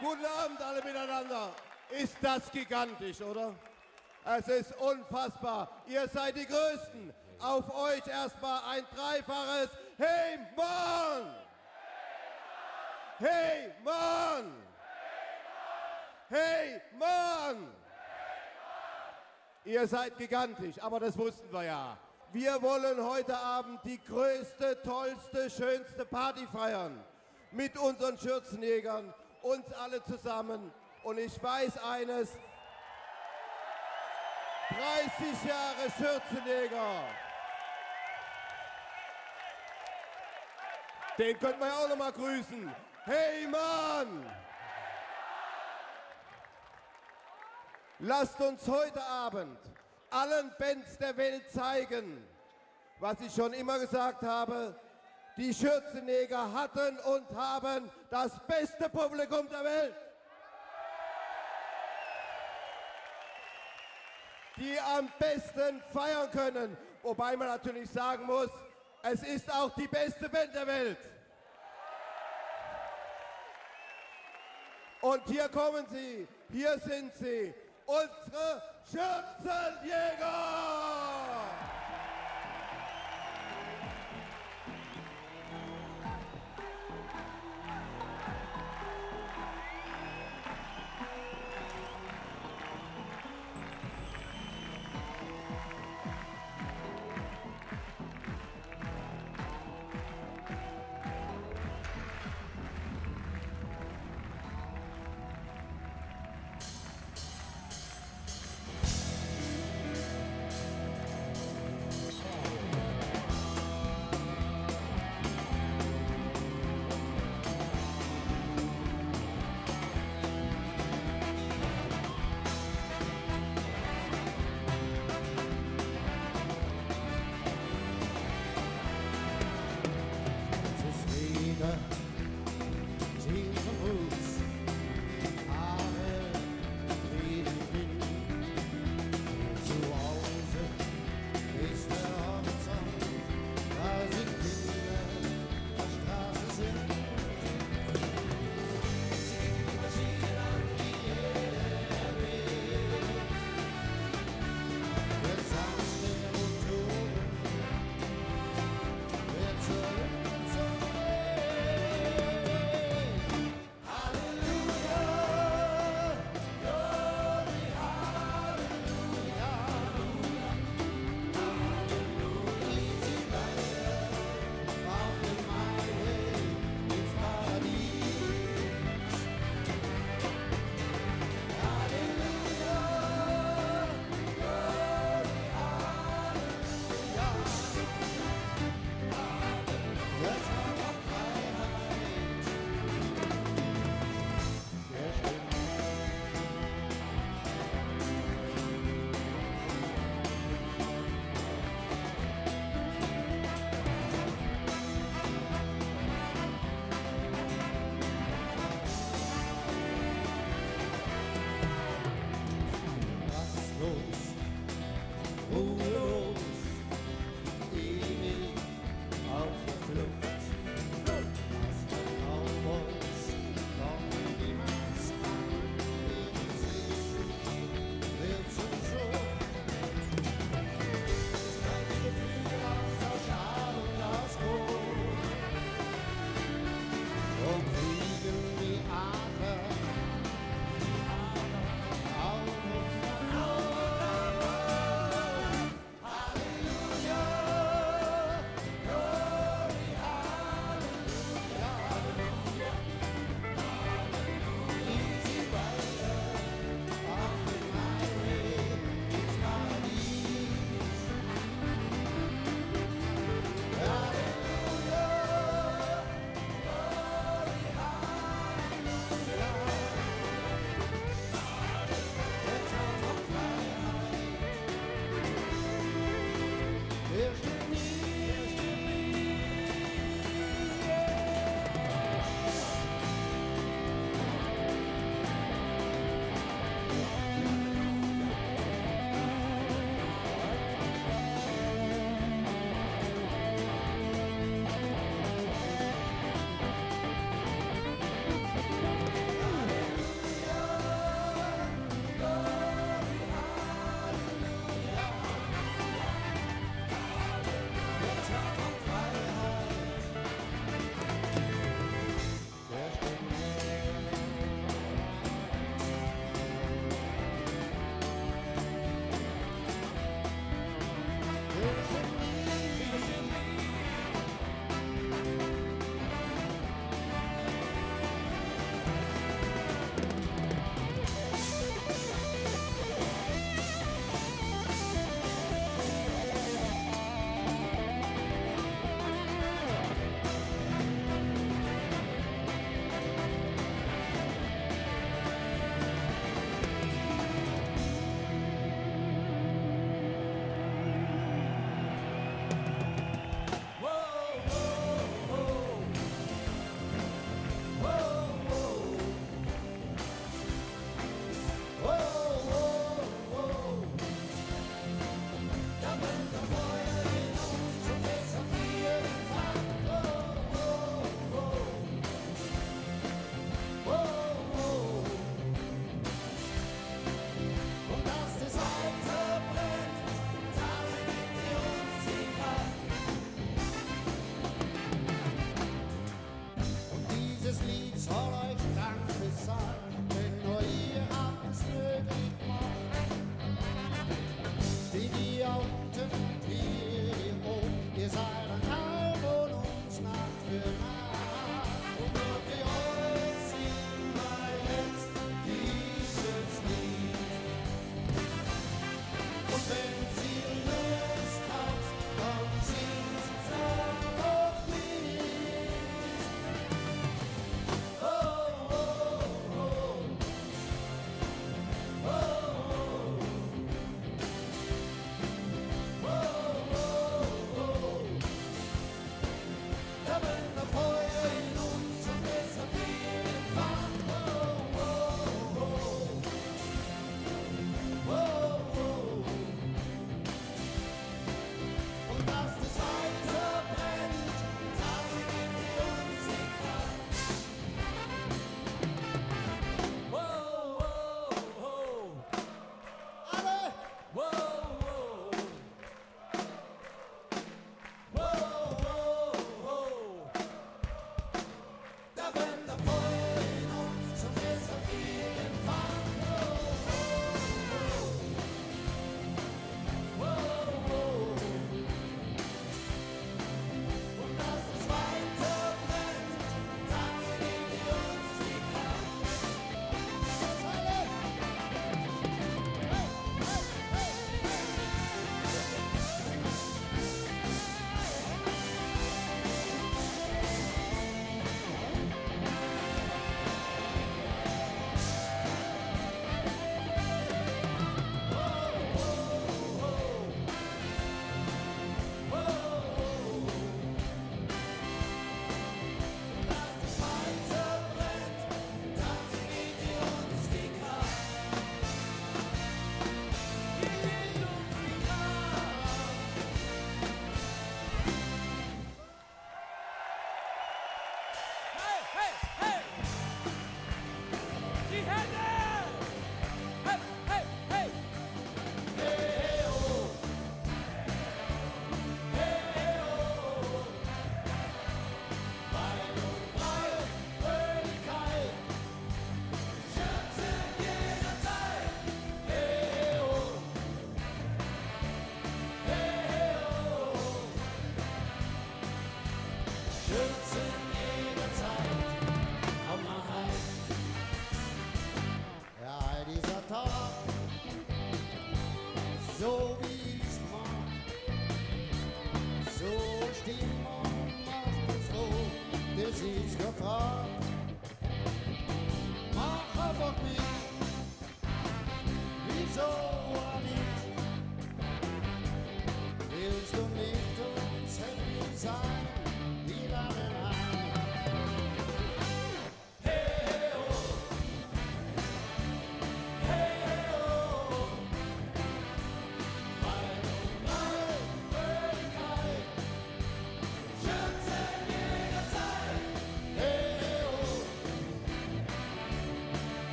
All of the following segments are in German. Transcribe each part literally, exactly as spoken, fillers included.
Guten Abend alle miteinander. Ist das gigantisch, oder? Es ist unfassbar. Ihr seid die Größten. Auf euch erstmal ein dreifaches Hey Mann! Hey Mann! Hey Mann! Ihr seid gigantisch, aber das wussten wir ja. Wir wollen heute Abend die größte, tollste, schönste Party feiern. Mit unseren Schürzenjägern, uns alle zusammen. Und ich weiß eines, dreißig Jahre Schürzenjäger. Den könnten wir ja auch noch mal grüßen. Hey Mann! Lasst uns heute Abend allen Bands der Welt zeigen, was ich schon immer gesagt habe, die Schürzenjäger hatten und haben das beste Publikum der Welt. Die am besten feiern können, wobei man natürlich sagen muss, es ist auch die beste Band der Welt. Und hier kommen sie, hier sind sie, unsere Schürzenjäger!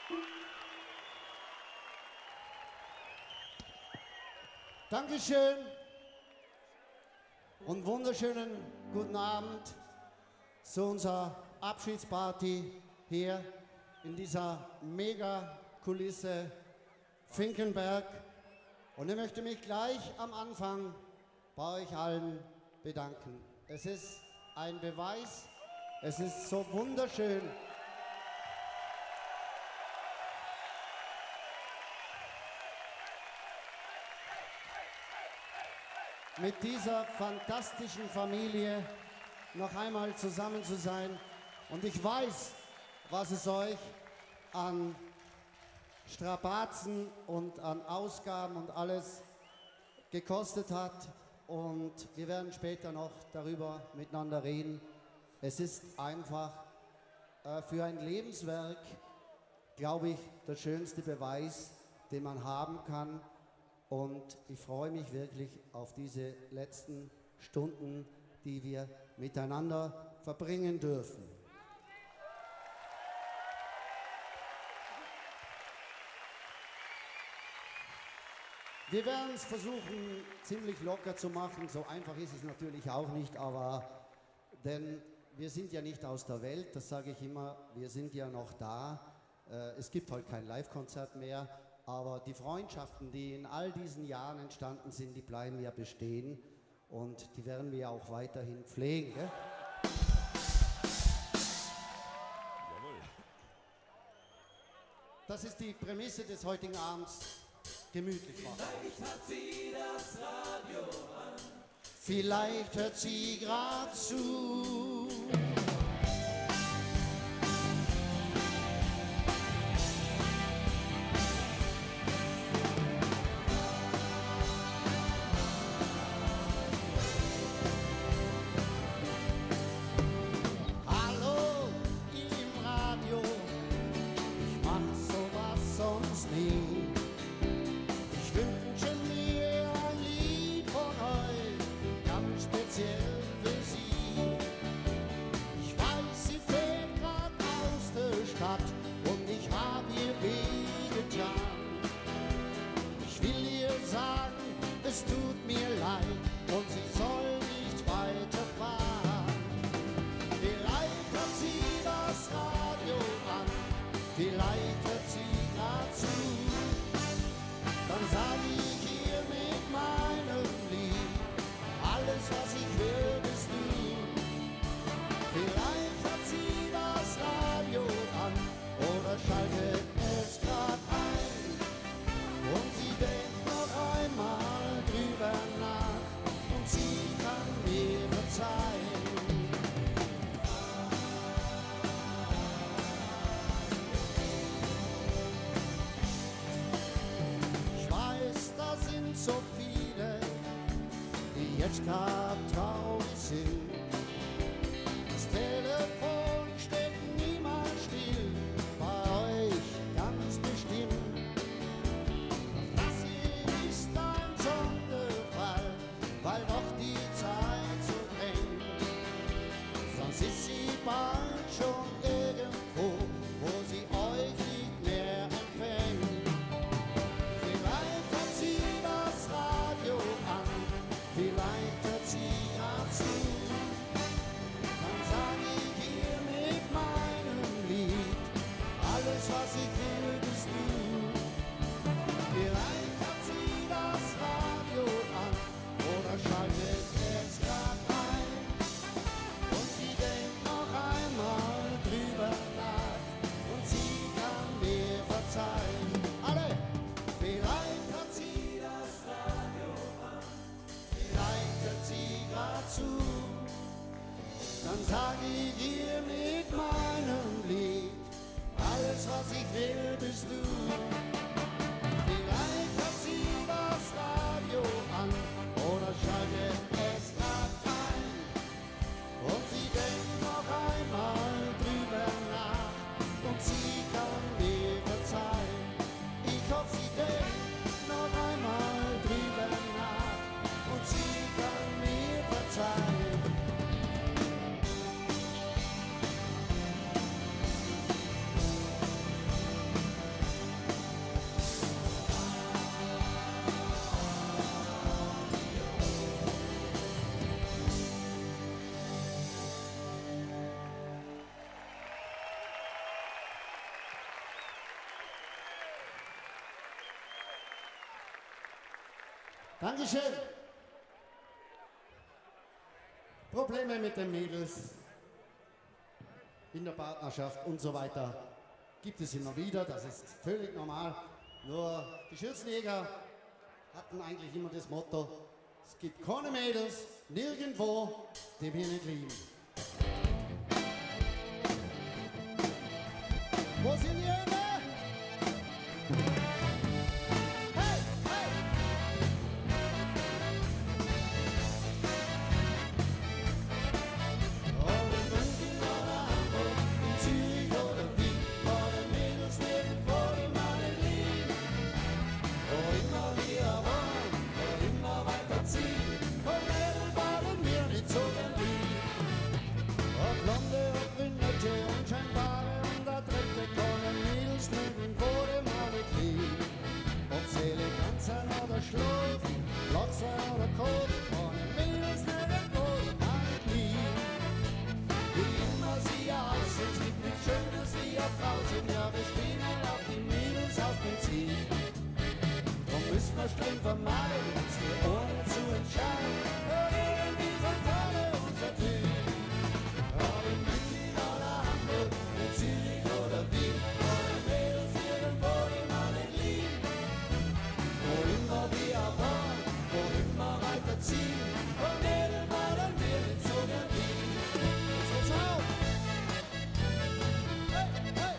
Dankeschön und wunderschönen guten Abend zu unserer Abschiedsparty hier in dieser Mega-Kulisse Finkenberg. Und ich möchte mich gleich am Anfang bei euch allen bedanken. Es ist ein Beweis, es ist so wunderschön. Mit dieser fantastischen Familie noch einmal zusammen zu sein. Und ich weiß, was es euch an Strapazen und an Ausgaben und alles gekostet hat. Und wir werden später noch darüber miteinander reden. Es ist einfach äh, für ein Lebenswerk, glaube ich, der schönste Beweis, den man haben kann. Und ich freue mich wirklich auf diese letzten Stunden, die wir miteinander verbringen dürfen. Wir werden es versuchen, ziemlich locker zu machen. So einfach ist es natürlich auch nicht, aber denn wir sind ja nicht aus der Welt, das sage ich immer, wir sind ja noch da. Äh, es gibt heute kein Live-Konzert mehr. Aber die Freundschaften, die in all diesen Jahren entstanden sind, die bleiben ja bestehen und die werden wir auch weiterhin pflegen. Gell? Das ist die Prämisse des heutigen Abends. Gemütlich machen. Vielleicht hat sie das Radio an. Vielleicht hört sie grad zu. Jetzt grad traurig sind. Das Telefon steht niemals still, bei euch ganz bestimmt. Das hier ist ein Sonderfall, weil doch die Zeit so drängt. Sonst ist sie bald schon irgendwo, wo sie euch nicht mehr empfängt. Vielleicht hat sie das Radio an, vielleicht hört sie Dankeschön. Probleme mit den Mädels in der Partnerschaft und so weiter gibt es immer wieder, das ist völlig normal. Nur die Schürzenjäger hatten eigentlich immer das Motto, es gibt keine Mädels nirgendwo, die wir nicht lieben. Wo sind die Hände? Hey, hey! Oh, in München oder Hamburg, in Zürich oder Wien, wo die Mädels nirgendwo die Mann lieben. Wo immer wir wollen, wo immer weiterziehen, von Mädel waren wir nicht so gern lieb. Ob Blonde, ob Brünette und scheinbare und Adrette, können Mädels nirgendwo die Mann nicht lieben. Ob sie elegant sein oder schlafen, flach sein oder kalt, können Mädels nirgendwo die Mann nicht lieben. Wie immer sie aussehen, es gibt nichts Schönes wie eine Frau sind, ja wir stehen halt auf die Mädels auf Benzin. Drum müssen wir streng vermeiden, uns die Ohren zu entscheiden, oder irgendwie von vorne unser Team. Ob in München oder Hamburg, in Zürich oder Wien, wo die Mädels irgendwo die Mann nicht lieben. Wo immer wir waren, wo immer weiterziehen, von Mädel waren wir nicht so gern lieben. Jetzt geht's auf! Hey, hey!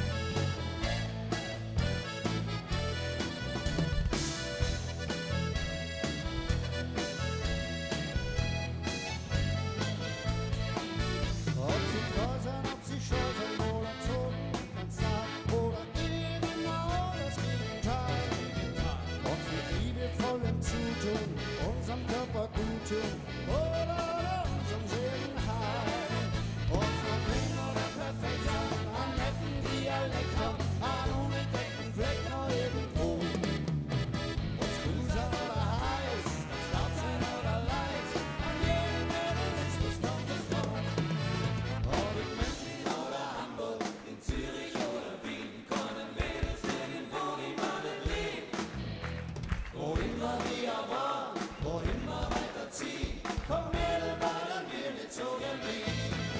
Ob sie treu sein, ob sie scheu sein, oder zogen, ganz nah, oder genau das Gegenteil. Ob sie liebevollem Zutun, unserem Körper gut tun, oder unserem Seelen heil. Ob sie grün oder perfekt sein, an netten Dialekt haben, an unentdeckten Fleck noch irgendwo. Ob es grün sein oder heiß, ob es laut sein oder leid, an jedem Mädel ist was Tolles dran. Ob in München oder Hamburg, in Zürich oder Wien, können Mädels nirgendwo die Mann nicht lieben. Wo immer wir waren, wo immer weiterziehen, komm Mädel, waren wir nicht so gern lieb.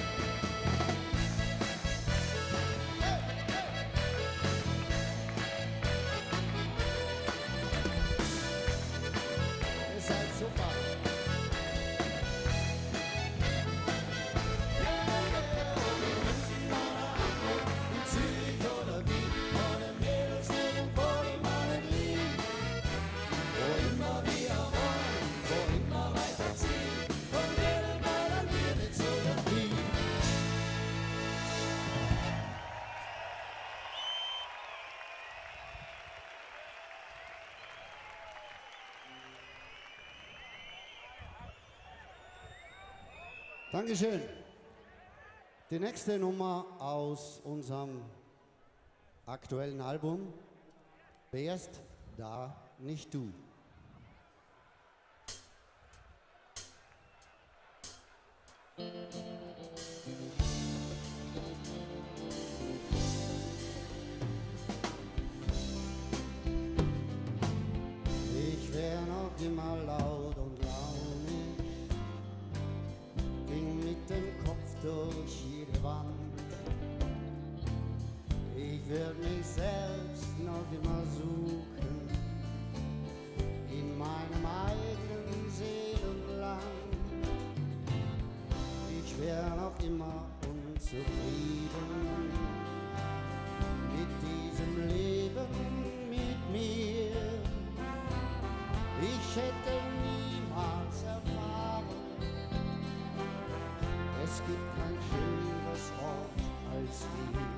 Hey, hey! Ihr seid super. In Zürich oder Wien, wo die Mädels nirgendwo die Mann nicht lieben. Wo immer wir wollen, wo immer weiterziehen, von Mädel waren wir nicht so gern lieb. Dankeschön. Die nächste Nummer aus unserem aktuellen Album, Wärst da nicht du. Ich wär noch immer laut und launig, ging mit dem Kopf durch jede Wand. Ich würd mich selbst noch immer suchen, in meinem eigenen Seelenland. Ich wär noch immer unzufrieden mit diesem Leben mit mir. Ich hätte niemals erfahren, es gibt kein schöneres Ort als hier.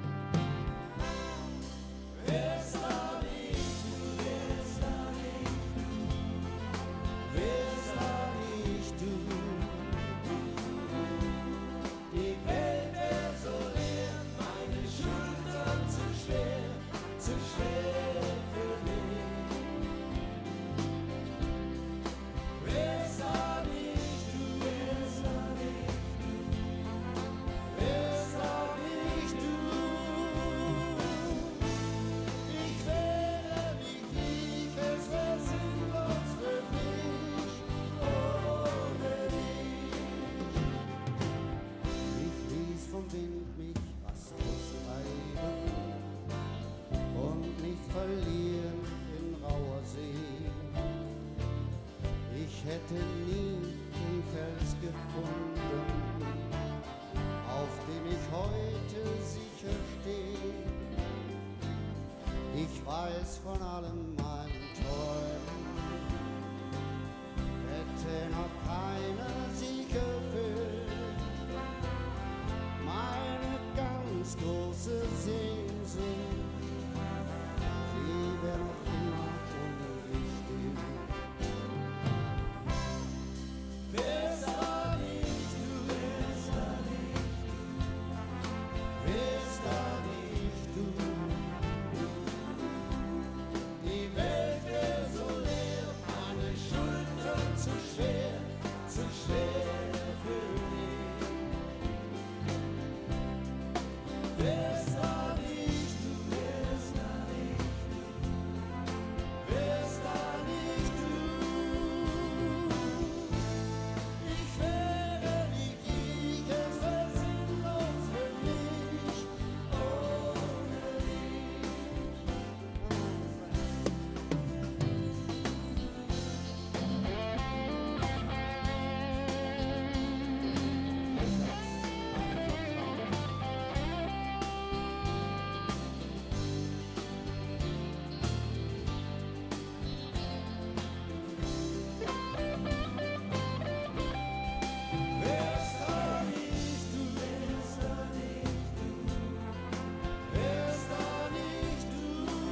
Wärst da nicht du, wärst da nicht du, wärst da nicht du, die Welt wär so leer, hätte nie den Fels gefunden, auf dem ich heute sicher stehe. Ich weiß von allen meinen Träumen, hätte noch keiner sie erfüllt. Meine ganz große Sehnsucht, die wäre noch immer unwichtig. Wär's da nicht du, wär's da nicht du, wär's da nicht du. Die Welt wär so leer, meine Schultern zu schwer, zu schwer für dich. Wär's da nicht du, wär's da nicht du, wär's da nicht du. Ich wäre wie ich, es wär sinnlos für mich ohne dich. Wär's da nicht du, wär's da nicht du, wär's da nicht du.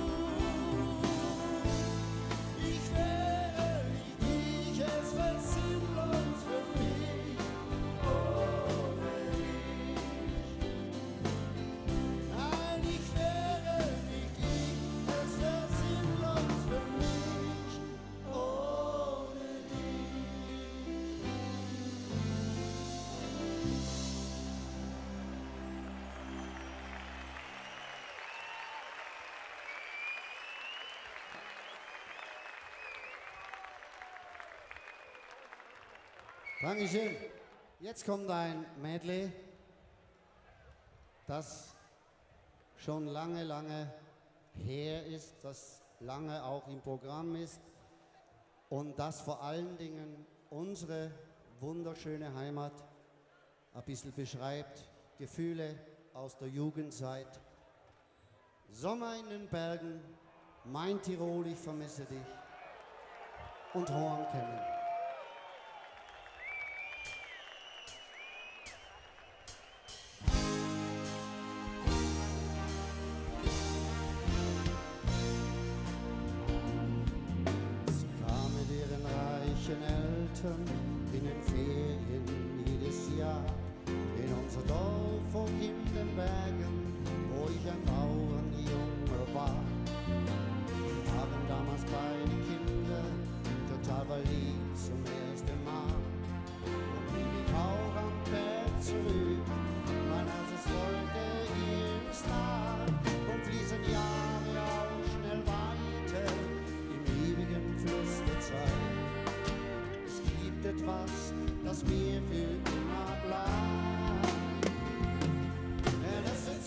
Ich wäre wie ich, es wär sinnlos für mich ohne dich. Nein, ich wäre wie ich, es wär sinnlos für mich ohne dich. Dankeschön. Jetzt kommt ein Medley, das schon lange, lange her ist, das lange auch im Programm ist und das vor allen Dingen unsere wunderschöne Heimat ein bisschen beschreibt. Gefühle aus der Jugendzeit. Sommer in den Bergen, mein Tirol, ich vermisse dich und Horn kennen. Sie kam mit ihren reichen Eltern in den Ferien jedes Jahr in unser Dorf hoch in den Bergen, wo ich ein Bauernjunge war. Wir waren damals beide Kinder, total verliebt zum ersten Mal. Und blieb ich auch am Berg zurück, mein Herz es wollte ihr Star. Und fließen Jahre auch schnell weiter im ewigen Fluss der Zeit. Es gibt etwas, das mir für immer bleibt. Ja, das ist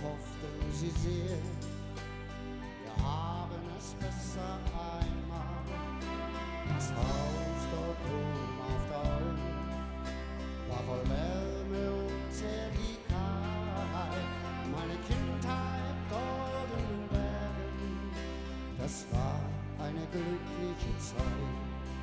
hofften sie sehr, wir haben es besser einmal. Das Haus dort oben auf der Alm war voll Wärme und Zärtlichkeit. Meine Kindheit dort in den Bergen, das war eine glückliche Zeit.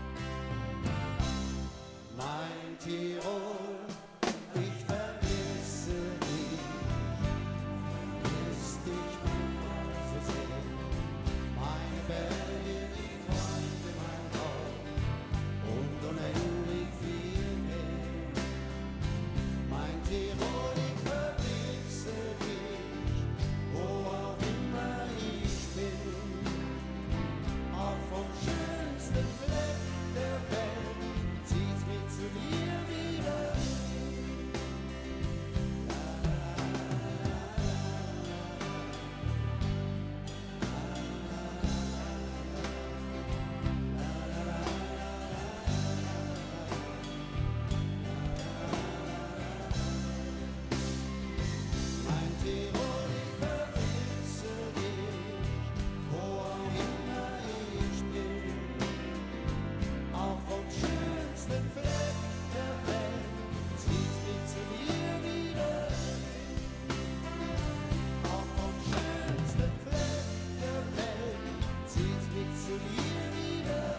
Mein Tirol, ich vermisse dich, vermisse dich manchmal so sehr. Meine Berge, die Freunde, mein Haus und unendlich viel mehr. Mein Tirol, ich vermisse dich, wo auch immer ich bin, auch vom schönsten Fleck der Welt zieht's mich zu dir wieder. Mein Tirol, ich vermisse dich, wo auch immer ich bin, auch vom schönsten Fleck der Welt zieht's mich zu dir wieder. Auch vom schönsten Fleck der Welt zieht's mich zu dir wieder.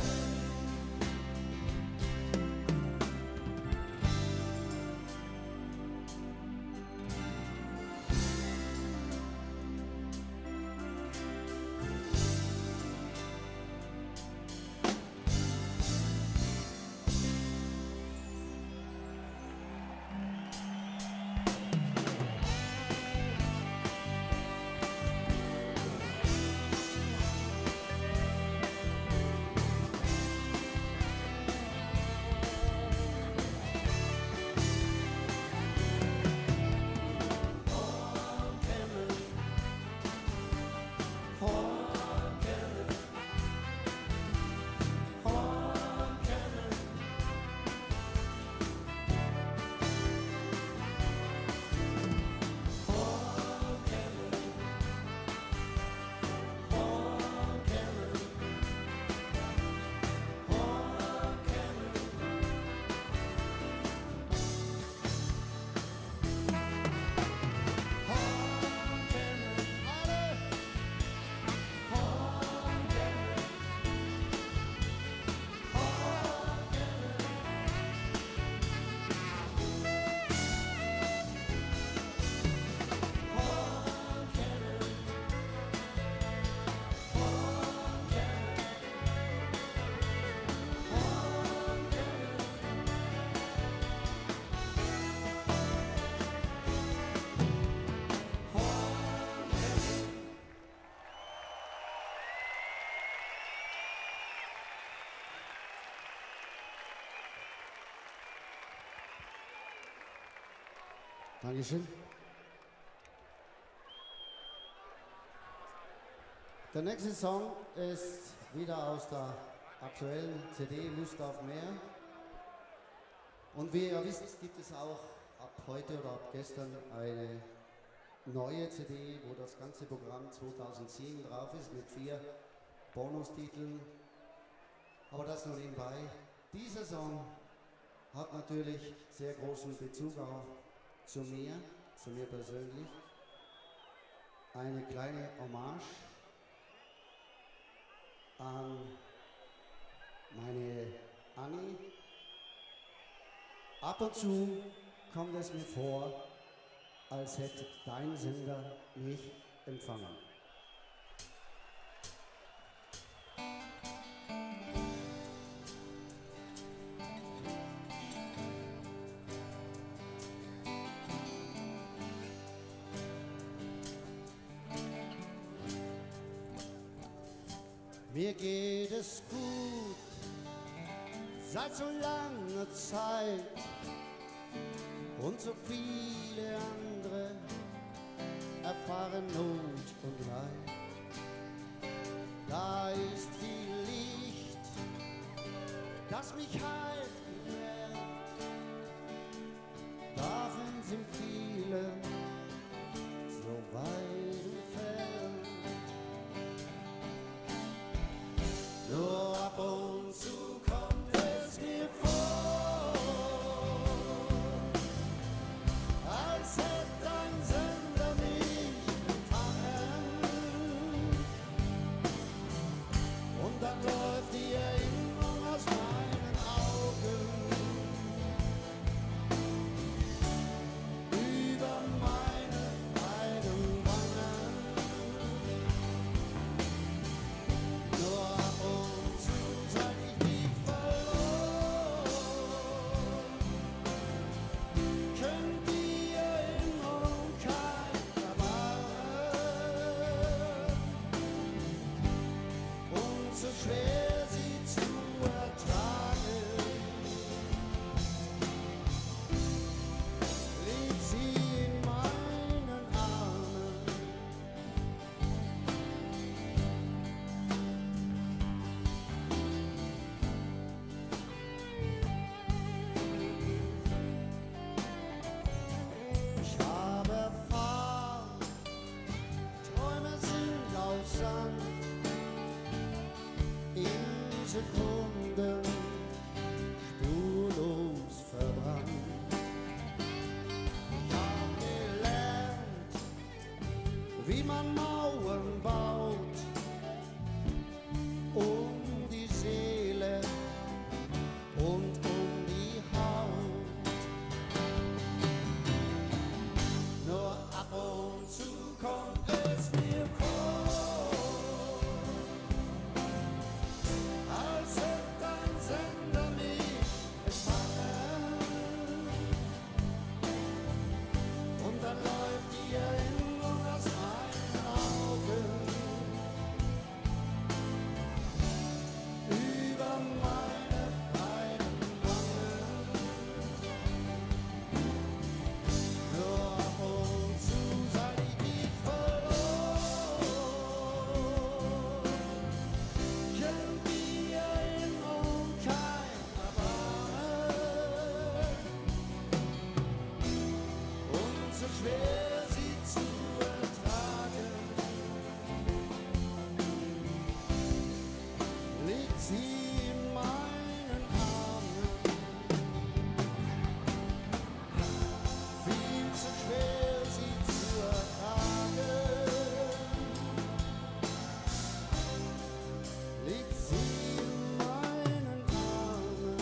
Dankeschön. Der nächste Song ist wieder aus der aktuellen C D Lust auf Meer. Und wie ihr wisst, gibt es auch ab heute oder ab gestern eine neue C D, wo das ganze Programm zweitausendsieben drauf ist mit vier Bonustiteln. Aber das nur nebenbei. Dieser Song hat natürlich sehr großen Bezug auch zu mir, zu mir persönlich. Eine kleine Hommage an meine Anni. Ab und zu kommt es mir vor, als hätte dein Sender mich empfangen. Mir geht es gut, seit so langer Zeit, und so viele andere erfahren Not und Leid. Da ist viel Licht, das mich halten wird, davon sind viele so weit. so schwer sie zu ertragen, liegt sie in meinen Armen. Ich habe erfahren, Träume sind aus Sand, in Sekunden spurlos verbrannt. Ich hab gelernt, wie man Mauern baut, um die Seele und um die Haut. Nur ab und zu kommt es mir vor, als hätte ein Sender mich gefangen. Und dann läuft die Erinnerung aus meinen Augen über meine beiden Wangen. Nur ab und zu sah ich dich verloren. Kennt die Erinnerung kein Erbarmen, und so schwer sie zu ertragen, liegt sie in meinen Armen. Viel zu schwer sie zu ertragen, liegt sie in meinen Armen.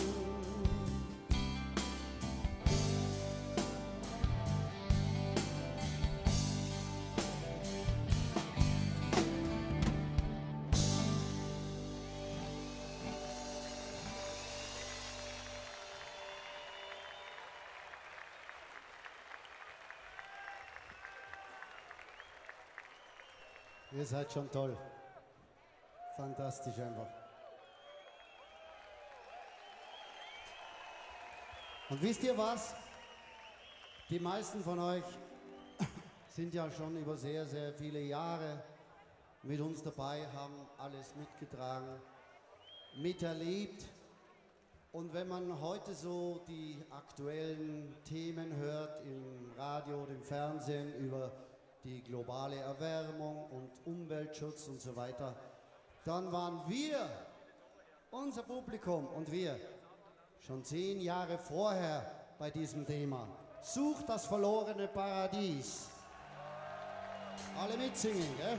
Ihr seid schon toll. Fantastisch einfach. Und wisst ihr was? Die meisten von euch sind ja schon über sehr, sehr viele Jahre mit uns dabei, haben alles mitgetragen, miterlebt. Und wenn man heute so die aktuellen Themen hört im Radio oder im Fernsehen über die globale Erwärmung und Umweltschutz und so weiter, dann waren wir, unser Publikum und wir, schon zehn Jahre vorher bei diesem Thema. Sucht das verlorene Paradies. Alle mitsingen, gell?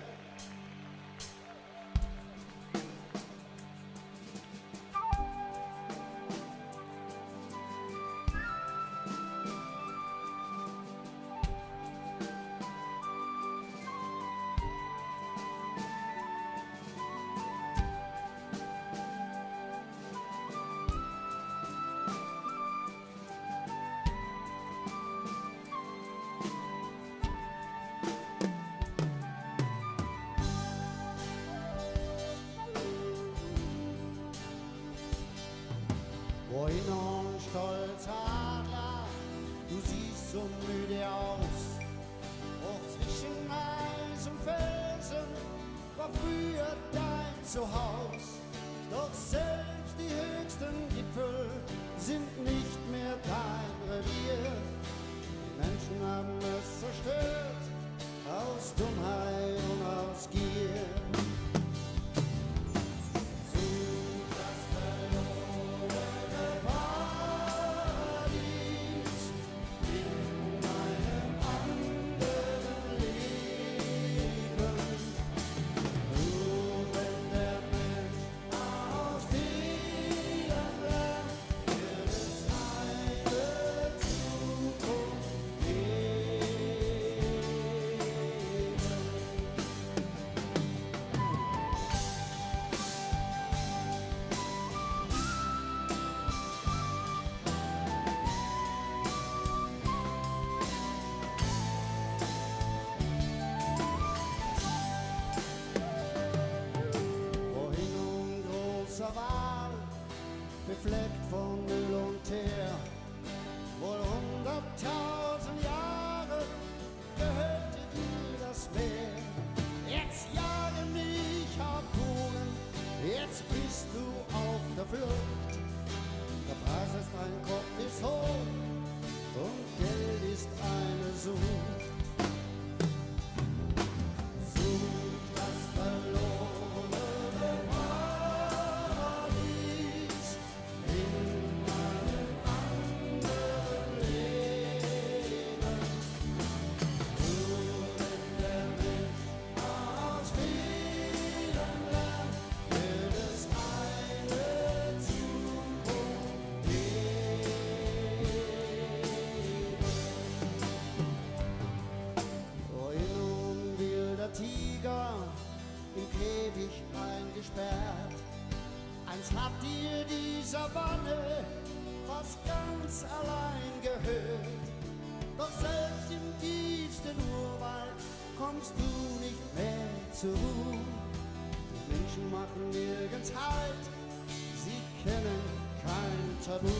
Wohin stolz Adler, du siehst so müde aus. Hoch zwischen Eis und Felsen war früher dein Zuhause. Doch selbst die höchsten Gipfel sind nicht mehr dein Revier. Die Menschen haben es zerstört, aus Dummheit und aus Gier. unserer Wahl, befleckt von Müll und Teer. Wohl hunderttausend Jahre gehörte dir das Meer. Jetzt jagen mich Harpunen, jetzt bist du auf der Flucht. Der Preis ist, dein Kopf ist hoch und Geld ist eine Sucht. Sucht das verlorene Paradies in einem anderen Leben. Nur wenn der Mensch aus vielen lernt, wird es eine Zukunft geben. Oh, in un wilder Tiger, im Käfig eingesperrt. Einst habt ihr die Savanne fast ganz allein gehört. Doch selbst im tiefsten Urwald kommst du nicht mehr zur Ruhe. Die Menschen machen nirgends Halt, sie kennen kein Tabu.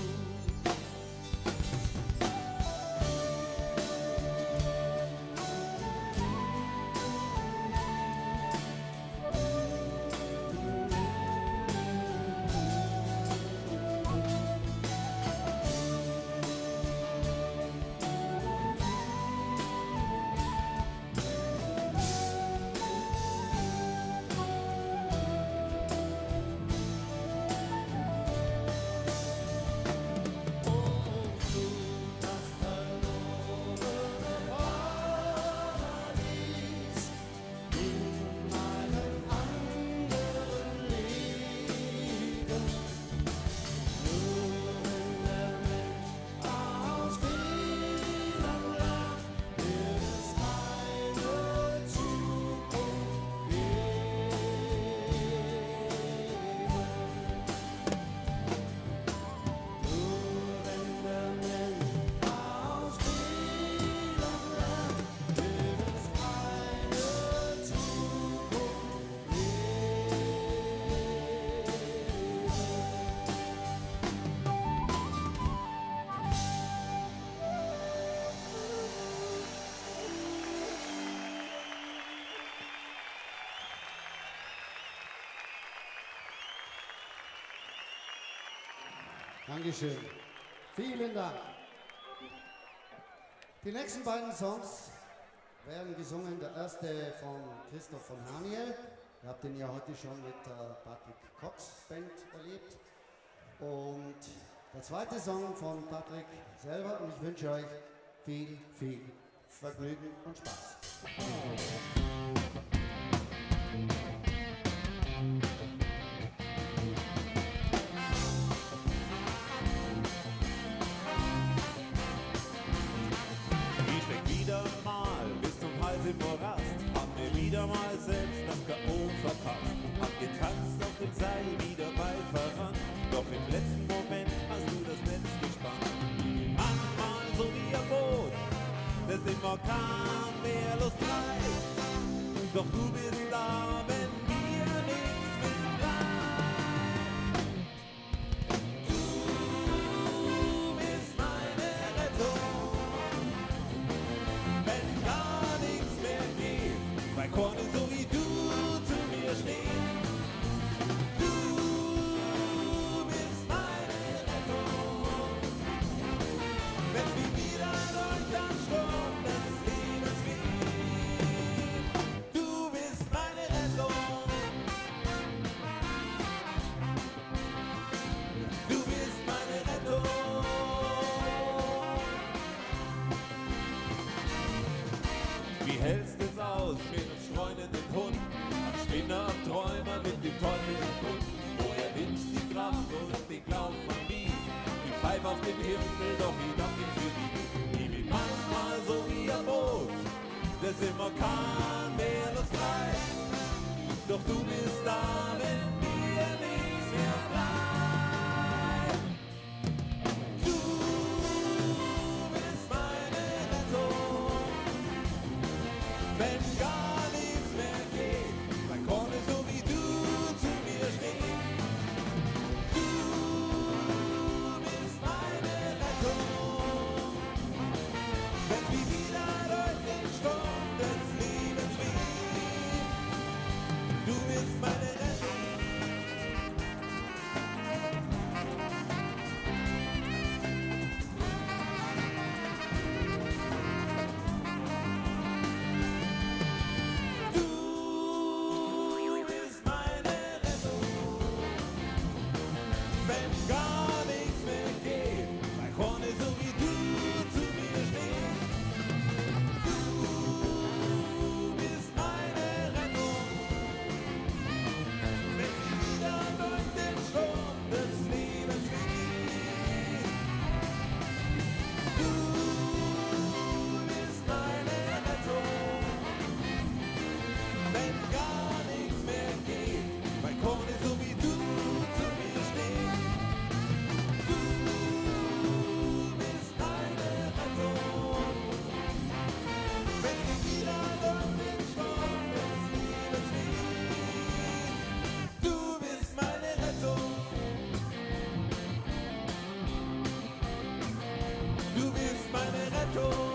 Dankeschön. Vielen Dank. Die nächsten beiden Songs werden gesungen. Der erste von Christoph von Haniel. Ihr habt den ja heute schon mit der Patrick Cox Band erlebt. Und der zweite Song von Patrick selber. Und ich wünsche euch viel, viel Vergnügen und Spaß. Im Morast, haben wir wieder mal selbst das K O verpasst. Hab getanzt auf dem Seil, wieder weit voran. Doch im letzten Moment hast du das Netz gespannt. Manchmal so wie ein Boot, das im Orkan wehrlos treibt. Doch Irrtum.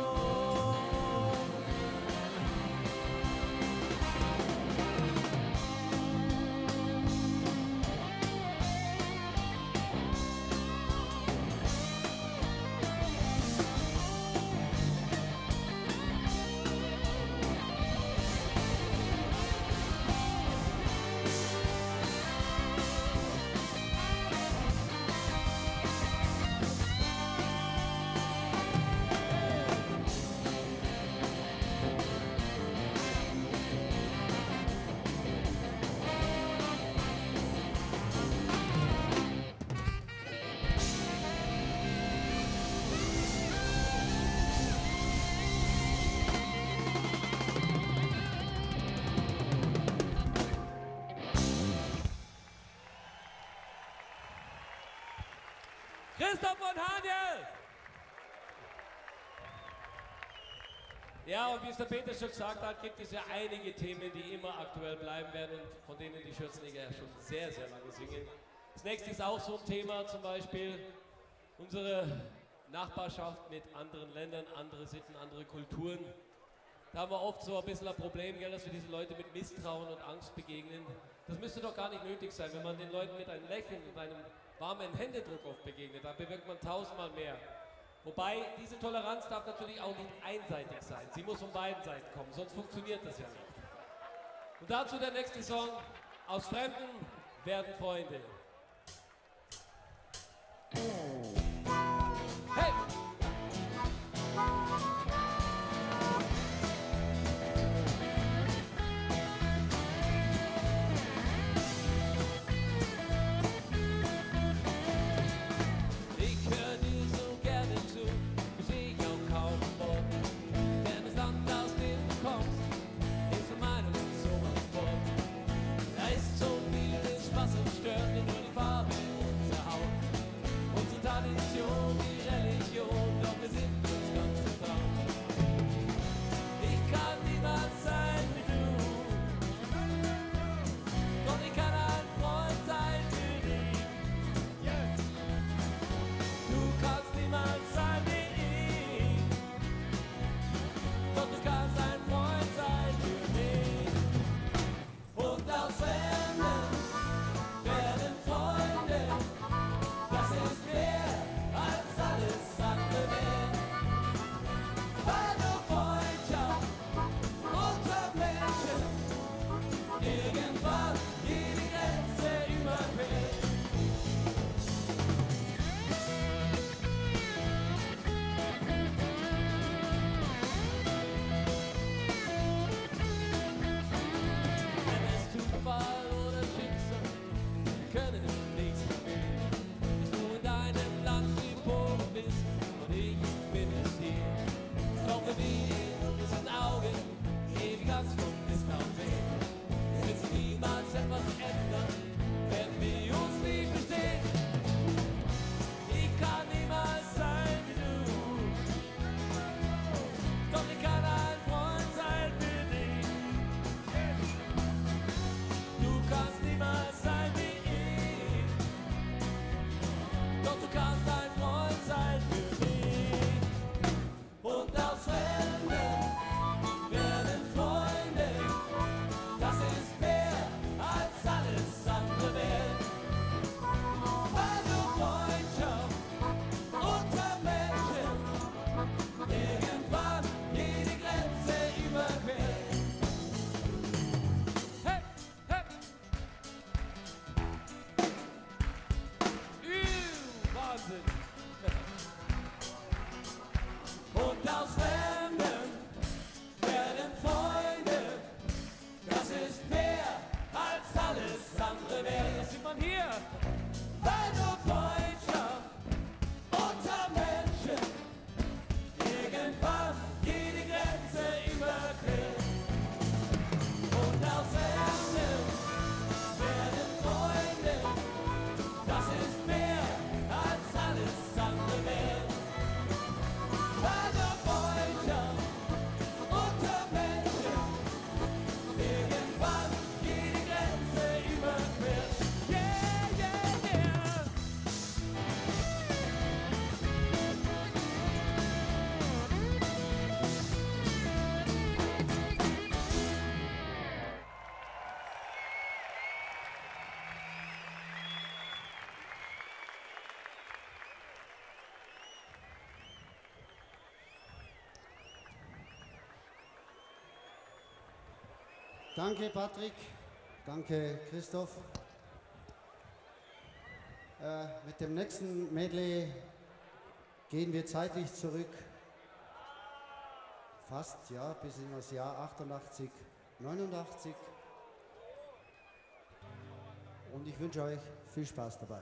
Christoph und Haniel! Ja, und wie es der Peter schon gesagt hat, gibt es ja einige Themen, die immer aktuell bleiben werden und von denen die Schürzenegger ja schon sehr, sehr lange singen. Das nächste ist auch so ein Thema, zum Beispiel unsere Nachbarschaft mit anderen Ländern, andere Sitten, andere Kulturen. Da haben wir oft so ein bisschen ein Problem, gell, dass wir diese Leute mit Misstrauen und Angst begegnen. Das müsste doch gar nicht nötig sein, wenn man den Leuten mit einem Lächeln und einem warmen Händedruck oft begegnet, dann bewirkt man tausendmal mehr. Wobei, diese Toleranz darf natürlich auch nicht einseitig sein. Sie muss von beiden Seiten kommen, sonst funktioniert das ja nicht. Und dazu der nächste Song, aus Fremden werden Freunde. Hey! Das ist mehr als alles. Danke, Patrick. Danke, Christoph. Äh, mit dem nächsten Medley gehen wir zeitlich zurück. Fast, ja, bis in das Jahr achtundachtzig, neunundachtzig. Und ich wünsche euch viel Spaß dabei.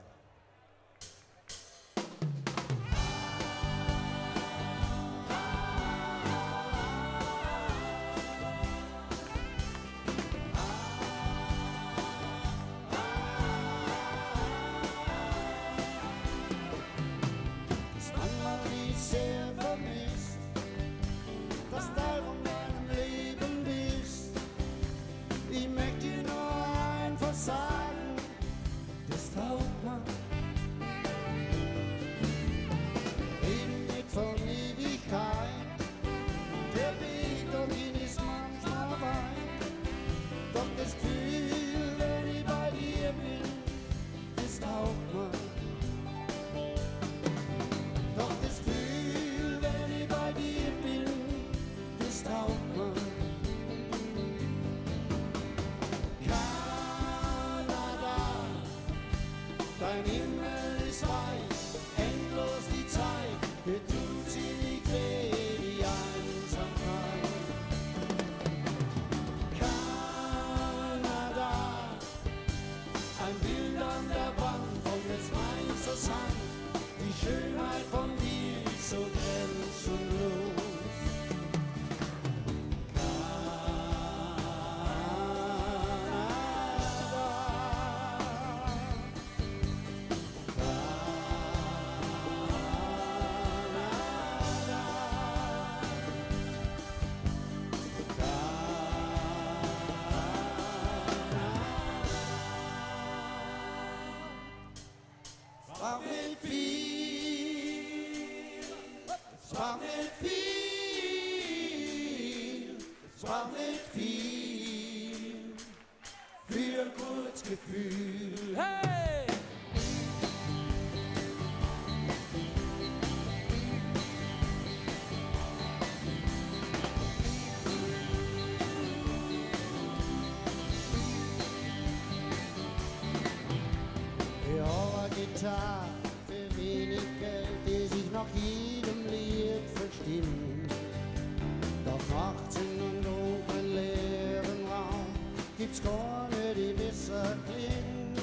Für wenig Geld, die sich nach jedem Lied verstimmt. Doch nachts in einem dunklen, leeren Raum gibt's keine, die besser klingt.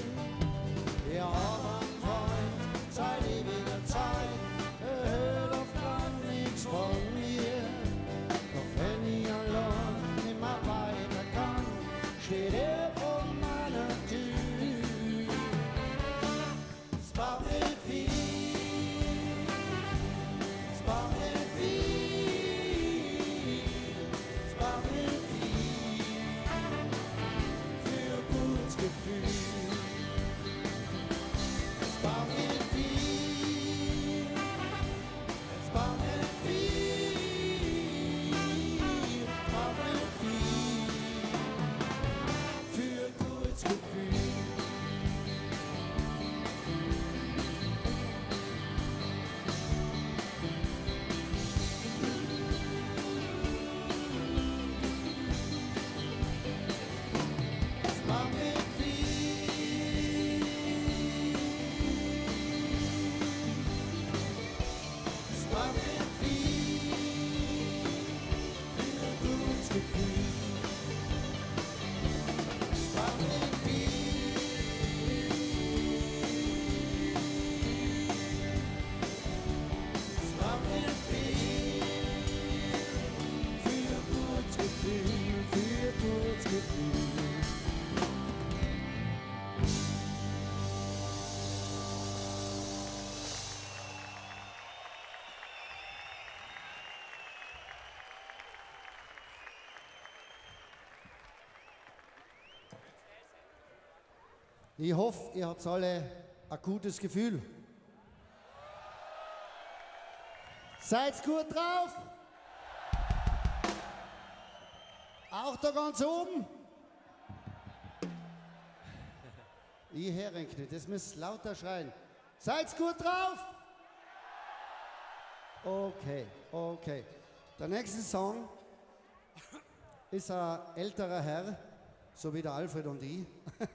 Ja, mein Freund, seit ewiger Zeit, er hört oft lang nichts von mir. Doch wenn ich allein immer weiter kann, steht er vor meiner Tür. Ich hoffe, ihr habt alle ein gutes Gefühl. Seid gut drauf? Auch da ganz oben? Ich höre nicht, das müsst lauter schreien. Seid gut drauf? Okay, okay. Der nächste Song ist ein älterer Herr, so wie der Alfred und ich.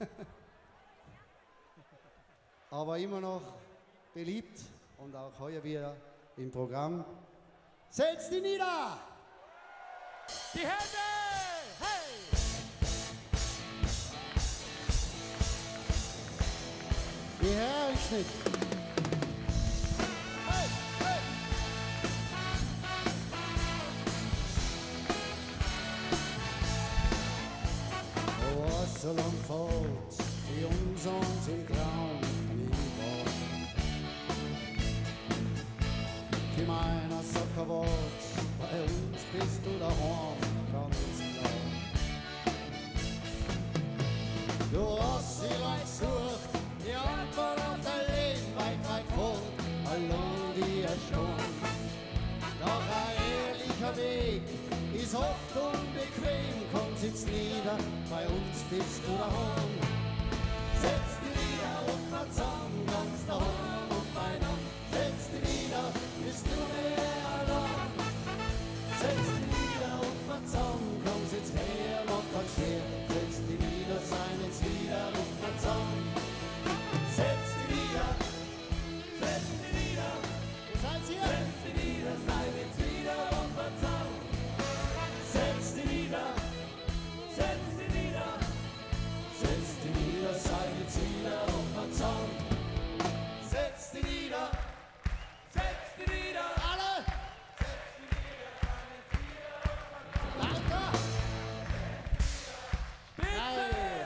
Aber immer noch beliebt und auch heuer wieder im Programm. Setzt die nieder! Die Hände! Hey! Die Herrenschnitt! Hey! Hey! Oh, was so lang fort, wie uns uns im Traum nie war. Kein einer sagt kein Wort, bei uns bist du daheim, ganz klar. Du hast sie lang gesucht, die Antwort auf dein Leben weit, weit fort, allein die Stunde. Doch ein ehrlicher Weg ist oft unbequem, komm, sitz nieder, bei uns bist du daheim. Setz dich nieder und verzauern, ganz daheim und beieinander. Setz dich nieder, bist du mehr allein. Setz dich nieder und verzauern, komm, sitz her, mach ganz schwer. Setz dich nieder, sein jetzt wieder und verzauern. Setz dich nieder, setz dich nieder. Ihr seid hier? Setz dich nieder, sein jetzt wieder und verzauern. Setz dich nieder, setz dich nieder. Setz dich nieder, sei jetzt wieder und verzauern. Setz dich nieder, setz dich nieder. Alle! Setz dich nieder, sei jetzt wieder und verzauern. Lauter! Spitze!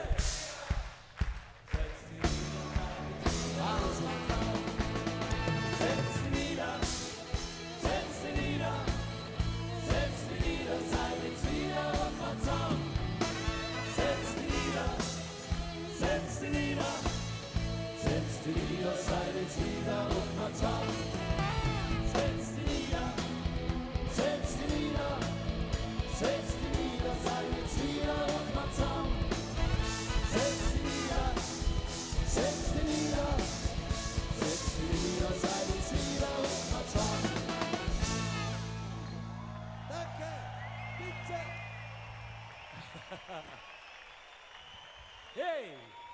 Setz dich nieder, Wahnsinn! Setz dich nieder, setz dich nieder. Setz dich nieder, sei jetzt wieder und verzauern. Setz dich nieder, setz dich nieder. Setz dich nieder, sei jetzt wieder und verzauern. Setz dich nieder, setz dich nieder. Setz dich nieder, sei jetzt wieder und verzauern. Setz dich nieder, setz dich nieder. Setz dich nieder, sei jetzt wieder und verzauern. Danke! Bitte! Hey!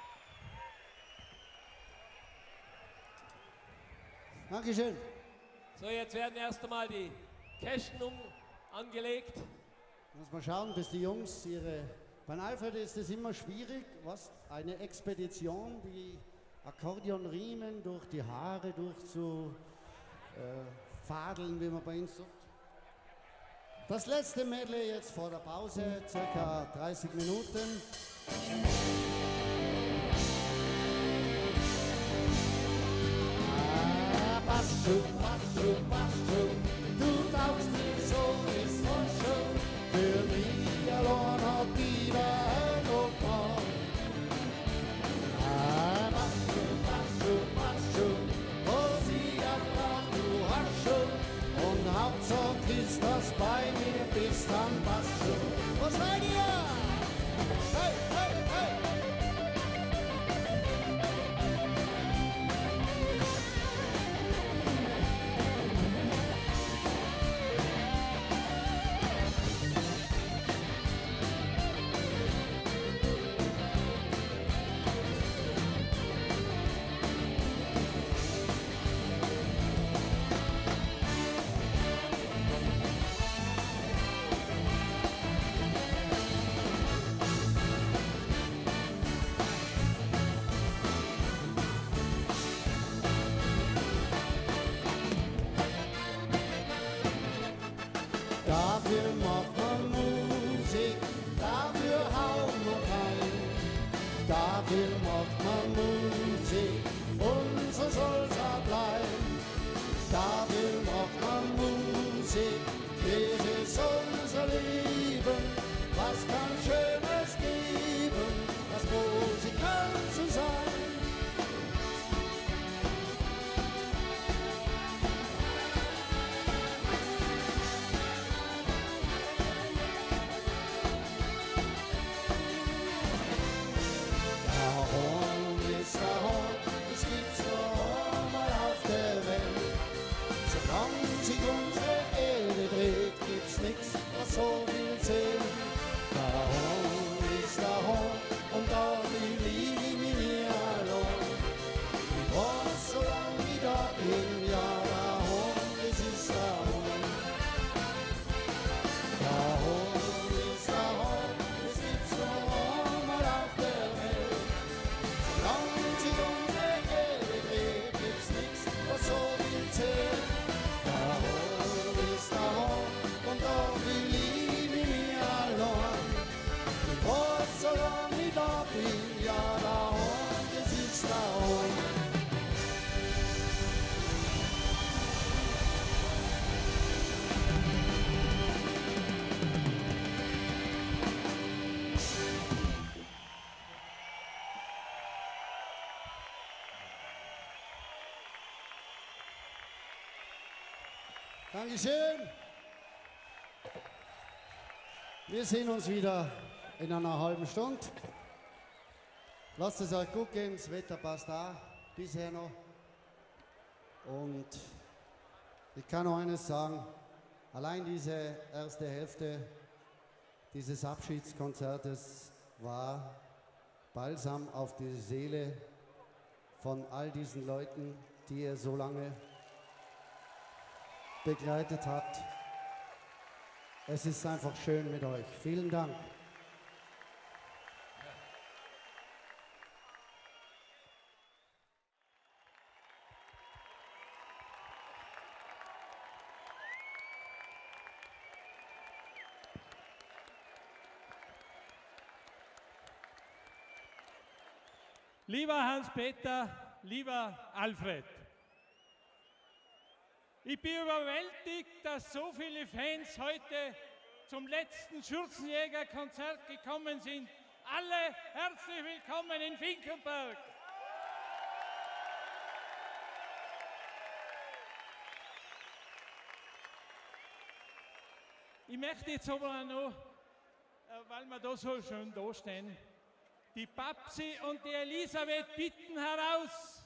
Dankeschön. So, jetzt werden erst einmal die Kästen um angelegt. Muss mal schauen, bis die Jungs ihre... Beim Alfred ist es immer schwierig, was eine Expedition, die Akkordeonriemen durch die Haare durchzufadeln, äh, wie man bei uns sagt. Das letzte Medley jetzt vor der Pause, circa dreißig Minuten. Ah, passt schon, passt schon, passt schon. Du taugst mir so, ist voll schon. Für mich allein hat die Welt gebracht. Ah, passt schon, passt schon, passt schon. Was ich erbraucht, du hast schon. Und Hauptsache ist, dass bei mir bist, dann passt schon. Was meint ihr? Hey, hey, hey! Dankeschön. Wir sehen uns wieder in einer halben Stunde. Lasst es euch gut gehen, das Wetter passt auch bisher noch. Und ich kann noch eines sagen, allein diese erste Hälfte dieses Abschiedskonzertes war Balsam auf die Seele von all diesen Leuten, die ihr so lange begleitet habt. Es ist einfach schön mit euch. Vielen Dank. Lieber Hans-Peter, lieber Alfred, ich bin überwältigt, dass so viele Fans heute zum letzten Schürzenjägerkonzert gekommen sind. Alle herzlich willkommen in Finkenberg. Ich möchte jetzt aber auch noch, weil wir da so schön da stehen, die Babsi und die Elisabeth bitten heraus.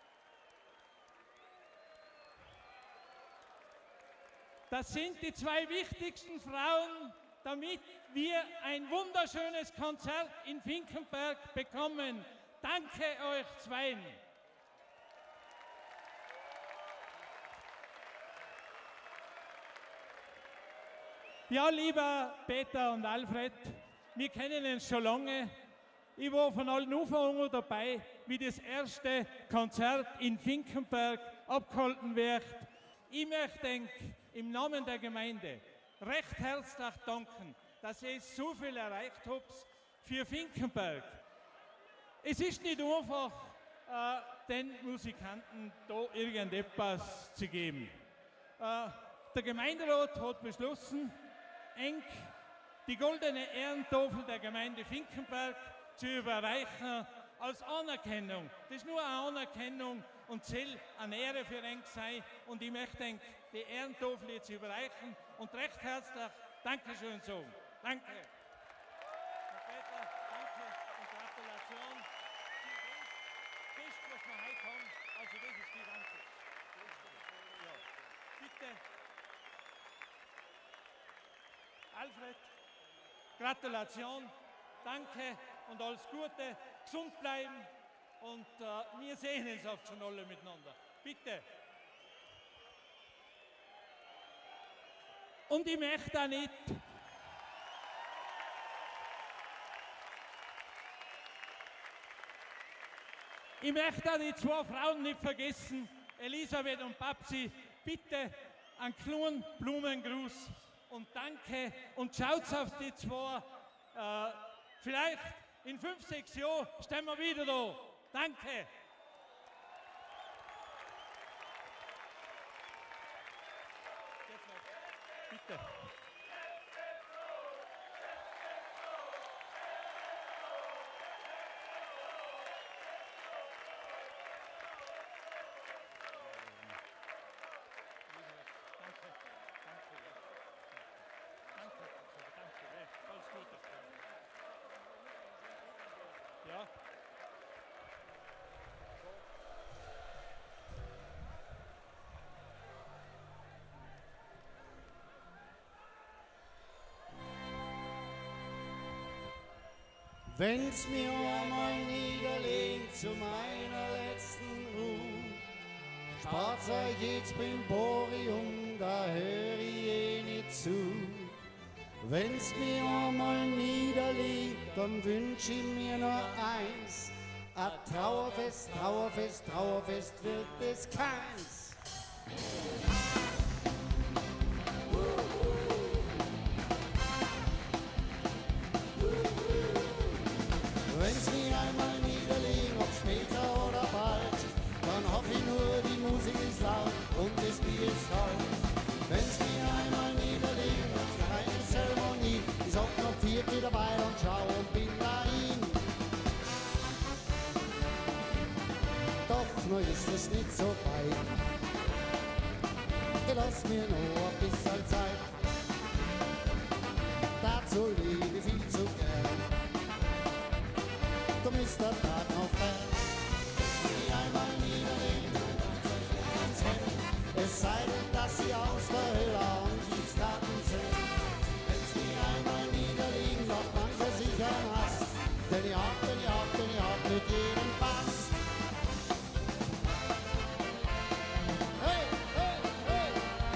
Das sind die zwei wichtigsten Frauen, damit wir ein wunderschönes Konzert in Finkenberg bekommen. Danke euch zweien. Ja, lieber Peter und Alfred, wir kennen uns schon lange. Ich war von allen Anfang dabei, wie das erste Konzert in Finkenberg abgehalten wird. Ich möchte im Namen der Gemeinde recht herzlich danken, dass ihr so viel erreicht habt für Finkenberg. Es ist nicht einfach, äh, den Musikanten da irgendetwas zu geben. Äh, der Gemeinderat hat beschlossen, eng die goldene Ehrentafel der Gemeinde Finkenberg zu überreichen als Anerkennung. Das ist nur eine Anerkennung und soll eine Ehre für ihn sein. Und ich möchte die Ehrentafel jetzt überreichen und recht herzlich Dankeschön sagen. Danke. Herr Peter, danke und Gratulation. Das Beste, was wir heute haben, also das ist die Danke. Ja, bitte. Alfred, Gratulation, danke und alles Gute, gesund bleiben und äh, wir sehen uns oft schon alle miteinander. Bitte. Und ich möchte auch nicht, ich möchte auch die zwei Frauen nicht vergessen, Elisabeth und Babsi, bitte einen kleinen Blumengruß und danke und schaut auf die zwei. Äh, vielleicht in fünf, sechs Jahren stehen wir wieder da. Danke. Bitte. Ja. Wenn's mir einmal niederlegt zu meiner letzten Ruhe, spart's euch jetzt beim Borium, da hör ich eh nicht zu. Wenn's mir einmal niederlegt, dann wünsch ich mir nur eins, a Trauerfest, Trauerfest, Trauerfest wird es keins. Wenn's mir einmal niederlegt, ob später oder bald, dann hoff ich nur, die Musik ist laut und das Bier ist kalt. Wenn's mir einmal niederlegt, auf keine Zeremonie, ich sag noch vier wieder dabei und schau und bin rein. Doch nur ist es nicht so weit. lass mir noch ein bisschen Zeit. Dazu liebe ich viel zu gern. Drum ist der Tag noch fern. Die einmal niederlegen, es sei denn, dass sie aus der Hölle Anschießkarten sind. Wenn sie einmal niederliegen, noch man versichern hast. Denn ich hab, denn ich hab, denn ich hab mit jedem Pass. Hey, hey, hey!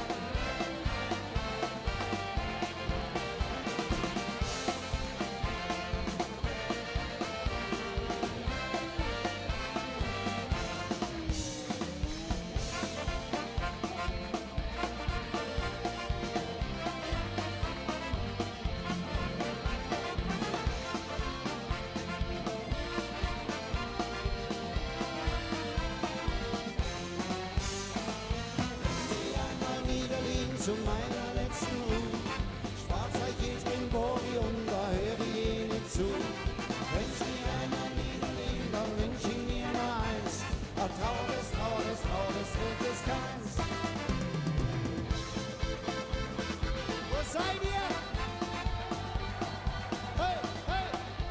Zu meiner letzten Ruhe, Schwarzreich, ich bin Bori und da höre ich jene zu. Wenn sie einmal niederlegen, dann wünsch ich mir nur eins, ein trauriges, trauriges, trauriges, drittes Keins. Wo seid ihr? Hey, hey!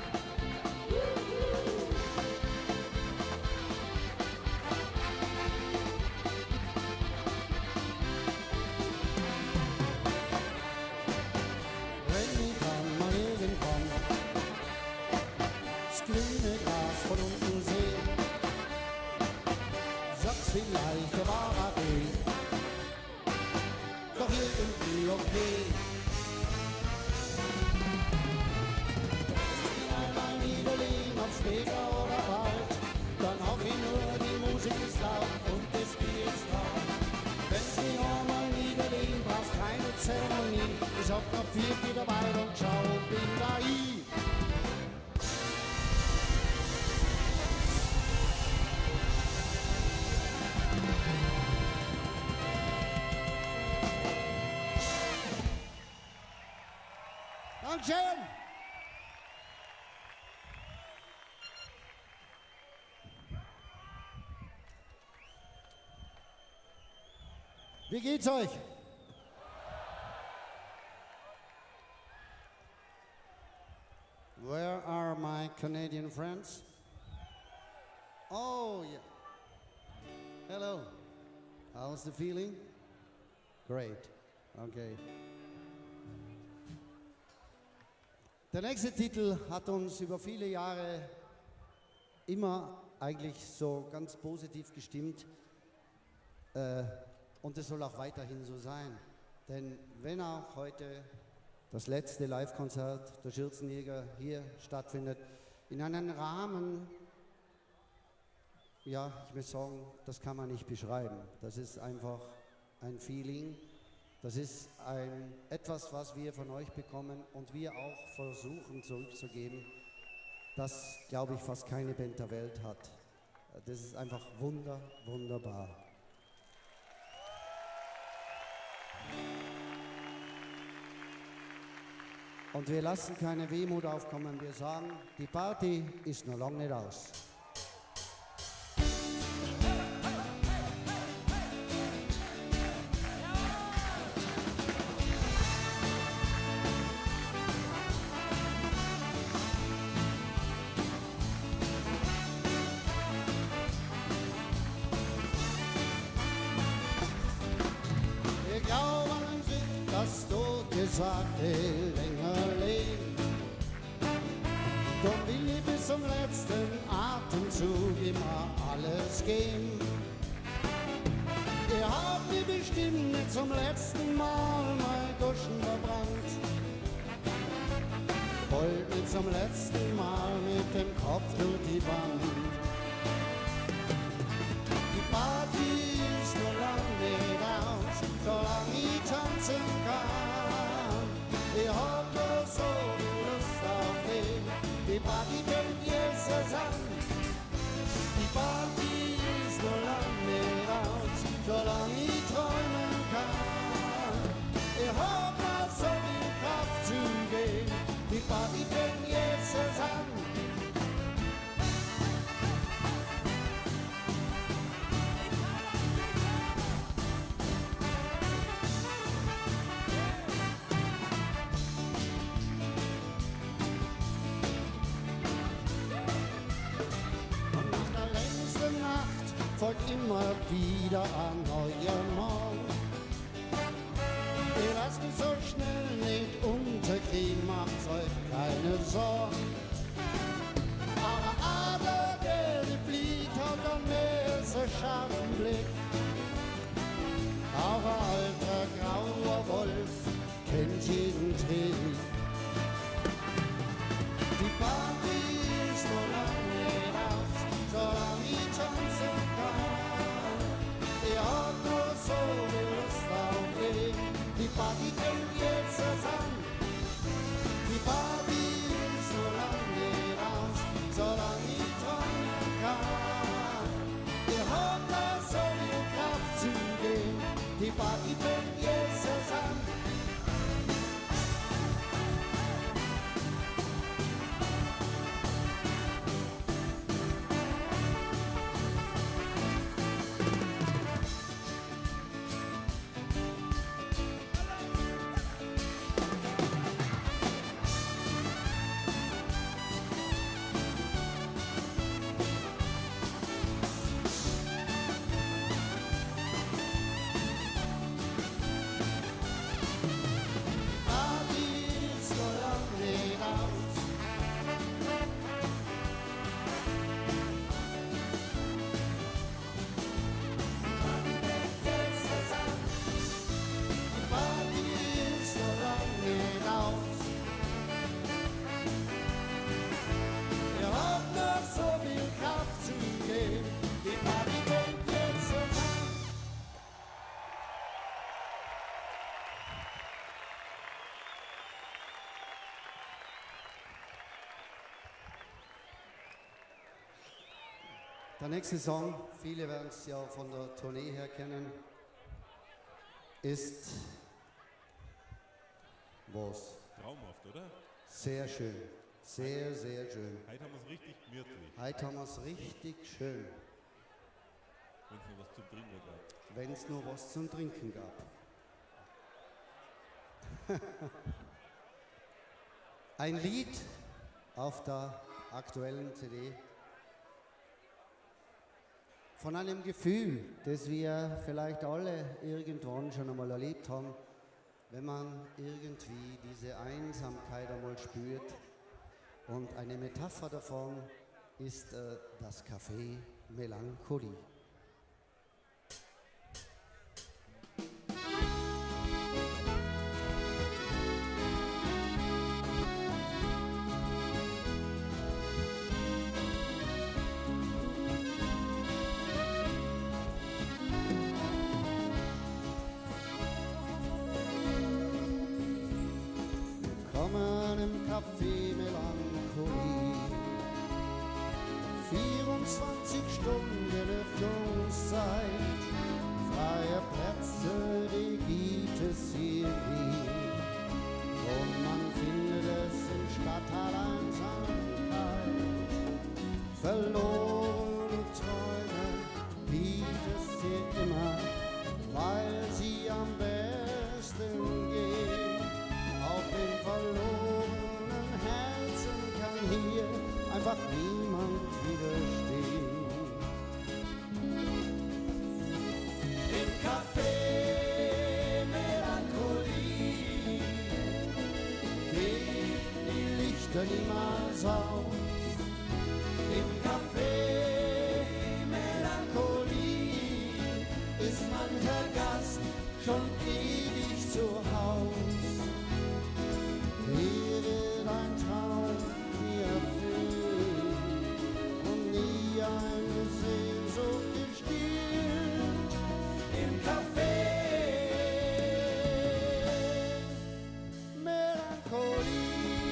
Grüne Gras von unten sehen, sagt's vielleicht, der war er eh, doch irgendwie okay. Wenn sie einmal niederlegen, ob später oder bald, dann hoff ich nur, die Musik ist laut und das Bier ist kalt. Wenn sie einmal niederlegen, brauchst keine Zeremonie, ich hab noch vier wieder weit und schau und bin da i. Dankeschön! Wie geht's euch? Where are my Canadian friends? Oh, yeah. Hello. How's the feeling? Great. Okay. Der nächste Titel hat uns über viele Jahre immer eigentlich so ganz positiv gestimmt äh, und es soll auch weiterhin so sein. Denn wenn auch heute das letzte Live-Konzert der Schürzenjäger hier stattfindet, in einem Rahmen, ja, ich muss sagen, das kann man nicht beschreiben. Das ist einfach ein Feeling. Das ist ein, etwas, was wir von euch bekommen und wir auch versuchen zurückzugeben, das, glaube ich, fast keine Band der Welt hat. Das ist einfach wunder, wunderbar. Und wir lassen keine Wehmut aufkommen, wir sagen, die Party ist noch lange nicht aus. Sagte länger leben, doch will ich bis zum letzten Atemzug immer alles geben. Ihr habt mir bestimmt nicht zum letzten Mal mein Guschen verbrannt, wollt nicht zum letzten Mal mit dem Kopf durch die Wand. Die Party ist noch lang nicht aus, solange ich tanzen kann. Ich hab nur so viel Lust auf dich, die Party fängt jetzt erst an. Die Party ist noch lang nicht aus, solange ich träumen kann. Ich hab nur so viel Kraft zu geben, die Party fängt jetzt erst an. folgt immer wieder ein neuer Morgen. Ihr lasst mich so schnell nicht unterkriegen, macht euch keine Sorgen. Aber Adler, der die fliegt, hat am Meer so scharfen Blick. Auch ein alter grauer Wolf kennt jeden Trick. Die Party ist noch lange nicht aus, solange ich tanzen kann. Ich hab nur so viel Lust auf dich, die Party fängt jetzt erst an. Die Party ist noch lange nicht aus, solange ich träumen kann. Ich hab nur so viel Kraft zu geben, die Party fängt jetzt erst an. Der nächste Song, viele werden es ja von der Tournee her kennen, ist was? Traumhaft, oder? Sehr schön, sehr, sehr schön. Heute haben wir es richtig gemütlich. Heute haben wir es richtig schön, Wenn es noch was zum Trinken gab. wenn es nur was zum Trinken gab. Ein Lied auf der aktuellen C D von einem Gefühl, das wir vielleicht alle irgendwann schon einmal erlebt haben, wenn man irgendwie diese Einsamkeit einmal spürt. Und eine Metapher davon ist äh, das Café Melancholie. Café Melancholie, vierundzwanzig Stunden Öffnungszeit, freie Plätze, die gibt es hier nie. Und man findet es im Stadtteil Einsamkeit, verlorene Träume gibt es hier immer, weil sie am besten gehen, auf den verlorenen hier einfach niemand widerstehen. Im Café Melancholie gehen die Lichter niemals aus. Im Café Melancholie ist mancher Gast schon ewig zu Haus. Hier wird ein Traum und nie eine Sehnsucht gestillt im Café Melancholie.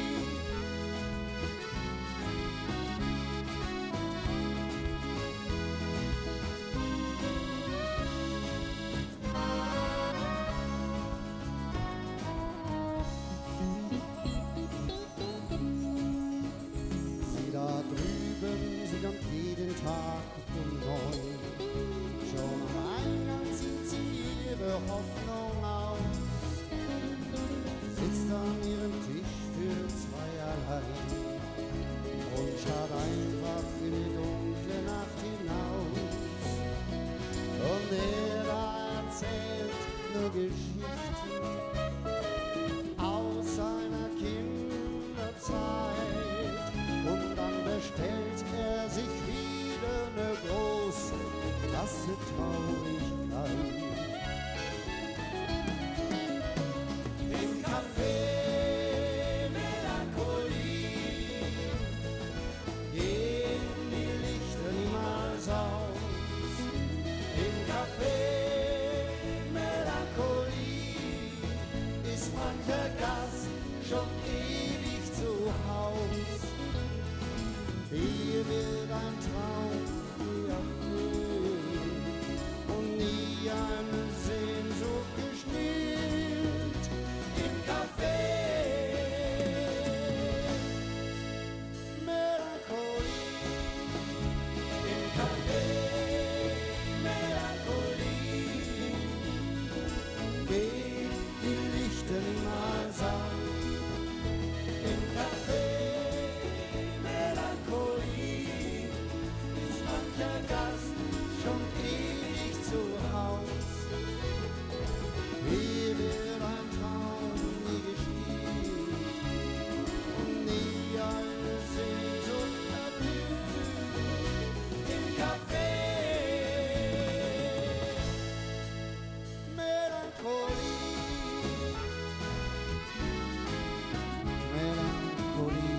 Jeden Tag um neun. Schon am Eingang zieht sie ihre Hoffnung aus, sitzt an ihrem Tisch für zwei allein und schaut einfach in die dunkle Nacht hinaus. große Traurigkeit. Im Café Melancholie gehen die Lichter niemals aus. Im Café Melancholie ist mancher Gast schon ewig zu Haus. Hier wird ein Traum nie erfüllt und nie eine Sehnsucht gestillt. Im Café Melancholie, im Café Melancholie gehen die Lichter niemals aus. Im Café Melancholie ist mancher Gast schon ewig zu Haus. Hier wird ein Traum nie gespielt und nie eine Sehnsucht erblüht. Im Café Melancholie, Melancholie.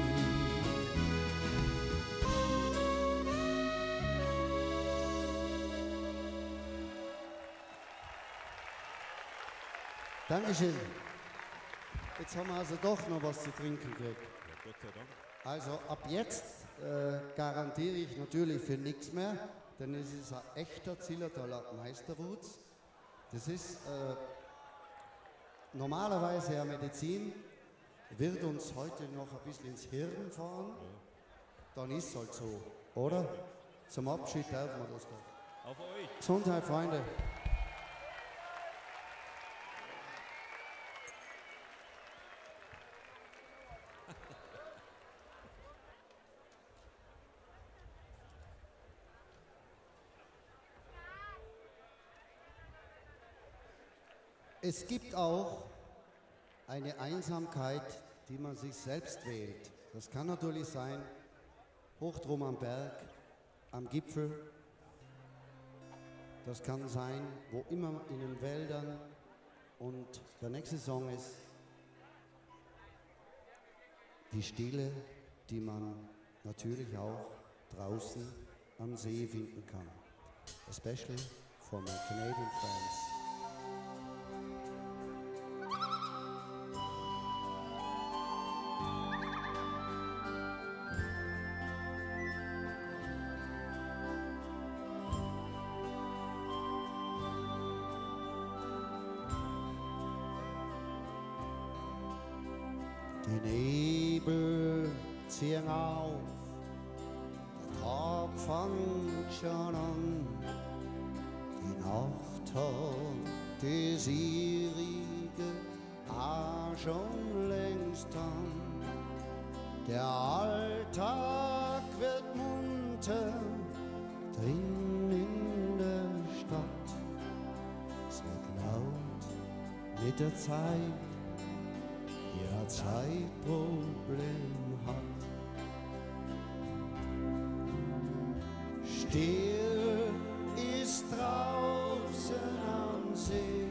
Dankeschön. Jetzt haben wir also doch noch was zu trinken gekriegt. Ja, Gott sei Dank. Also ab jetzt äh, garantiere ich natürlich für nichts mehr, denn es ist ein echter Zillertaler Meisterwurz. Das ist äh, normalerweise eine Medizin, wird uns heute noch ein bisschen ins Hirn fahren. Dann ist es halt so, oder? Zum Abschied dürfen wir das doch. Auf euch. Gesundheit, Freunde. Es gibt auch eine Einsamkeit, die man sich selbst wählt. Das kann natürlich sein, hoch drum am Berg, am Gipfel. Das kann sein, wo immer in den Wäldern. Und der nächste Song ist die Stille, die man natürlich auch draußen am See finden kann. Especially for my Canadian friends. Die Nebel ziehen auf, der Tag fängt schon an, die Nacht hat das ihrige auch schon längst an. Der Alltag wird munter drin in der Stadt, es wird laut mit der Zeit, jeder Zeitproblem hat. Still ist draußen am See,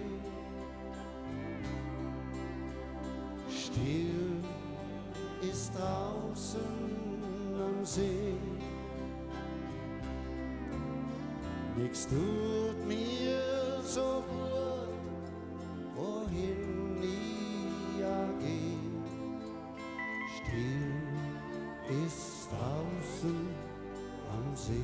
still ist draußen am See. Nix tut mir so gut, wohin ich ja geh. Still ist draußen am See.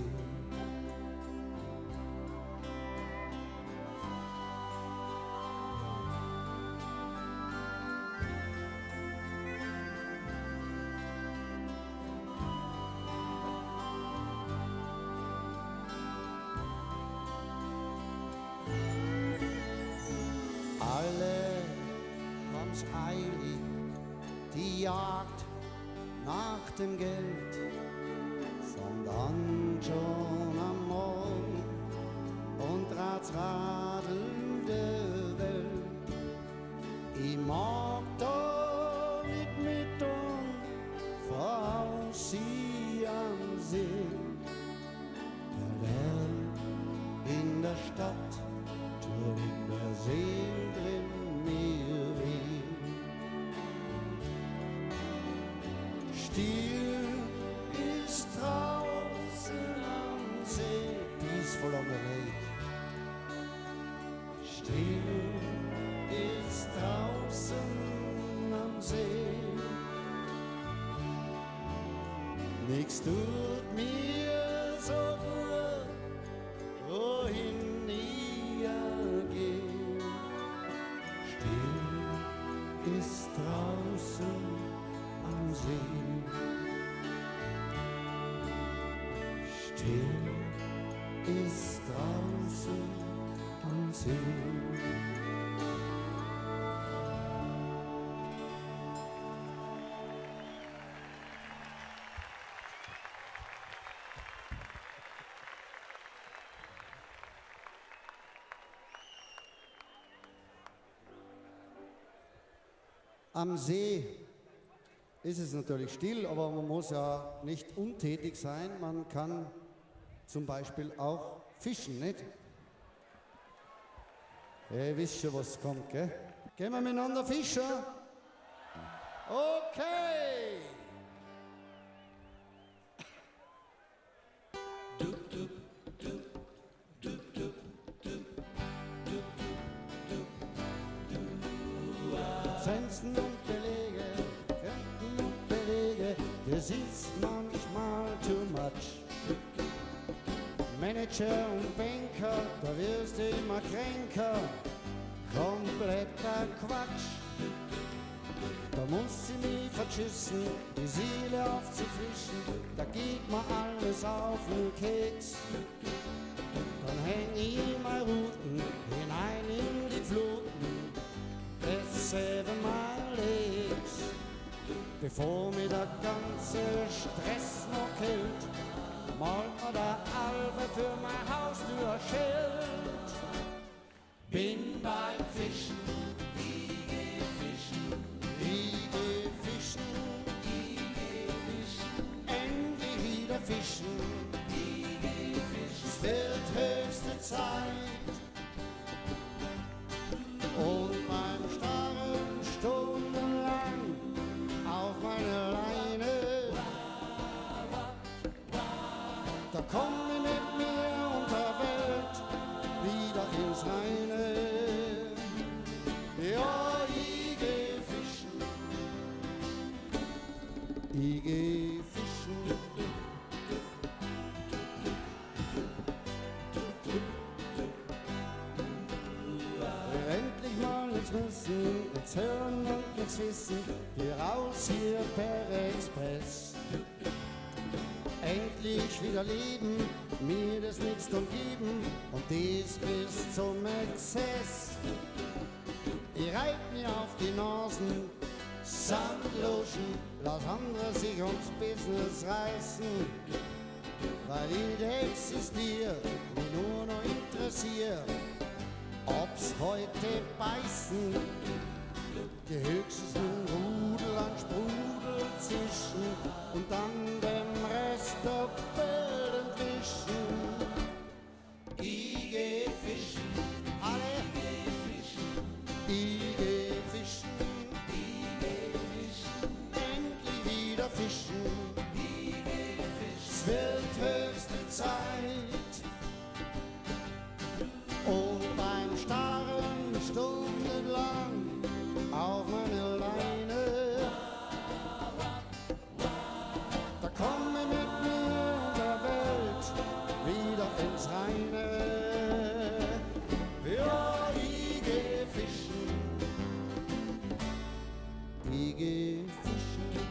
Alle haben's eilig, die Jagd nach dem Geld fängt an schon am Morgen und rat's Radl der Welt. Ich mag da nicht mit und voraus sie am See, der Lärm in Stadt, tut in der Seele drin mir weh. Still ist draußen am See, peaceful on the lake. Still ist draußen am See. Nix tut mir so gut, wohin ich geh. Still ist draußen am See. Still ist draußen am See. Am See ist es natürlich still, aber man muss ja nicht untätig sein. Man kann zum Beispiel auch fischen, nicht? Ihr wisst schon, was kommt, gell? Gehen wir miteinander fischen? Okay! Sensen und Belege, Renten und Belege, das ist manchmal too much. Manager und Banker, da wirst du immer kränker, kompletter Quatsch. Da muss ich mich verschissen, die Seele aufzufrischen, da geht mir alles auf den Keks. Dann häng ich mal Routen hinein in die Fluten, des Seven Mile Lakes. Bevor mir der ganze Stress noch killt, malt mir der Albe für mein Haustür Schild. Bin beim Fischen, ich geh fischen, ich geh fischen, ich geh fischen, endlich wieder fischen, ich geh fischen. Es wird höchste Zeit. Und beim Starren stundenlang auf meine Leine, da komm ich mit mir und der Welt wieder ins Reine. Ja, ich geh fischen, ich geh fischen. Endlich mal nichts müssen, nichts hören und nichts wissen, hier raus hier per Express. Endlich wieder leben, mir das nichts drum geben und dies bis zum Exzess. Ich reib mir auf die Nasen, Sandlotion, lass andere sich ums Business reißen. Weil ich existier, mich nur noch interessiert, ob's heute beißen, die höchsten Rudel an Sprudel zischen und dann den Rest der Welt entwischen. Ich geh fischen, alle geh fischen, ich geh fischen, ich geh fischen, endlich wieder fischen, ich geh fischen. Es wird höchste Zeit. Und beim Starren stundenlang auf meine Leine, da komm ich mit mir und der Welt wieder ins Reine. Ja, ich geh fischen, ich geh fischen.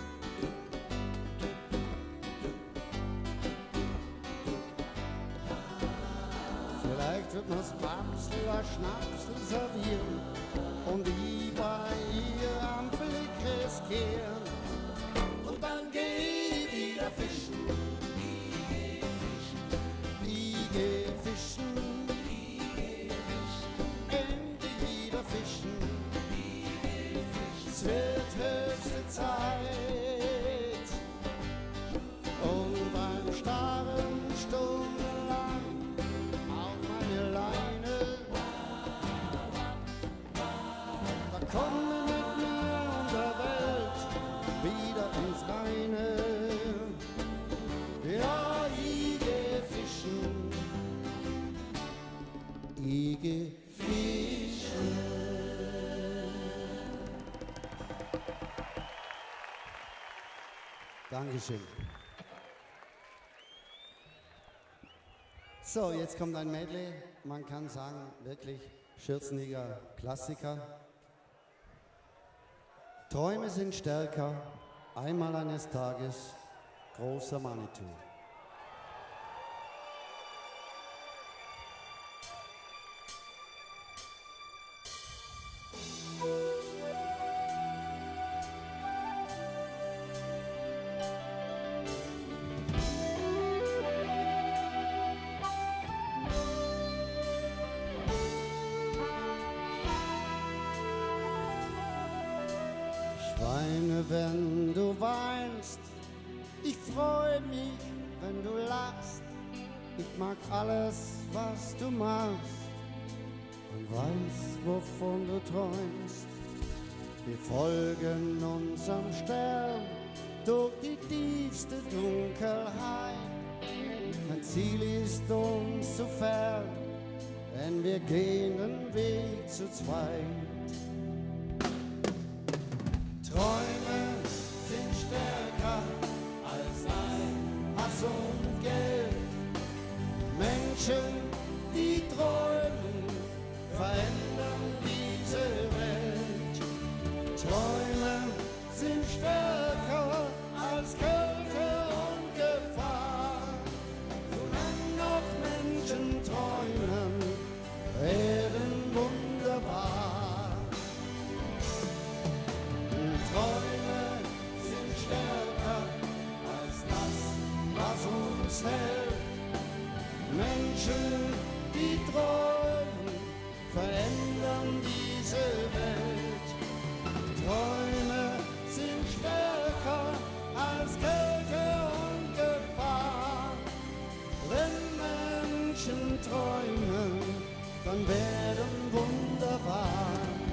Vielleicht wird mir's Papstel oder Schnapsel servieren und ich bei ihr am Blick riskieren. Und dann geh ich wieder fischen, ich geh fischen, ich geh fischen, ich geh fischen, endlich wieder fischen, ich geh fischen. Es wird höchste Zeit. Und beim Starren stundenlang auf meine komme mit mir und der Welt wieder ins Reine. Ja, ich geh fischen, ich geh fischen. Dankeschön. So, jetzt kommt ein Medley. Man kann sagen, wirklich Schürzenjäger Klassiker. Träume sind stärker, einmal eines Tages großer Manitou. Schweine, wenn du weinst, ich freu mich, wenn du lachst. Ich mag alles, was du machst und weiß, wovon du träumst. Wir folgen unserem Stern durch die tiefste Dunkelheit. Kein Ziel ist uns zu fern, denn wir gehen den Weg zu zweit. Träume sind stärker als ein Hass und Geld. Menschen, die träumen, verändern diese Welt. Träume sind stärker als Kälte und Gefahr. Solange noch Menschen träumen, werden wunderbar. Träume sind stärker als das, was uns hält. Menschen, die träumen, verändern diese Welt. Träume sind stärker als Kälte und Gefahr. Wenn Menschen träumen, dann werden wunderbar.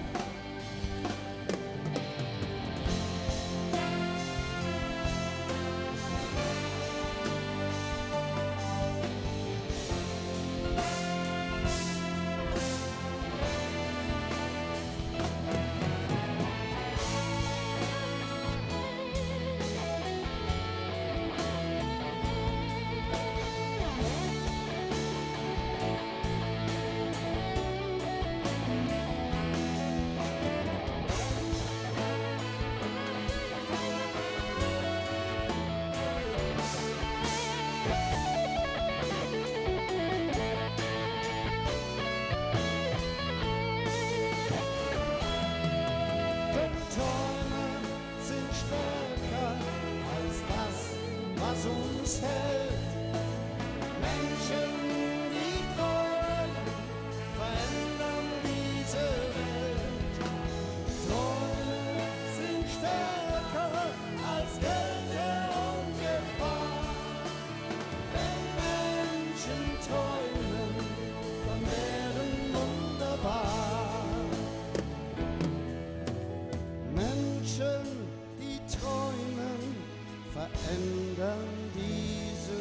Verändern diese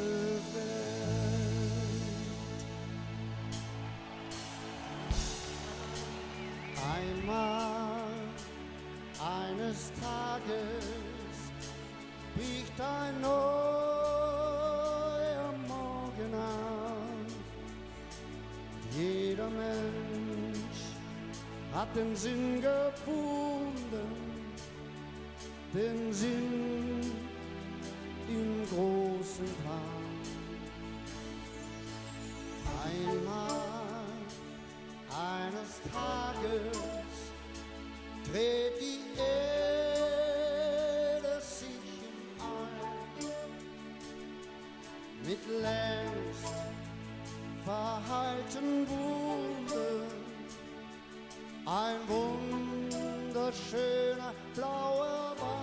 Welt. Einmal eines Tages bricht ein neuer Morgen an. Jeder Mensch hat den Sinn gefunden, den Sinn im großen Plan. Einmal eines Tages dreht die Erde sich ein, mit längst verheilten Wunden, ein wunderschöner blauer Wald.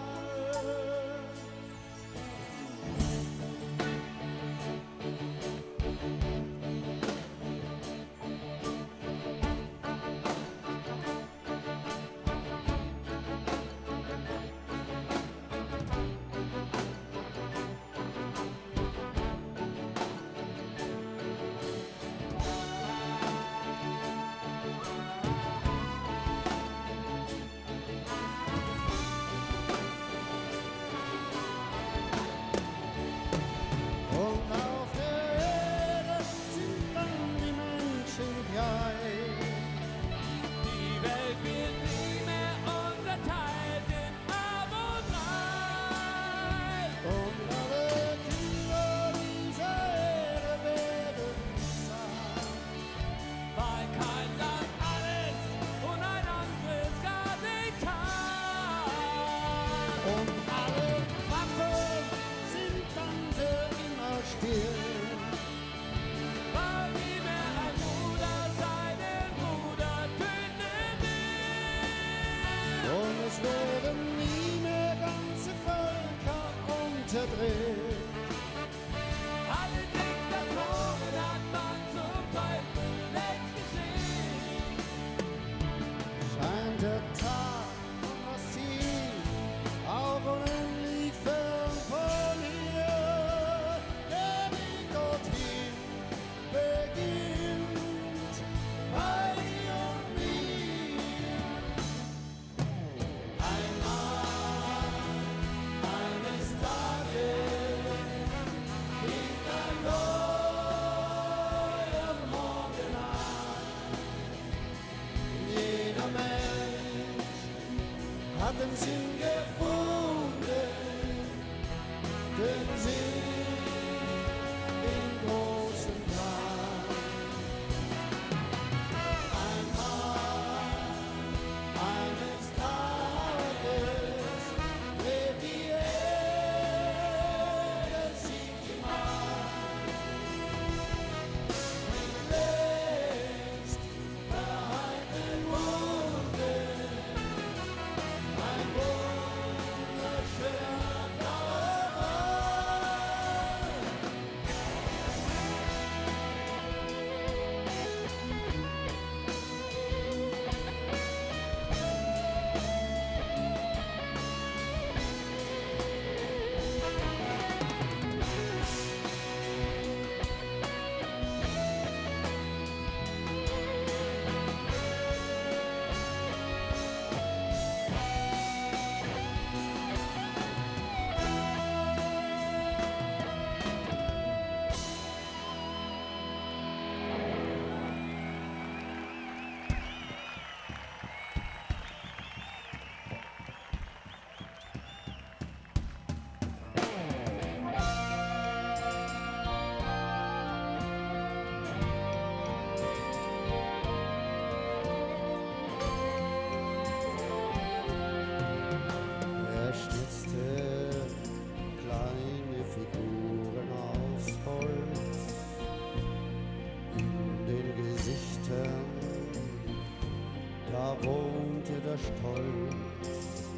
wieder stolz,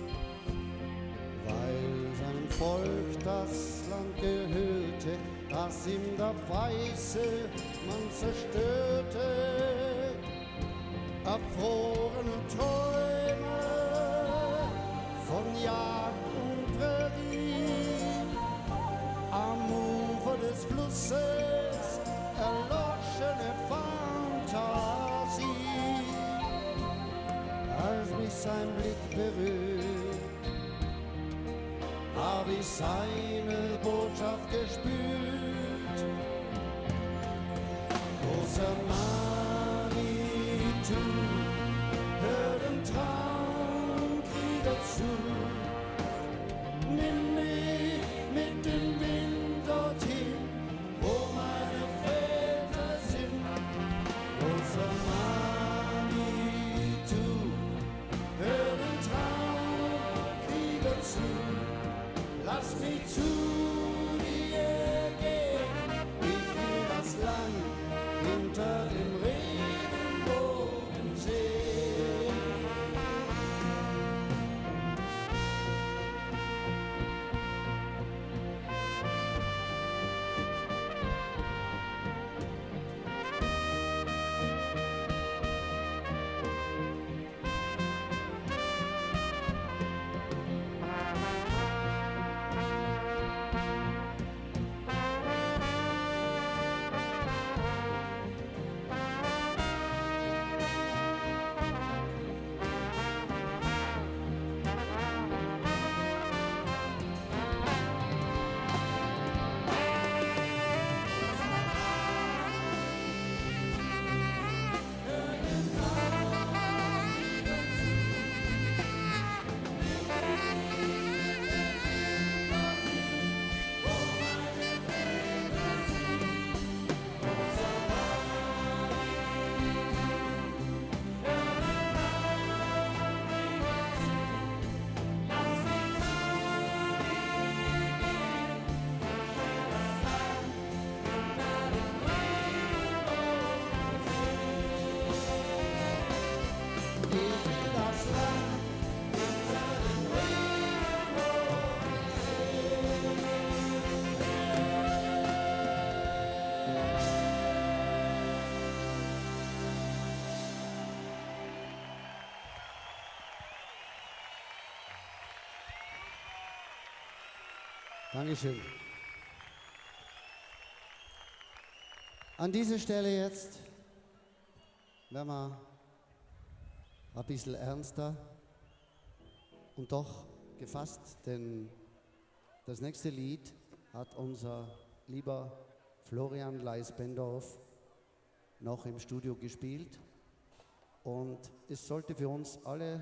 weil seinem Volk das Land gehörte, das ihm der weiße Mann zerstörte. Erfrorene Träume von Jagd und Prärie, am Ufer des Flusses erloschene Fantasie. Als mich sein Blick berührt, hab ich seine Botschaft gespürt. Großer Manitou, hör den Traumkrieger zu. Nimm mich mit dem Wind dorthin, wo meine Väter sind. Großer Manitou, hör den Traumkrieger zu. Lass mich zu dir gehen, ich will das Land hinter dem Regenbogen sehen. Dankeschön. An dieser Stelle jetzt werden wir ein bisschen ernster und doch gefasst, denn das nächste Lied hat unser lieber Florian Leis-Bendorf noch im Studio gespielt und es sollte für uns alle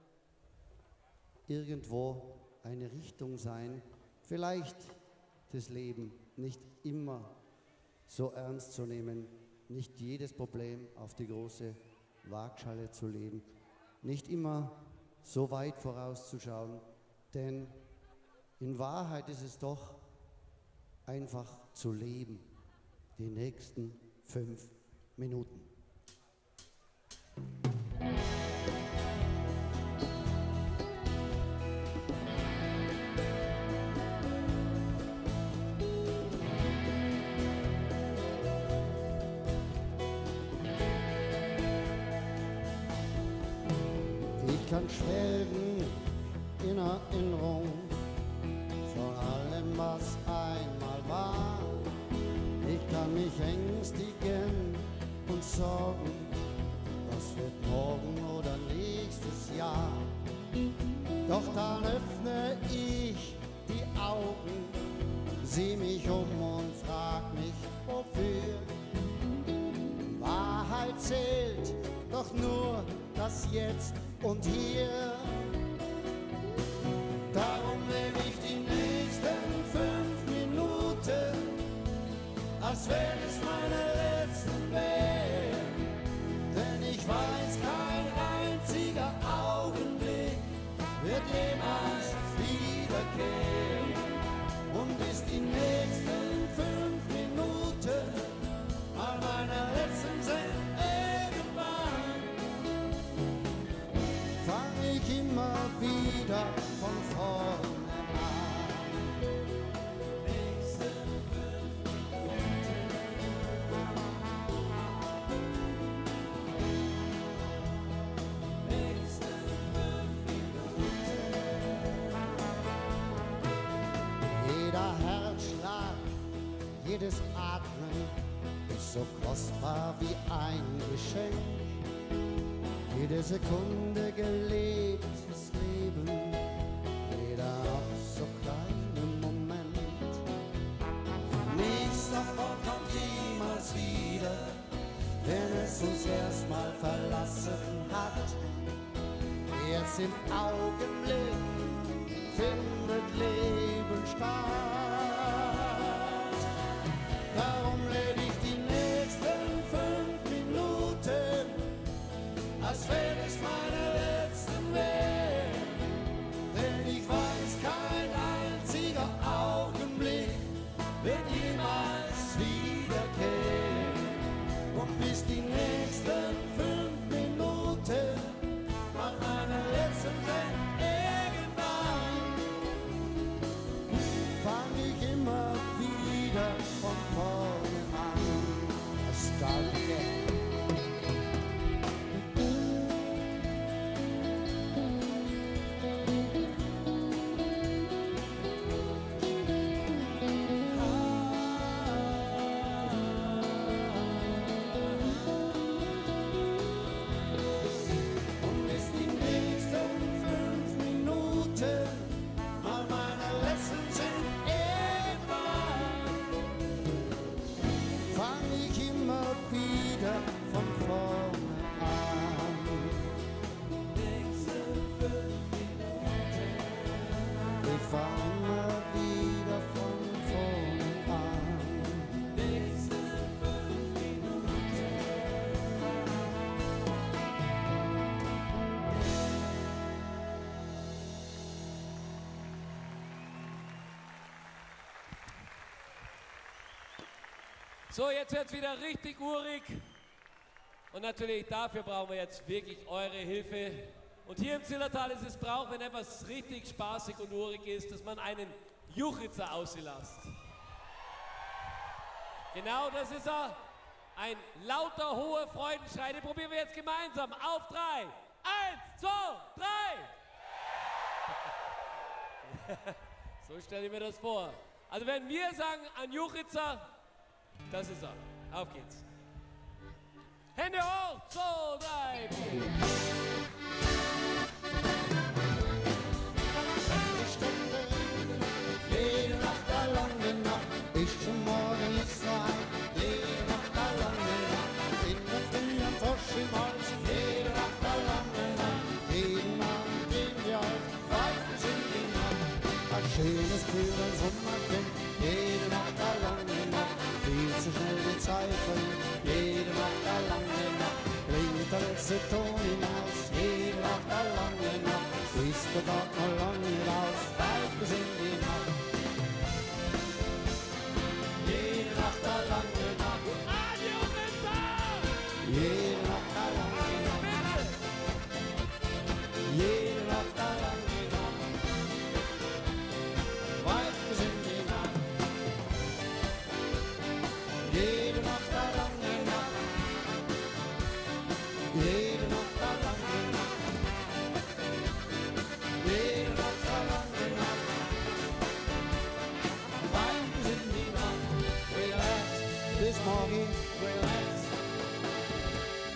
irgendwo eine Richtung sein, vielleicht das Leben nicht immer so ernst zu nehmen, nicht jedes Problem auf die große Waagschale zu legen, nicht immer so weit vorauszuschauen, denn in Wahrheit ist es doch einfach zu leben, die nächsten fünf Minuten. Ich kann schwelgen in Erinnerung von allem, was einmal war. Ich kann mich ängstigen und sorgen, was wird morgen oder nächstes Jahr. Doch dann öffne ich die Augen, sieh mich um und frag mich, wofür. Wahrheit zählt doch nur das Jetzt und Hier. Darum nehme ich die nächsten fünf Minuten, als wenn es meine letzten wären. Denn ich weiß, kein einziger Augenblick wird jemals wiederkehren. Und bis die nächsten fünf Minuten mal meine letzten sind, irgendwann fang jedes Atmen ist so kostbar wie ein Geschenk. Jede Sekunde gelebtes Leben, jeder auch so kleine Moment. Nichts davon kommt jemals wieder, wenn es uns erstmal verlassen hat. Erst im Augenblick findet Leben statt. Darum lebe ich die nächsten fünf Minuten, als wenn es meine letzten wären. Denn ich weiß, kein einziger Augenblick wird jemals wiederkehren. Und bis die nächsten fünf Minuten an meiner letzten sind, irgendwann fang ich immer wieder von vorne an. I start again. Und bis die nächsten fünf Minuten mal meine letzten sind, irgendwann fang ich immer wieder von vorne an. Ich fang immer wieder von vorne an. So, jetzt wird's wieder richtig urig. Und natürlich dafür brauchen wir jetzt wirklich eure Hilfe. Und hier im Zillertal ist es Brauch, wenn etwas richtig spaßig und urig ist, dass man einen Juchitzer auslässt. Genau, das ist er. Ein lauter, hoher Freudenschrei. Den probieren wir jetzt gemeinsam. Auf drei. Eins, zwei, drei. So stelle ich mir das vor. Also wenn wir sagen, ein Juchitzer, das ist er. Auf geht's. Hände hoch, zwei, drei, vier. Jede Nacht, der lange Nacht, ist schon morgen nicht so ein. Jede Nacht, der lange Nacht, in der Früh am Frosch im Hals. Jede Nacht, der lange Nacht, jeden Abend gehen wir auf, weit bis in die Nacht. Ein schönes Gefühl, ein Sommerkind, jede Nacht, der lange Nacht, viel zu schnell die Zeit vergeht. Jede Nacht, der lange Nacht, klingt der letzte Ton hinaus. Jede Nacht, der lange Nacht, ist der Tag noch lang nicht aus, weit bis in die Nacht. Jede Nacht, der lange Nacht, Radio Winter! jede Nacht, der lange Nacht, jede Nacht, der lange Nacht, weit bis in die Nacht. Jede Nacht, der lange Nacht, jede Nacht, der lange Nacht, jede Nacht, der lange Nacht, weit bis in die Nacht. Relax, this morning, relax.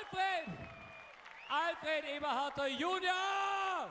Alfred! Alfred Eberharter Junior!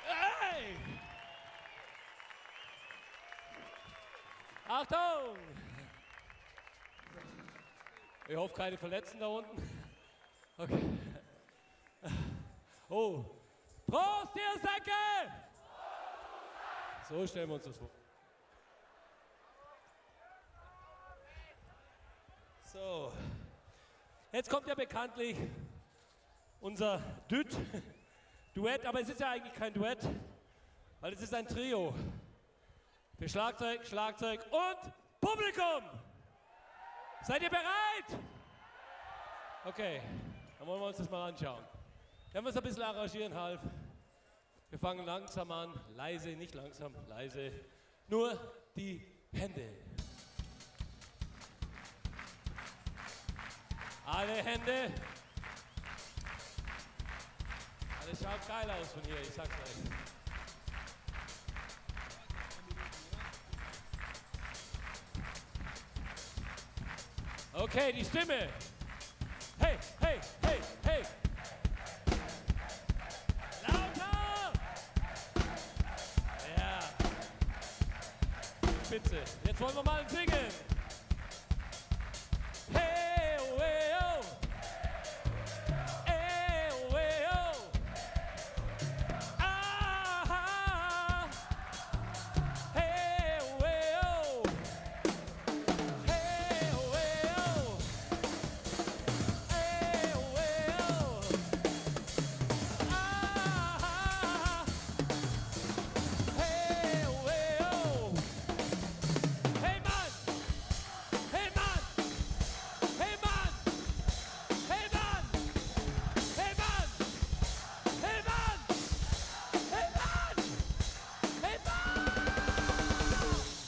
Hey! Achtung! Ich hoffe, keine Verletzten da unten. Okay. Oh. Prost, ihr Säcke! So stellen wir uns das vor. So. Jetzt kommt ja bekanntlich unser Düt. Duett, aber es ist ja eigentlich kein Duett, weil es ist ein Trio. Für Schlagzeug, Schlagzeug und Publikum. Seid ihr bereit? Okay, dann wollen wir uns das mal anschauen. Wenn wir es ein bisschen arrangieren, halb. Wir fangen langsam an, leise, nicht langsam, leise. Nur die Hände. Alle Hände. Alles schaut geil aus von hier, ich sag's euch. Okay, die Stimme. Hey, hey, hey, hey. Lauter! Ja. Spitze. Jetzt wollen wir mal singen. Hey, oh, hey, oh. Hey, oh, hey, oh. Ah, hey, oh, hey, oh. Hey, oh, hey, oh. Hey, oh, hey, oh. Ah, hey, oh, hey, oh. Hey, Mann! Hey, Mann! Hey, Mann! Hey, Mann! Hey, Mann! Hey, Mann! Hey, Mann! Hey, Mann!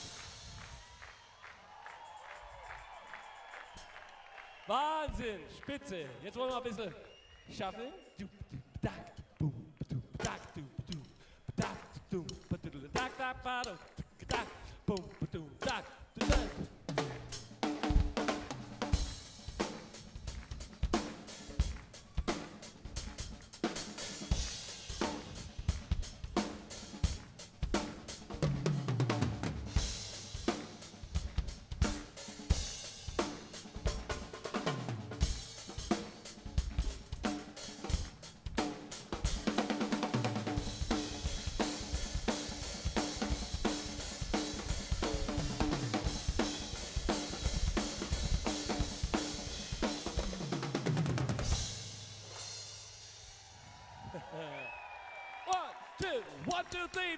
Wahnsinn! Spitze! Jetzt wollen wir ein bisschen shuffle. Du, du, dak, du, bum, du, dak, du, du, dak, du, du, du, dak, dak, ba, du, dak, bum, du, dak, du, dak. One, two, one, two, three.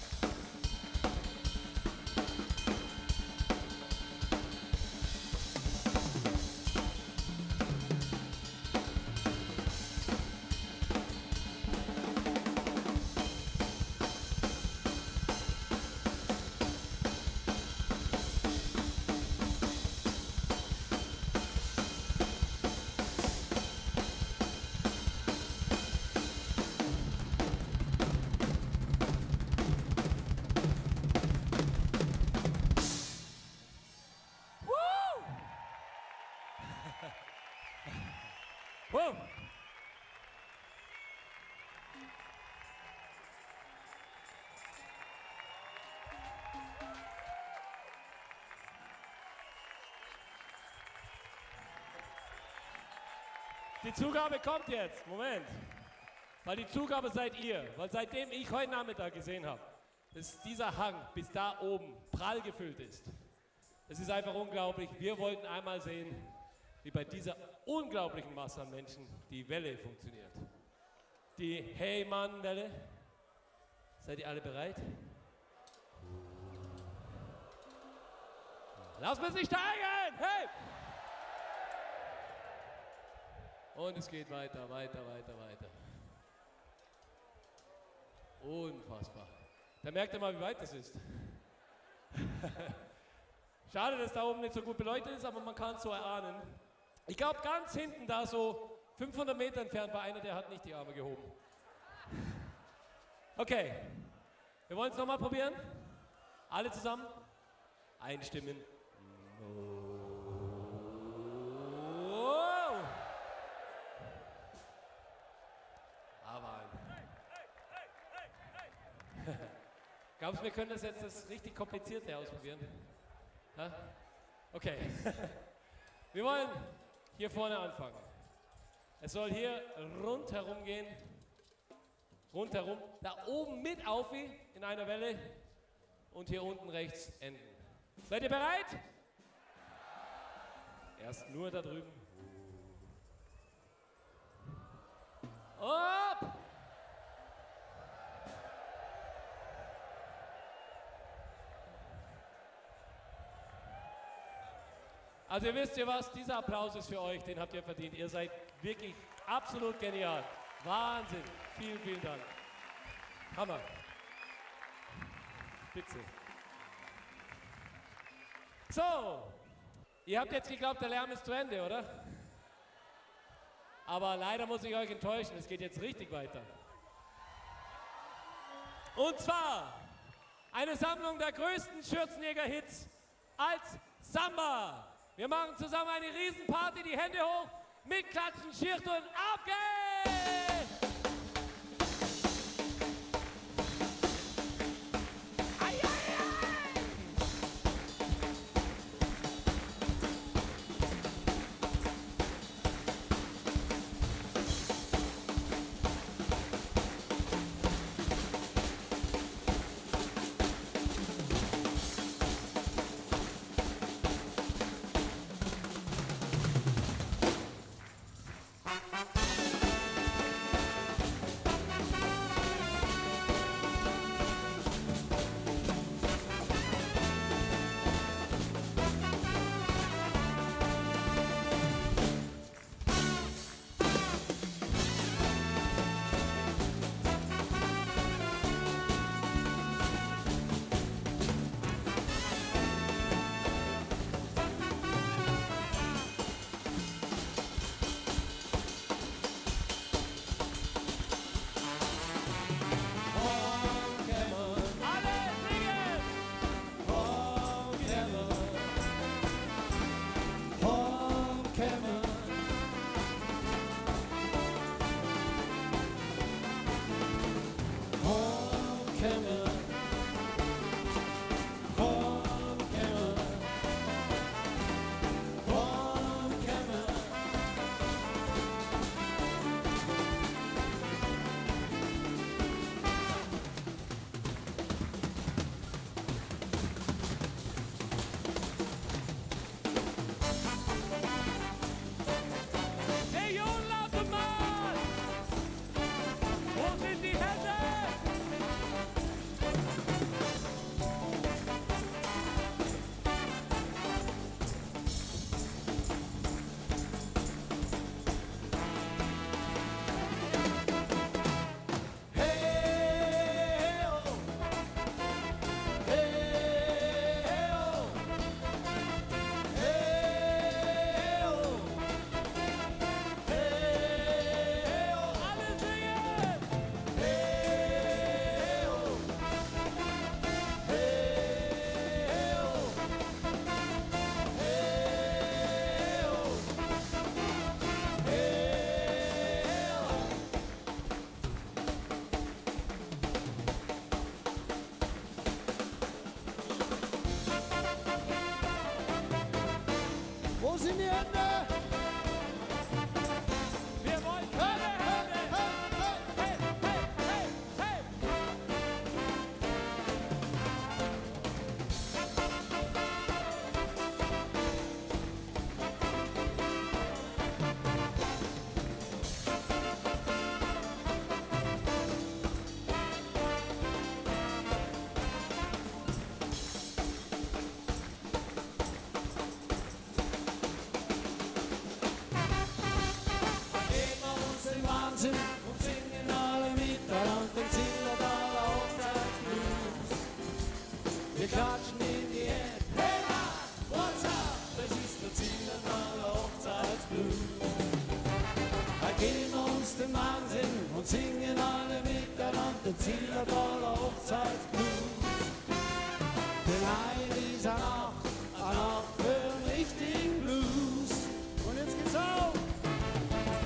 Whoa! Die Zugabe kommt jetzt. Moment. Weil die Zugabe seid ihr. Weil seitdem ich heute Nachmittag gesehen habe, dass dieser Hang bis da oben prall gefüllt ist. Es ist einfach unglaublich. Wir wollten einmal sehen, wie bei dieser unglaublichen Masse an Menschen die Welle funktioniert. Die Hey-Mann-Welle. Seid ihr alle bereit? Lass mich nicht steigen! Hey! Und es geht weiter, weiter, weiter, weiter. Unfassbar. Da merkt ihr mal, wie weit das ist. Schade, dass da oben nicht so gut beleuchtet ist, aber man kann es so erahnen. Ich glaube, ganz hinten da so fünfhundert Meter entfernt war einer, der hat nicht die Arme gehoben. Okay, wir wollen es nochmal probieren. Alle zusammen. Einstimmen. Wow. Aber ein. Glaubst du, wir können das jetzt das richtig komplizierte ausprobieren? Ha? Okay. Wir wollen hier vorne anfangen. Es soll hier rundherum gehen. Rundherum. Da oben mit auf in einer Welle. Und hier unten rechts enden. Seid ihr bereit? Erst nur da drüben. Up! Also ihr wisst ja was, dieser Applaus ist für euch, den habt ihr verdient. Ihr seid wirklich absolut genial. Wahnsinn. Vielen, vielen Dank. Hammer. Spitze. So, ihr habt jetzt geglaubt, der Lärm ist zu Ende, oder? Aber leider muss ich euch enttäuschen, es geht jetzt richtig weiter. Und zwar eine Sammlung der größten Schürzenjäger-Hits als Samba. Wir machen zusammen eine Riesenparty, die Hände hoch, mit Klatschen, Schirrtouren, auf geht's! Wo sind die Hände? Wir wollen Hände, Hände! Hey, hey, hey, hey! Und singen alle miteinander den Zillertaler Hochzeitsblues. Wir klatschen in die Hände, hey man, what's up? Das ist der Zillertaler Hochzeitsblues. Da geben wir uns den Wahnsinn und singen alle miteinander den Zillertaler Hochzeitsblues. Denn heute ist eine Nacht, eine Nacht für den richtigen Blues. Und jetzt geht's auf!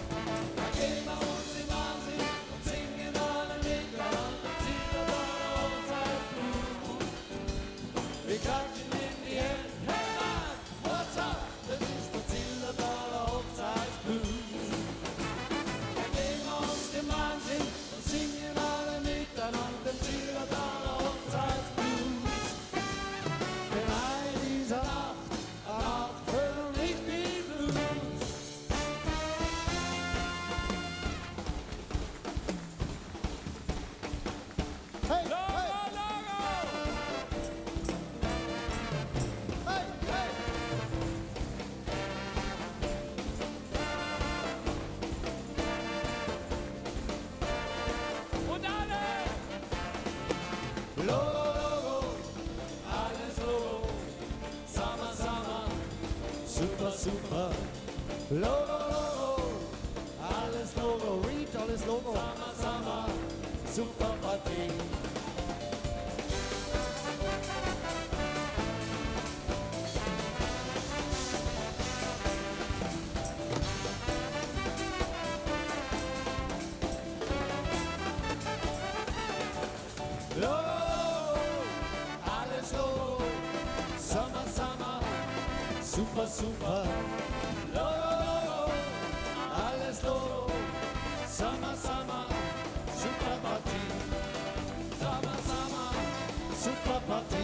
Da geben wir uns den Wahnsinn und singen alle miteinander den Zillertaler Logo, Logo, alles Logo. Sommer, Sommer, super, super. Logo, Logo, alles Logo. Reed, alles Logo. Sommer, Sommer, super Party. Logo, alles Logo. Sommer, Sommer, super, super. Logo, Logo, alles Logo. Sommer, Sommer, super Party. Sommer, Sommer, super Party.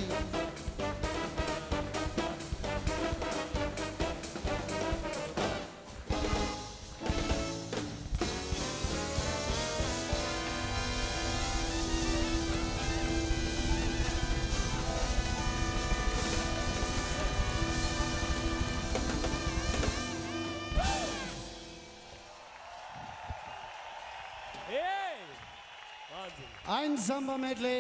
Hey! Wahnsinn. Ein Samba-Medley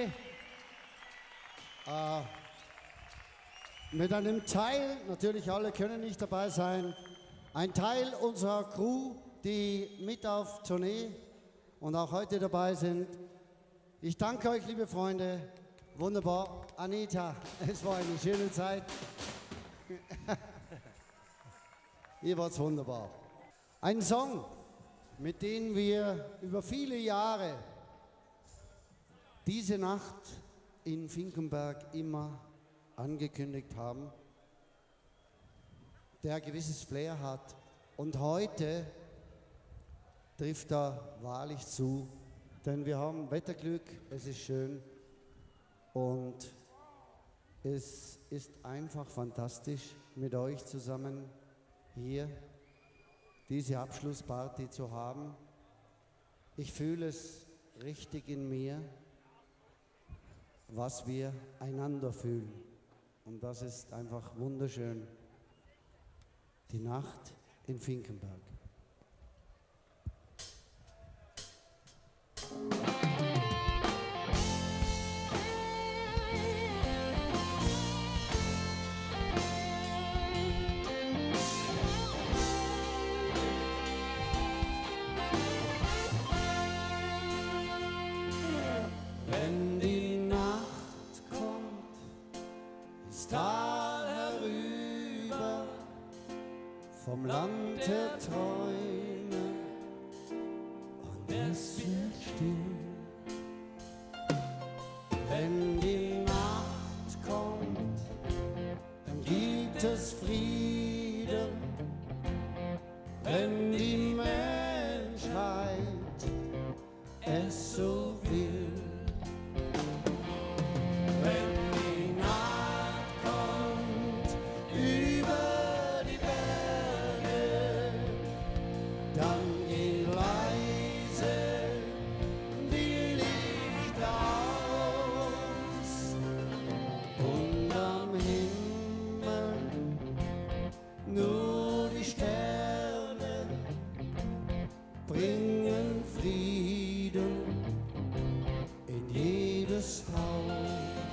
äh, mit einem Teil, natürlich alle können nicht dabei sein, ein Teil unserer Crew, die mit auf Tournee und auch heute dabei sind. Ich danke euch, liebe Freunde. Wunderbar. Anita, es war eine schöne Zeit. Ihr wart's wunderbar. Ein Song, mit dem wir über viele Jahre diese Nacht in Finkenberg immer angekündigt haben, der ein gewisses Flair hat. Und heute trifft er wahrlich zu, denn wir haben Wetterglück, es ist schön und es ist einfach fantastisch, mit euch zusammen hier diese Abschlussparty zu haben. Ich fühle es richtig in mir, was wir einander fühlen. Und das ist einfach wunderschön. Die Nacht in Finkenberg. Wenn die Nacht kommt, ins Tal herüber, Vom Land der Träume, und es wird still. Wenn die Nacht kommt, dann gibt es Frieden. Wenn die Menschheit es so will. Wenn die Nacht kommt über die Berge, dann gehen leise die Lichter aus und am Himmel nur die Sterne bringen Frieden in jedes Haus.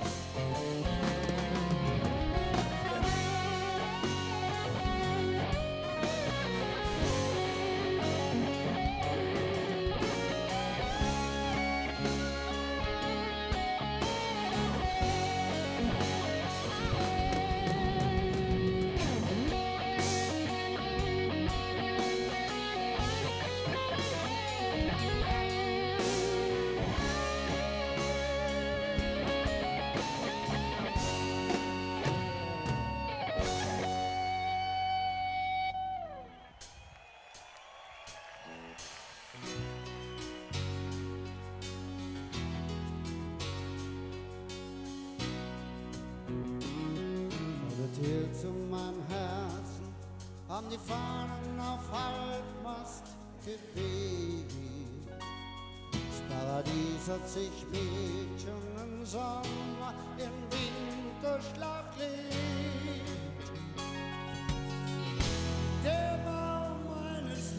Hier zu meinem Herzen haben die Fahnen auf Halbmast geweht. Das Paradies hat sich mit schönen Sommer im Winterschlaf gelegt. Der Baum meines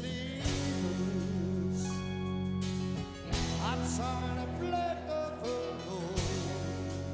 Lebens hat seine Blätter verloren.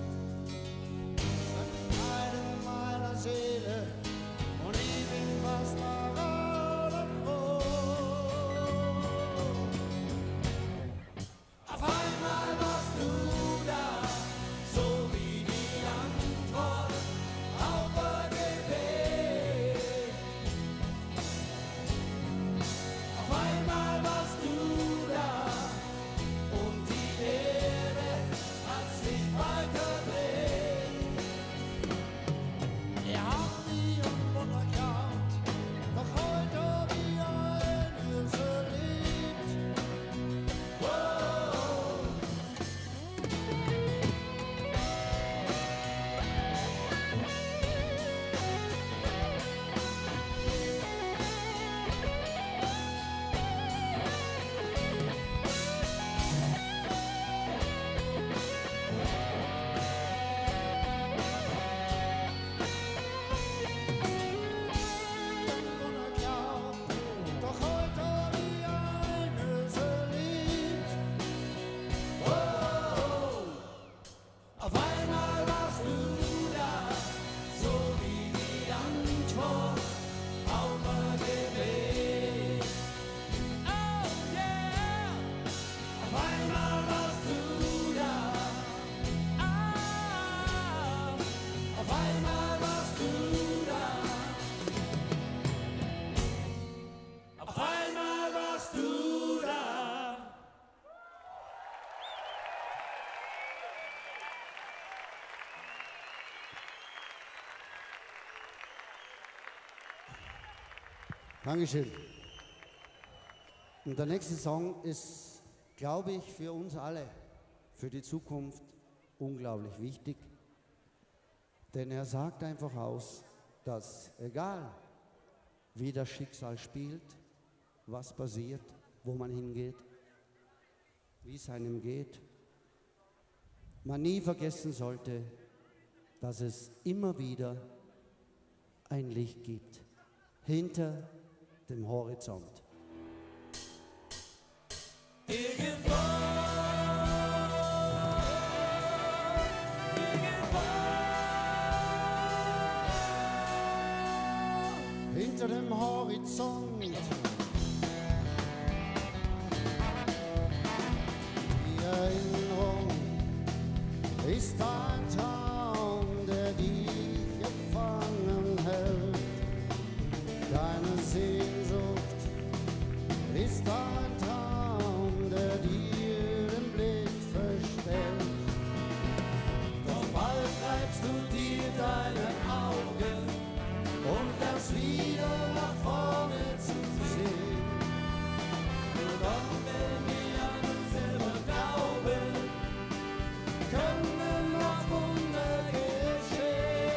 Dankeschön. Und der nächste Song ist, glaube ich, für uns alle, für die Zukunft unglaublich wichtig. Denn er sagt einfach aus, dass egal wie das Schicksal spielt, was passiert, wo man hingeht, wie es einem geht, man nie vergessen sollte, dass es immer wieder ein Licht gibt hinter dem Horizont. Irgendwo, irgendwo, hinter dem Horizont. Die Erinnerung ist ein Traum, der dich gefangen hält. Deine Sehnsucht ist ein Traum, der dir den Blick verstellt. doch bald reibst du dir deine Augen und lernst wieder nach vorne zu sehen. Nur dann, wenn wir an uns selber glauben, können noch Wunder geschehen.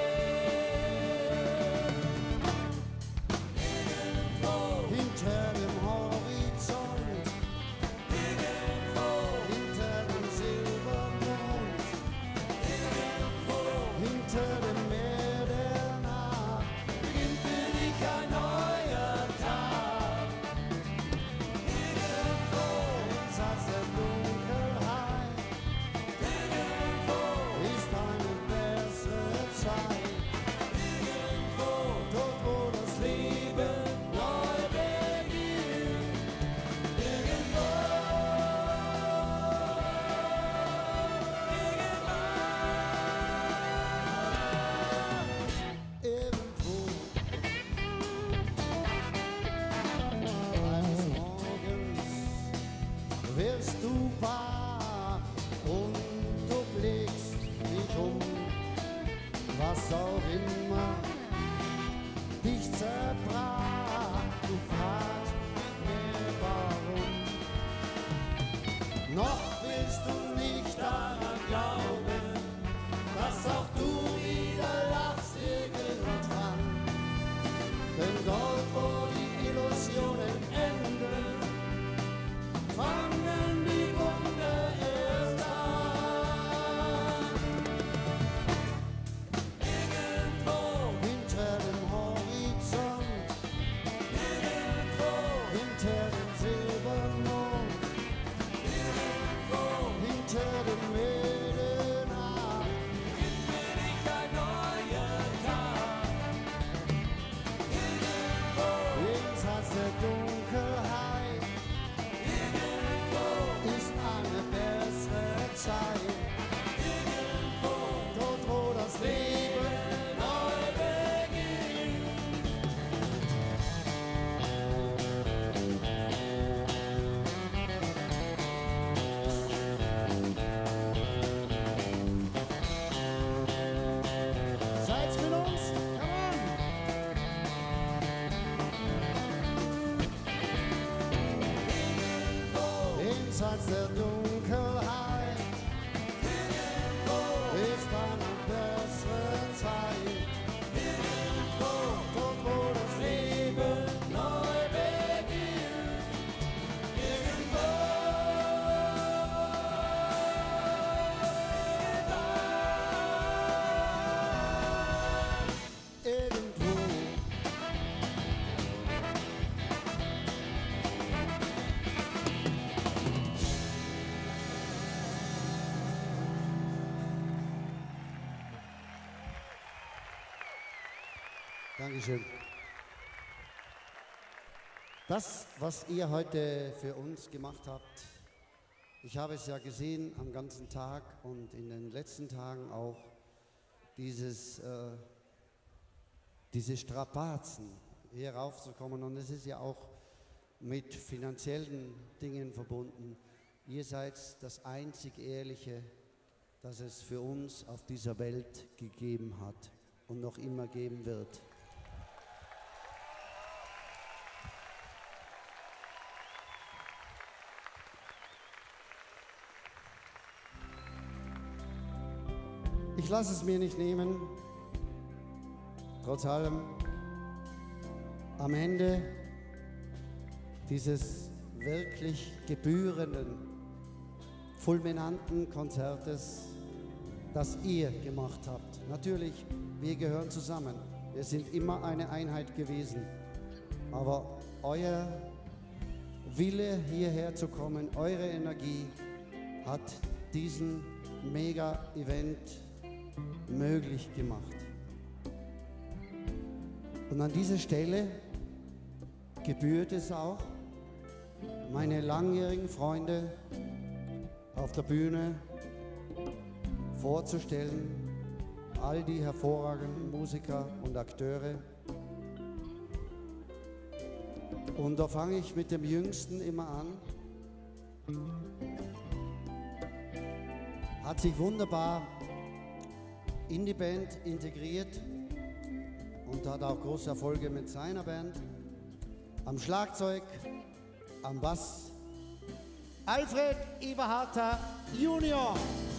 Irgendwo, Hinter dem Horizont, irgendwo, hinter dem Silbermond, irgendwo hinter dem Meer der Nacht. beginnt für dich ein neuer Tag. Irgendwo, Jenseits der Dunkelheit irgendwo, ist eine bessere Zeit. irgendwo, Dort, wo das Leben neu beginnt. Irgendwo, irgendwo eines Morgens wirst du wach und du blickst dich um, was auch immer dich zerbrach, du fragst nicht mehr warum. Noch willst du nicht daran glauben, dass auch du wieder lachst irgendwann. Denn dort, wo die Illusionen enden, fangen die Wunder erst an. irgendwo, Hinter dem Horizont, irgendwo, hinter dem Silbermond, irgendwo hinter dem Meer der Nacht. beginnt für dich ein neuer Tag. Irgendwo, Jenseits der Dunkelheit irgendwo, ist eine bessere Zeit. irgendwo, Dort, wo das Leben neu beginnt. Seid's mit uns? Come on! Jenseits der Dunkelheit ist eine bessere Zeit. Dort, wo das Leben Neu beginnt. Irgendwo, irgendwo Dankeschön. Das, was ihr heute für uns gemacht habt, ich habe es ja gesehen am ganzen Tag und in den letzten Tagen auch, dieses, äh, diese Strapazen, hier raufzukommen. Und es ist ja auch mit finanziellen Dingen verbunden. Ihr seid das einzig Ehrliche, das es für uns auf dieser Welt gegeben hat und noch immer geben wird. Ich lasse es mir nicht nehmen, trotz allem am Ende dieses wirklich gebührenden, fulminanten Konzertes, das ihr gemacht habt. Natürlich, wir gehören zusammen. Wir sind immer eine Einheit gewesen. Aber euer Wille, hierher zu kommen, eure Energie hat diesen Mega-Event möglich gemacht. Und an dieser Stelle gebührt es auch, meine langjährigen Freunde auf der Bühne vorzustellen, all die hervorragenden Musiker und Akteure. Und da fange ich mit dem Jüngsten immer an. Hat sich wunderbar in die Band integriert und hat auch große Erfolge mit seiner Band. Am Schlagzeug, am Bass, Alfred Eberharter Junior.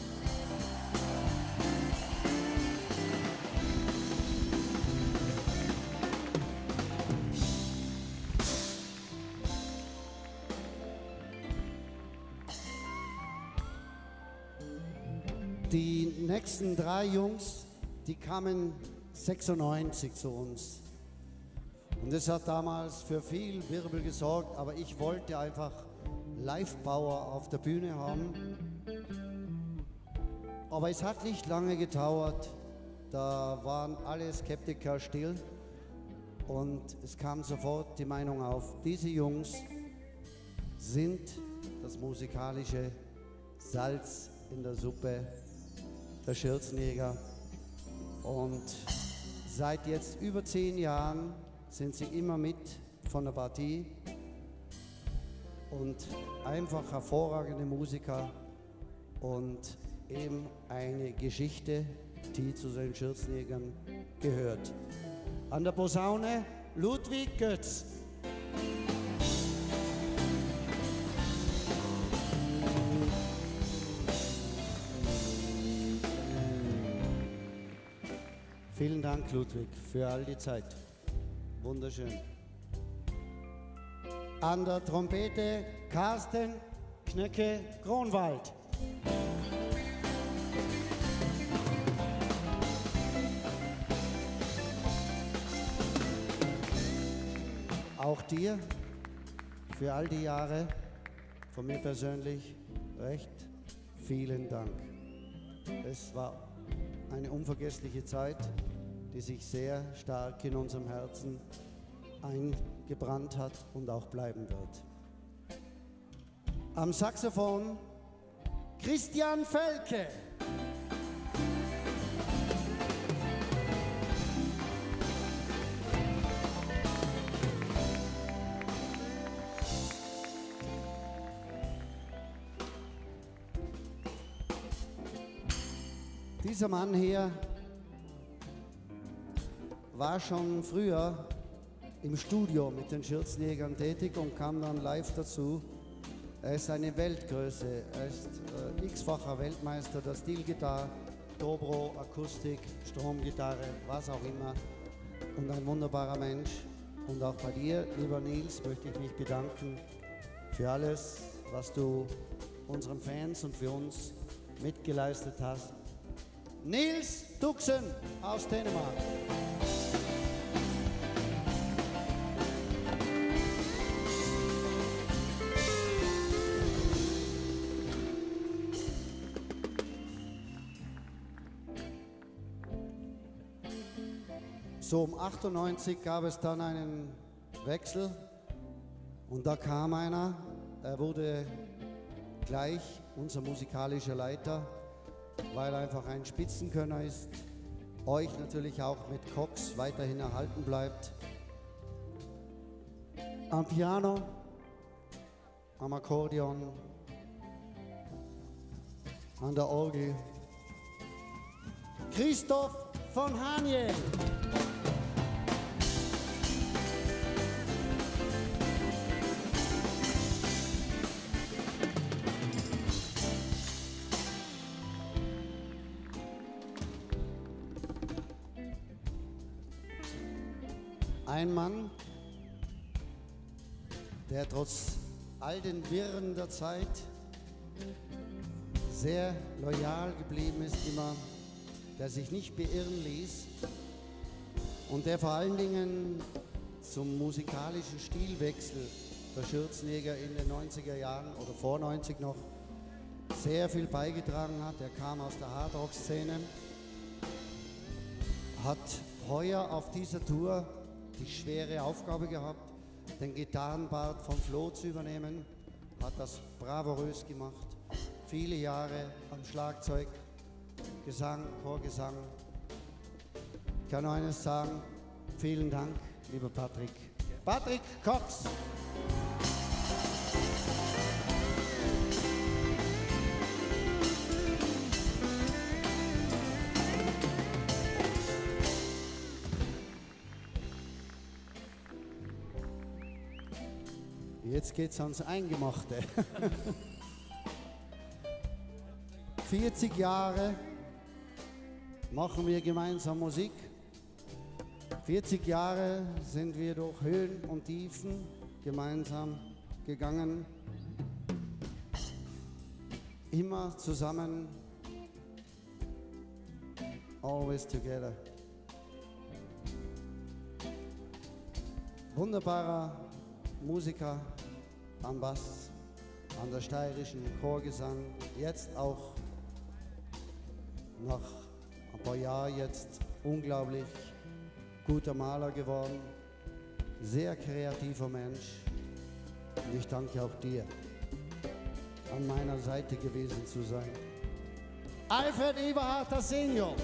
Die nächsten drei Jungs, die kamen sechsundneunzig zu uns. Und das hat damals für viel Wirbel gesorgt, aber ich wollte einfach Live-Power auf der Bühne haben. Aber es hat nicht lange gedauert, da waren alle Skeptiker still und es kam sofort die Meinung auf, diese Jungs sind das musikalische Salz in der Suppe der Schürzenjäger. Und seit jetzt über zehn Jahren sind sie immer mit von der Partie und einfach hervorragende Musiker und eben eine Geschichte, die zu den Schürzenjägern gehört. An der Posaune Ludwig Götz. Vielen Dank, Ludwig, für all die Zeit. Wunderschön. An der Trompete Carsten Knöcke Kronwald. Auch dir für all die Jahre von mir persönlich recht vielen Dank. Es war eine unvergessliche Zeit, die sich sehr stark in unserem Herzen eingebrannt hat und auch bleiben wird. Am Saxophon Christian Felke. Dieser Mann hier war schon früher im Studio mit den Schürzenjägern tätig und kam dann live dazu. Er ist eine Weltgröße, er ist äh, x-facher Weltmeister der Stilgitarre, Dobro, Akustik, Stromgitarre, was auch immer. Und ein wunderbarer Mensch. Und auch bei dir, lieber Nils, möchte ich mich bedanken für alles, was du unseren Fans und für uns mitgeleistet hast. Nils Duxen aus Dänemark. So um achtundneunzig gab es dann einen Wechsel und da kam einer, er wurde gleich unser musikalischer Leiter, weil er einfach ein Spitzenkönner ist, euch natürlich auch mit Cox weiterhin erhalten bleibt. Am Piano, am Akkordeon, an der Orgel, Christoph von Haniel. Ein Mann, der trotz all den Wirren der Zeit sehr loyal geblieben ist immer, der sich nicht beirren ließ und der vor allen Dingen zum musikalischen Stilwechsel der Schürzenjäger in den neunziger Jahren oder vor neunzig noch sehr viel beigetragen hat. Er kam aus der Hardrock-Szene, hat heuer auf dieser Tour die schwere Aufgabe gehabt, den Gitarrenpart von Flo zu übernehmen, hat das bravourös gemacht. Viele Jahre am Schlagzeug, Gesang, Chorgesang. Ich kann nur eines sagen, vielen Dank, lieber Patrick. Patrick Cox. Jetzt geht's ans Eingemachte. vierzig Jahre machen wir gemeinsam Musik. vierzig Jahre sind wir durch Höhen und Tiefen gemeinsam gegangen. Immer zusammen. Always together. Wunderbarer Musiker am Bass, an der steirischen Chorgesang, jetzt auch nach ein paar Jahren jetzt unglaublich guter Maler geworden, sehr kreativer Mensch und ich danke auch dir, an meiner Seite gewesen zu sein. Alfred Eberharter Senior.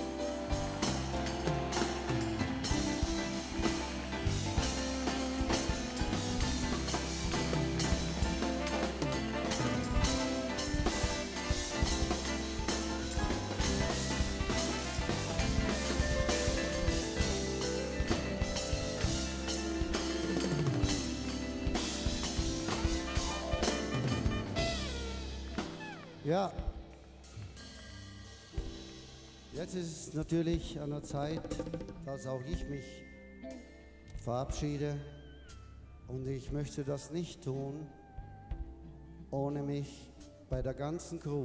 Ja, jetzt ist es natürlich an der Zeit, dass auch ich mich verabschiede und ich möchte das nicht tun, ohne mich bei der ganzen Crew.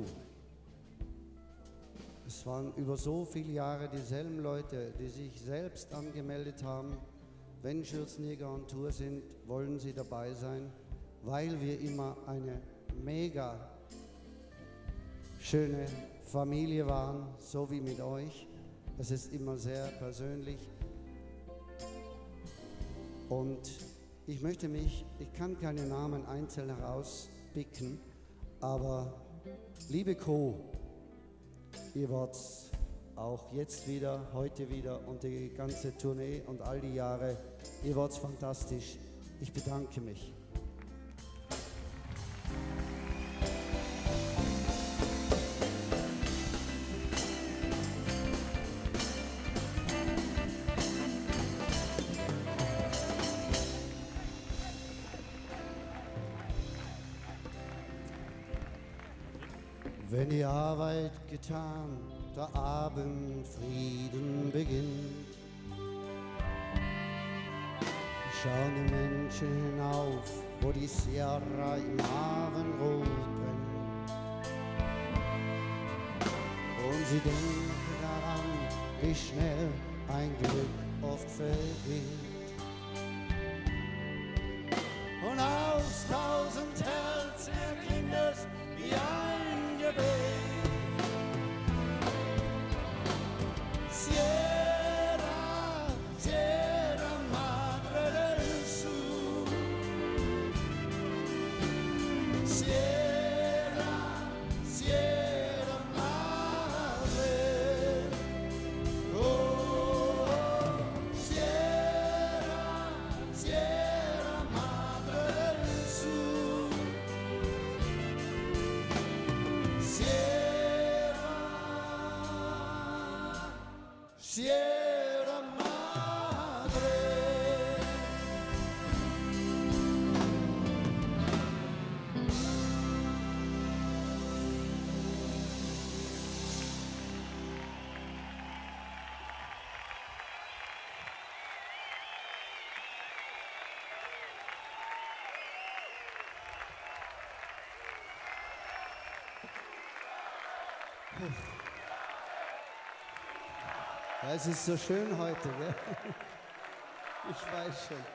Es waren über so viele Jahre dieselben Leute, die sich selbst angemeldet haben, wenn Schürzenjäger on Tour sind, wollen sie dabei sein, weil wir immer eine mega schöne Familie waren, so wie mit euch. Es ist immer sehr persönlich. Und ich möchte mich, ich kann keine Namen einzeln herauspicken, aber liebe Crew, ihr wart auch jetzt wieder, heute wieder und die ganze Tournee und all die Jahre, ihr wart fantastisch. Ich bedanke mich. Wenn die Arbeit getan, der Abendfrieden beginnt, schauen die Menschen hinauf, wo die Sierra im Abendrot brennt. Und sie denken daran, wie schnell ein Glück oft vergeht. Und aus tausend Herzen erklingt es wie ein Gebet. Sierra, Sierra Madre del Sur. Sierra, Sierra Madre. Oh, Sierra, Sierra Madre del Sur. Sierra, Sierra Madre. Ja, es ist so schön heute, gell? Ich weiß schon.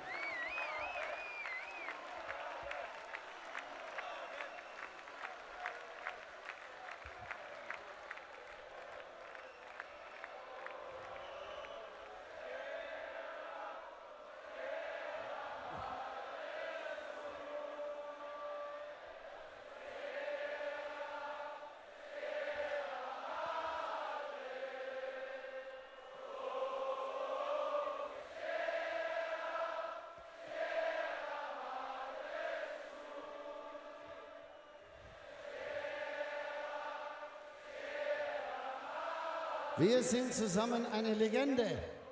Wir sind zusammen eine Legende.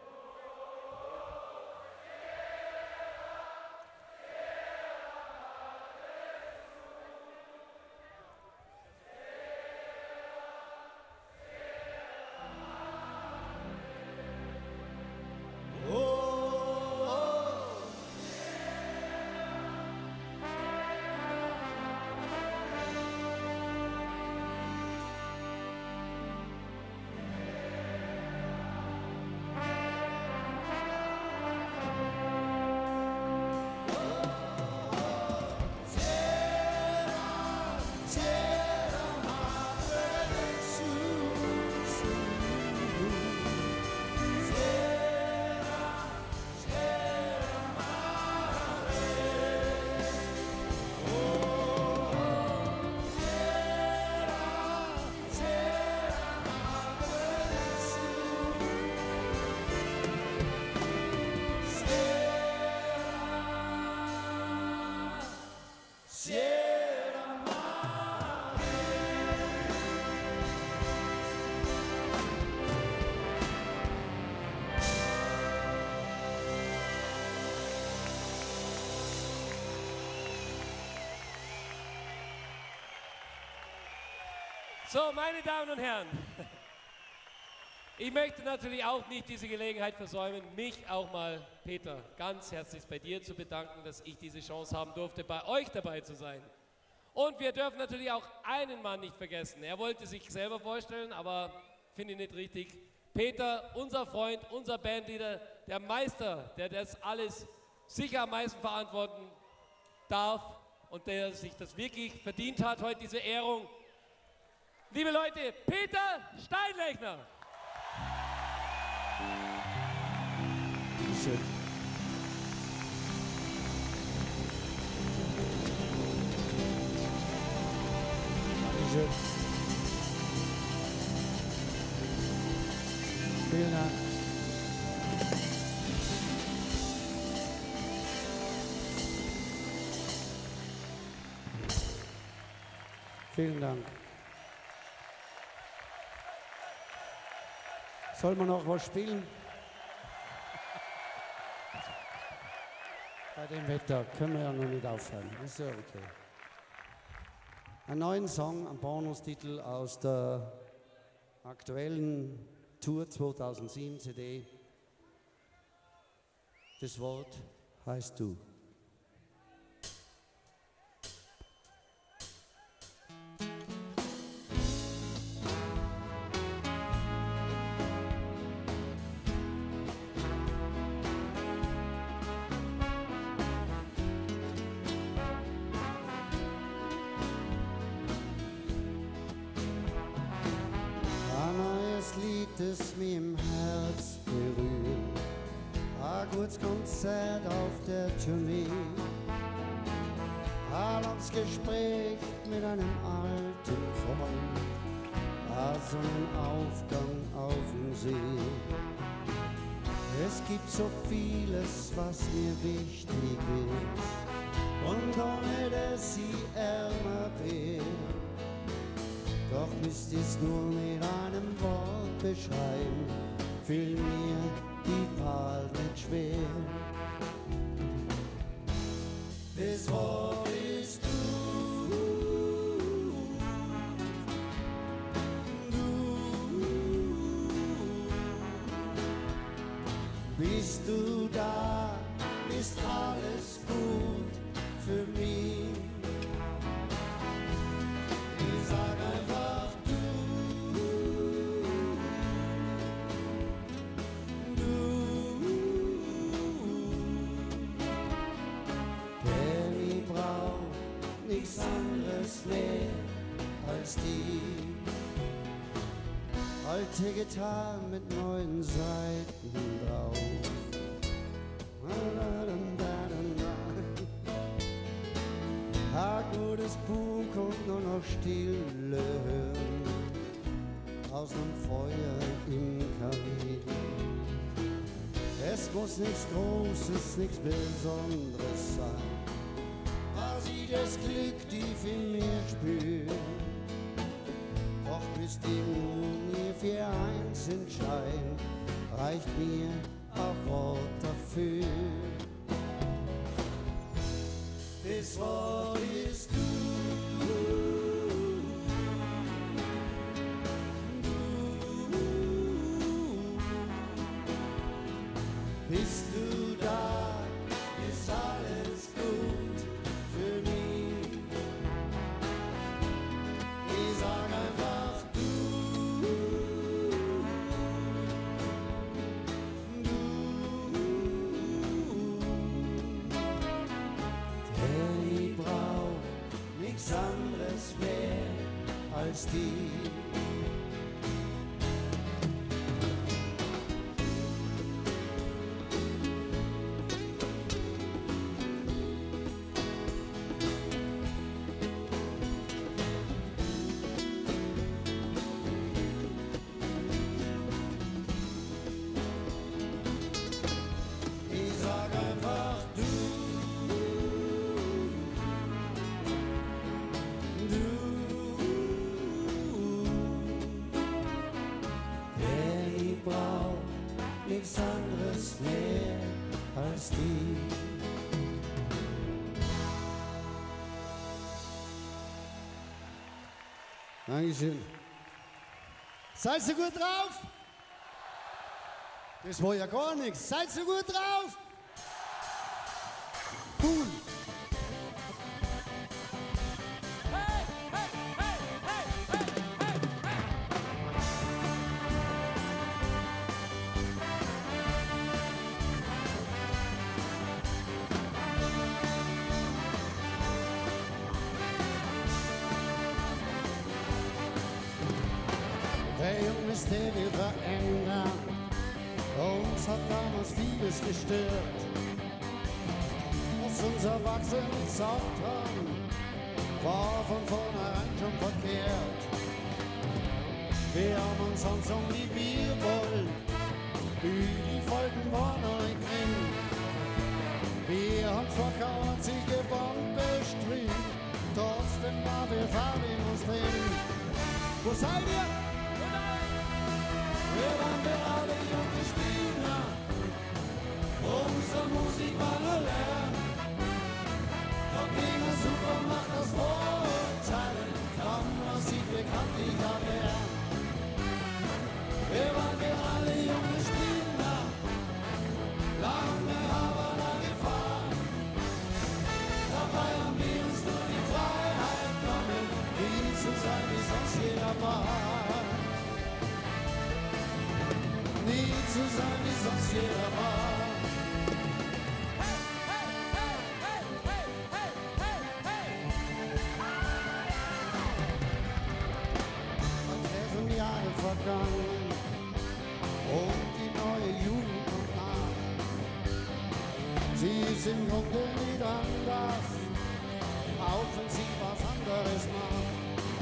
So, meine Damen und Herren, ich möchte natürlich auch nicht diese Gelegenheit versäumen, mich auch mal, Peter, ganz herzlich bei dir zu bedanken, dass ich diese Chance haben durfte, bei euch dabei zu sein. Und wir dürfen natürlich auch einen Mann nicht vergessen. Er wollte sich selber vorstellen, aber finde ich nicht richtig. Peter, unser Freund, unser Bandleader, der Meister, der das alles sicher am meisten verantworten darf und der sich das wirklich verdient hat, heute diese Ehrung. Liebe Leute, Peter Steinlechner. Schön. Dankeschön. Vielen Dank. Vielen Dank. Soll man noch was spielen? Bei dem Wetter können wir ja noch nicht aufhören. Ist ja okay. Einen neuen Song, einen Bonustitel aus der aktuellen Tour zweitausendsieben C D. Das Wort heißt du. Das mich im Herz berührt, ein gutes Konzert auf der Tournee, ein langes Gespräch mit einem alten Freund, ein Sonnenaufgang auf dem See. Es gibt so vieles, was mir wichtig ist, und ohne das ich ärmer bin. Doch müsst ich's nur mit einem Wort beschreiben, fiel mir die Wahl nicht schwer. Das Wort ist du, du. Bist du da, ist alles gut für mich. Ich sag einfach du. Alte Gitarre mit neuen Seiten drauf. Ein gutes Buch und nur noch Stille hören aus dem Feuer im Kamin. Es muss nichts Großes, nichts Besonderes sein, was ich das Glück tief in mir spür. Doch bis die Mumie für eins entscheiden, reicht mir auch Wort dafür. Das Wort ist du. Bist du da, ist alles gut für mich. Ich sag einfach du, du. Denn ich brauch nichts anderes mehr als die. Nichts anderes mehr als die. Dankeschön. Seid ihr gut drauf? Das war ja gar nichts. Seid ihr gut drauf? Cool. Der Junge ist, der will verändern. Uns hat damals vieles gestört. Was uns Erwachsene gesagt haben, war von vornherein schon verkehrt. Wir haben uns sonst um wie wir wollen, die Folgen waren euch drin. Wir haben zwar keine einzige Bombe bestrieben, trotzdem war wir Farbe in uns drin. Wo seid ihr? Wir waren wir alle junge Spieler, unsere Musik war nur Lärm. Doch gegen das Supermacht das Vorurteilen, kaum was sie bekanntlicher wären. Wir waren wir alle junge Spieler, lange Havanna gefahren. Dabei haben wir uns nur die Freiheit genommen, nie zu sein, wie sonst jeder war. Nie zu sein, wie sonst jeder war. Als wären Jahre vergangen und die neue Jugend kommt nach. Sie ist im Grunde nicht anders, auch wenn sie was anderes macht.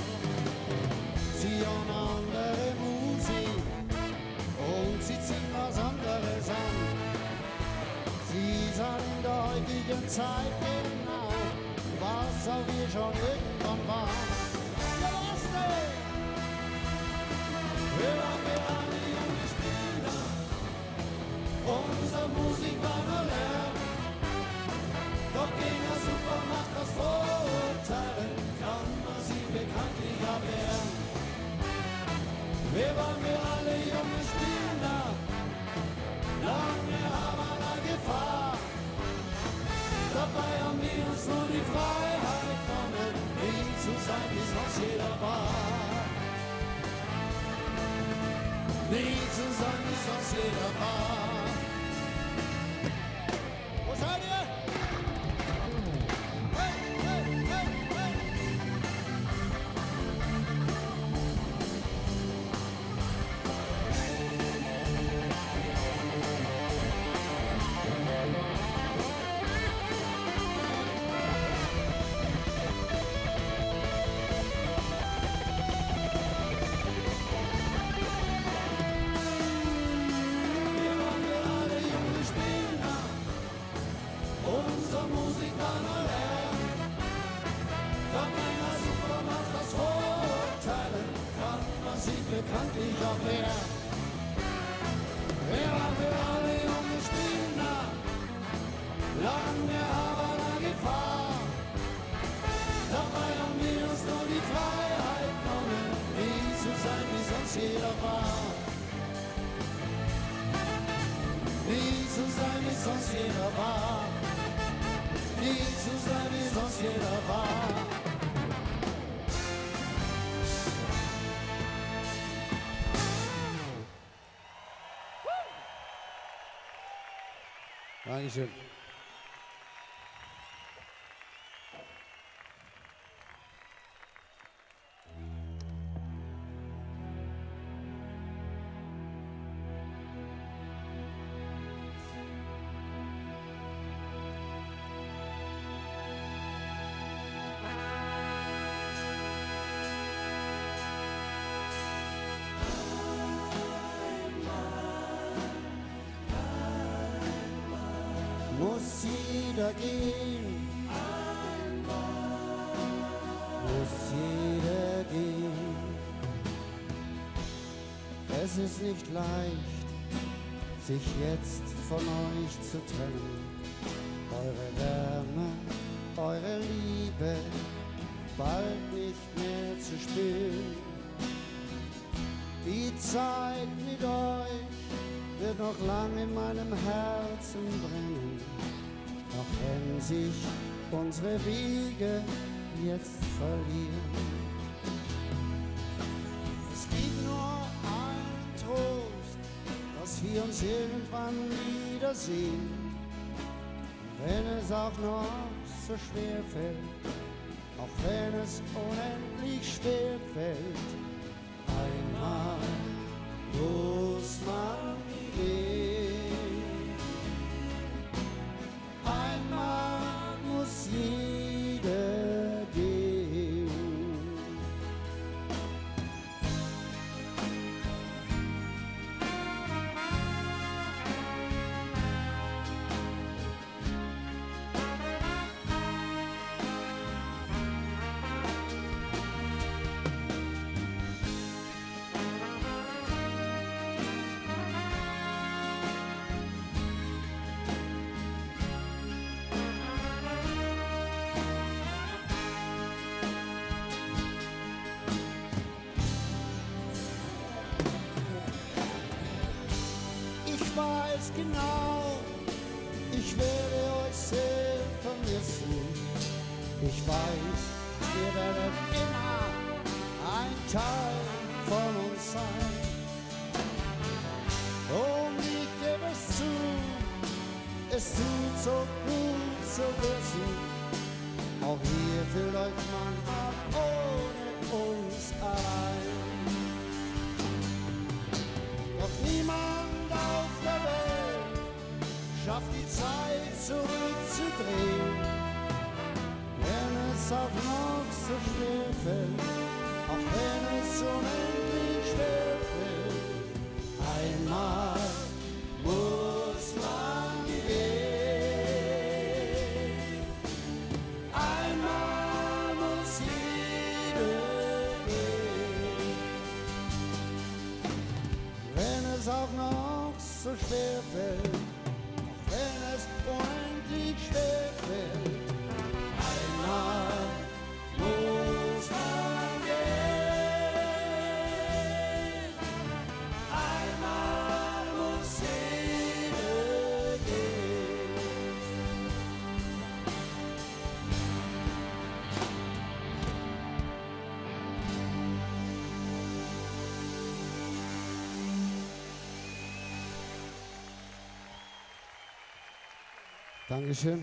Sie haben eine andere Musik und sie ziehen was anderes an. Sie sagen in der heutigen Zeit genau, was auch wir schon irgendwann waren. Ja, was denn? Wir waren wir alle junge Spieler, unsere Musik war nur Lärm. Doch gegen das Supermacht das Vorurteilen, kann man sie bekanntlicher wehren. Wir waren wir alle junge Spieler, lange Havanna Gefahr. Dabei haben wir uns nur die Freiheit genommen, nie zu sein, wie sonst jeder war. Nie zu sein, wie sonst jeder war. Wo seid ihr? Hey, hey, hey, hey. bekanntlich auch wer. Er war für alle junge Spinner lange aber eine Gefahr. Dabei haben wir uns nur die Freiheit genommen, nie zu sein, wie sonst jeder war. Nie zu sein, wie sonst jeder war. Nie zu sein, wie sonst jeder war. Dankeschön. Muss jeder gehen, muss jeder gehen. Es ist nicht leicht, sich jetzt von euch zu trennen. Eure Wärme, eure Liebe, bald nicht mehr zu spüren. Die Zeit mit euch wird noch lange in meinem Herzen brennen, auch wenn sich unsere Wege jetzt verlieren. Es gibt nur einen Trost, dass wir uns irgendwann wiedersehen, wenn es auch noch so schwer fällt, auch wenn es unendlich schwer fällt. Einmal muss man gehen. Einmal muss jeder gehen. Ich weiß genau, ich werde euch sehr vermissen. Ich weiß, ihr werdet immer ein Teil von uns sein. Und ich gebe es zu, es tut so gut zu wissen, auch ihr fühlt euch manchmal ohne uns allein. Doch niemand auf der Welt schafft die Zeit zurückzudrehen, wenn es auch noch so schwer fällt, auch wenn es unendlich schwer fällt. Einmal muss man gehen, einmal muss jeder gehen, wenn es auch noch so schwer fällt, auch wenn es unendlich schwer fällt. Einmal muss man gehen, einmal muss jeder gehen. Dankeschön.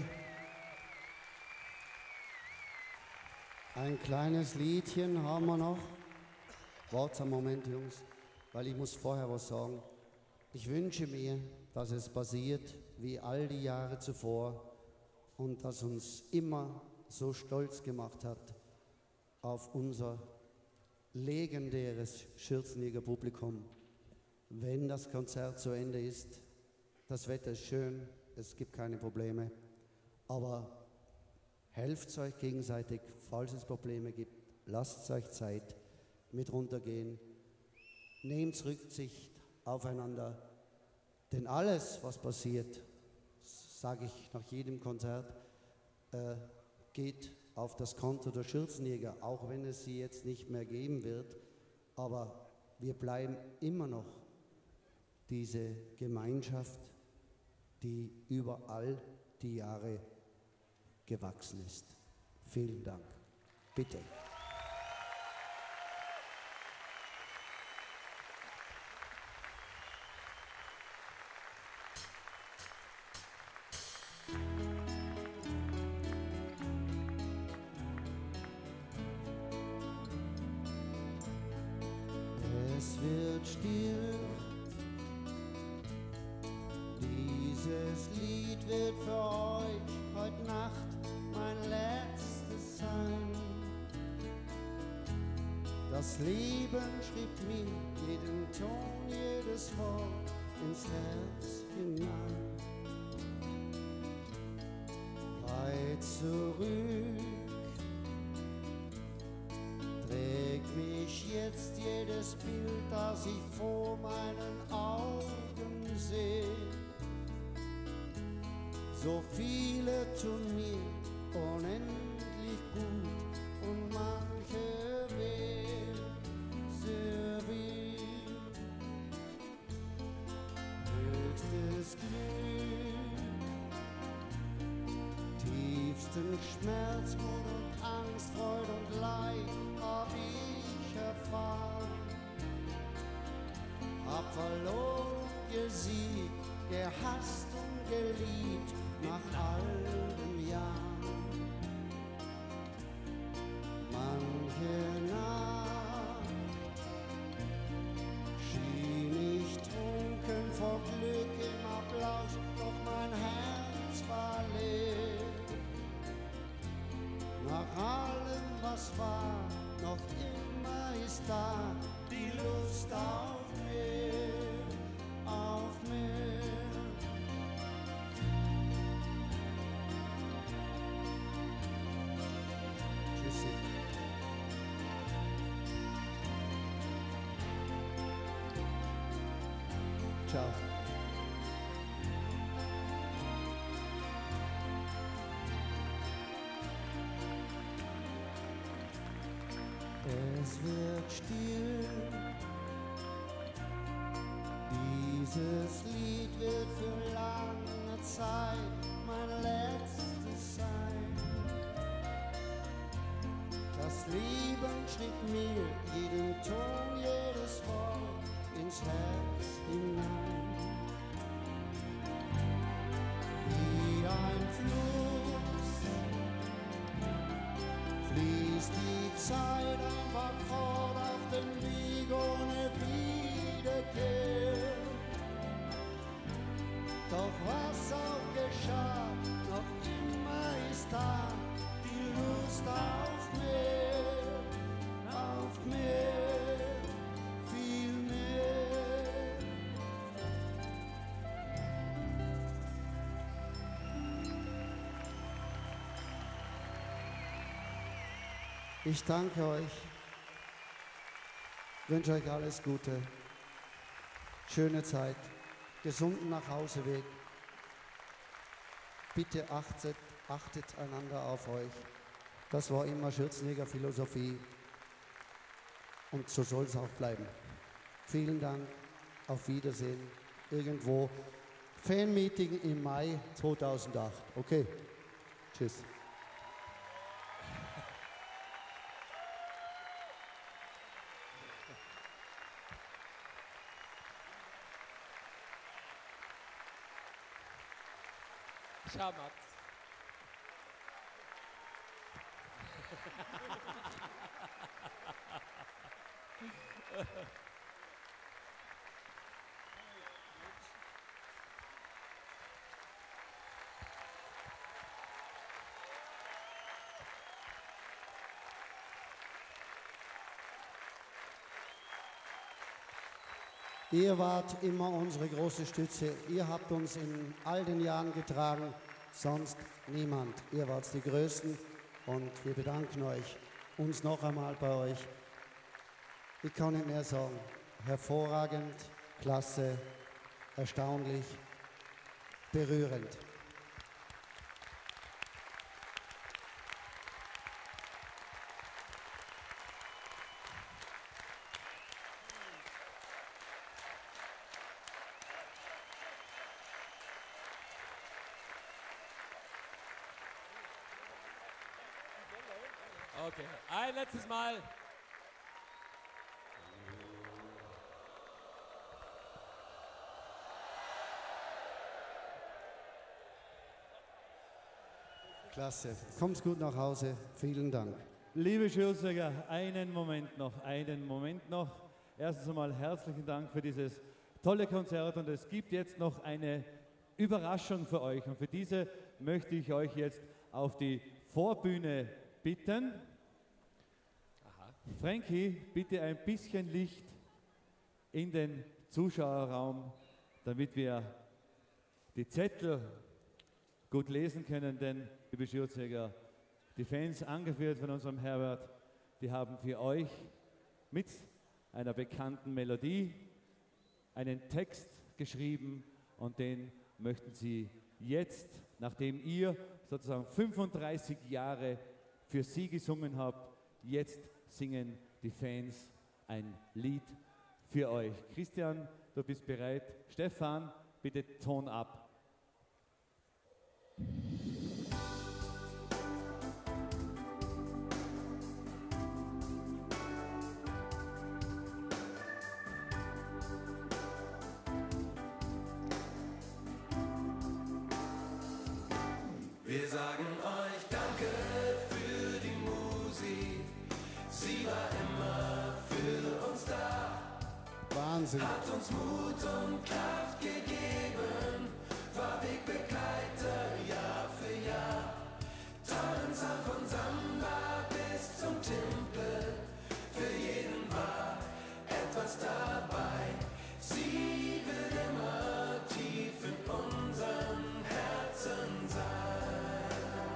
Ein kleines Liedchen haben wir noch. Wart's einen Moment, Jungs, weil ich muss vorher was sagen. Ich wünsche mir, dass es passiert wie all die Jahre zuvor und das uns immer so stolz gemacht hat auf unser legendäres Schürzenjäger Publikum. Wenn das Konzert zu Ende ist, das Wetter ist schön, es gibt keine Probleme, aber helft euch gegenseitig, falls es Probleme gibt, lasst euch Zeit mit runtergehen. nehmt Rücksicht aufeinander, denn alles, was passiert, sage ich nach jedem Konzert, äh, geht auf das Konto der Schürzenjäger, auch wenn es sie jetzt nicht mehr geben wird, aber wir bleiben immer noch diese Gemeinschaft, die über all die Jahre gewachsen ist. Vielen Dank. Bitte. Es wird still, dieses Lied wird für euch heute Nacht mein letztes sein. Das Leben schrieb mir jeden Ton, jedes Wort ins Herz hinein. Weit zurück trägt mich jetzt jedes Bild, das ich vor meinen Augen sehe. So viele tun mir unendlich gut und manche weh, sehr weh. Höchstes Glück, tiefsten Schmerz, Mut und Angst, Freude und Leid hab ich erfahren. Hab verloren, gesiegt, gehasst und geliebt nach all den Jahren. Manche Nacht schien ich trunken vor Glück im Applaus, doch mein Herz war leer. Nach allem, was war, noch immer ist da die Lust auf mehr, auf mehr. Tschüssi. Ciao. Es wird still, dieses Lied wird für lange Zeit mein letztes sein. Das Leben schrieb mir jeden Ton, jedes Wort ins Herz hinein. Wie ein Fluss fließt die Zeit einfach fort auf den Weg ohne Wiederkehr. Doch was auch geschah, noch immer ist da die Lust auf mehr, auf mehr, viel mehr. Ich danke euch, wünsche euch alles Gute, schöne Zeit, gesunden Nachhauseweg. Bitte achtet, achtet einander auf euch. Das war immer Schürzenjäger Philosophie und so soll es auch bleiben. Vielen Dank, auf Wiedersehen. Irgendwo Fanmeeting im Mai zweitausendacht. Okay, tschüss. Ciao, Max. Ihr wart immer unsere große Stütze. Ihr habt uns in all den Jahren getragen, sonst niemand. Ihr wart die Größten und wir bedanken euch, uns noch einmal bei euch. Ich kann nicht mehr sagen. hervorragend, klasse, erstaunlich, berührend. Okay, ein letztes Mal. Klasse. Kommst gut nach Hause. Vielen Dank. Liebe Schürziger, einen Moment noch, einen Moment noch. Erstens einmal herzlichen Dank für dieses tolle Konzert und es gibt jetzt noch eine Überraschung für euch und für diese möchte ich euch jetzt auf die Vorbühne bitten. Aha. Frankie, bitte ein bisschen Licht in den Zuschauerraum, damit wir die Zettel gut lesen können, denn, liebe Schürzjäger, die Fans, angeführt von unserem Herbert, die haben für euch mit einer bekannten Melodie einen Text geschrieben und den möchten sie jetzt, nachdem ihr sozusagen fünfunddreißig Jahre für sie gesungen habt, jetzt singen die Fans ein Lied für euch. Christian, du bist bereit. Stefan, bitte Ton ab. Wir sagen euch Danke für die Musik. Sie war immer für uns da. Wahnsinn. Hat uns Mut und Kraft gegeben. War Wegbegleiter Jahr für Jahr. Tanzer von Samba bis zum Tempel. Für jeden war etwas dabei. Sie wird immer tief in unseren Herzen sein.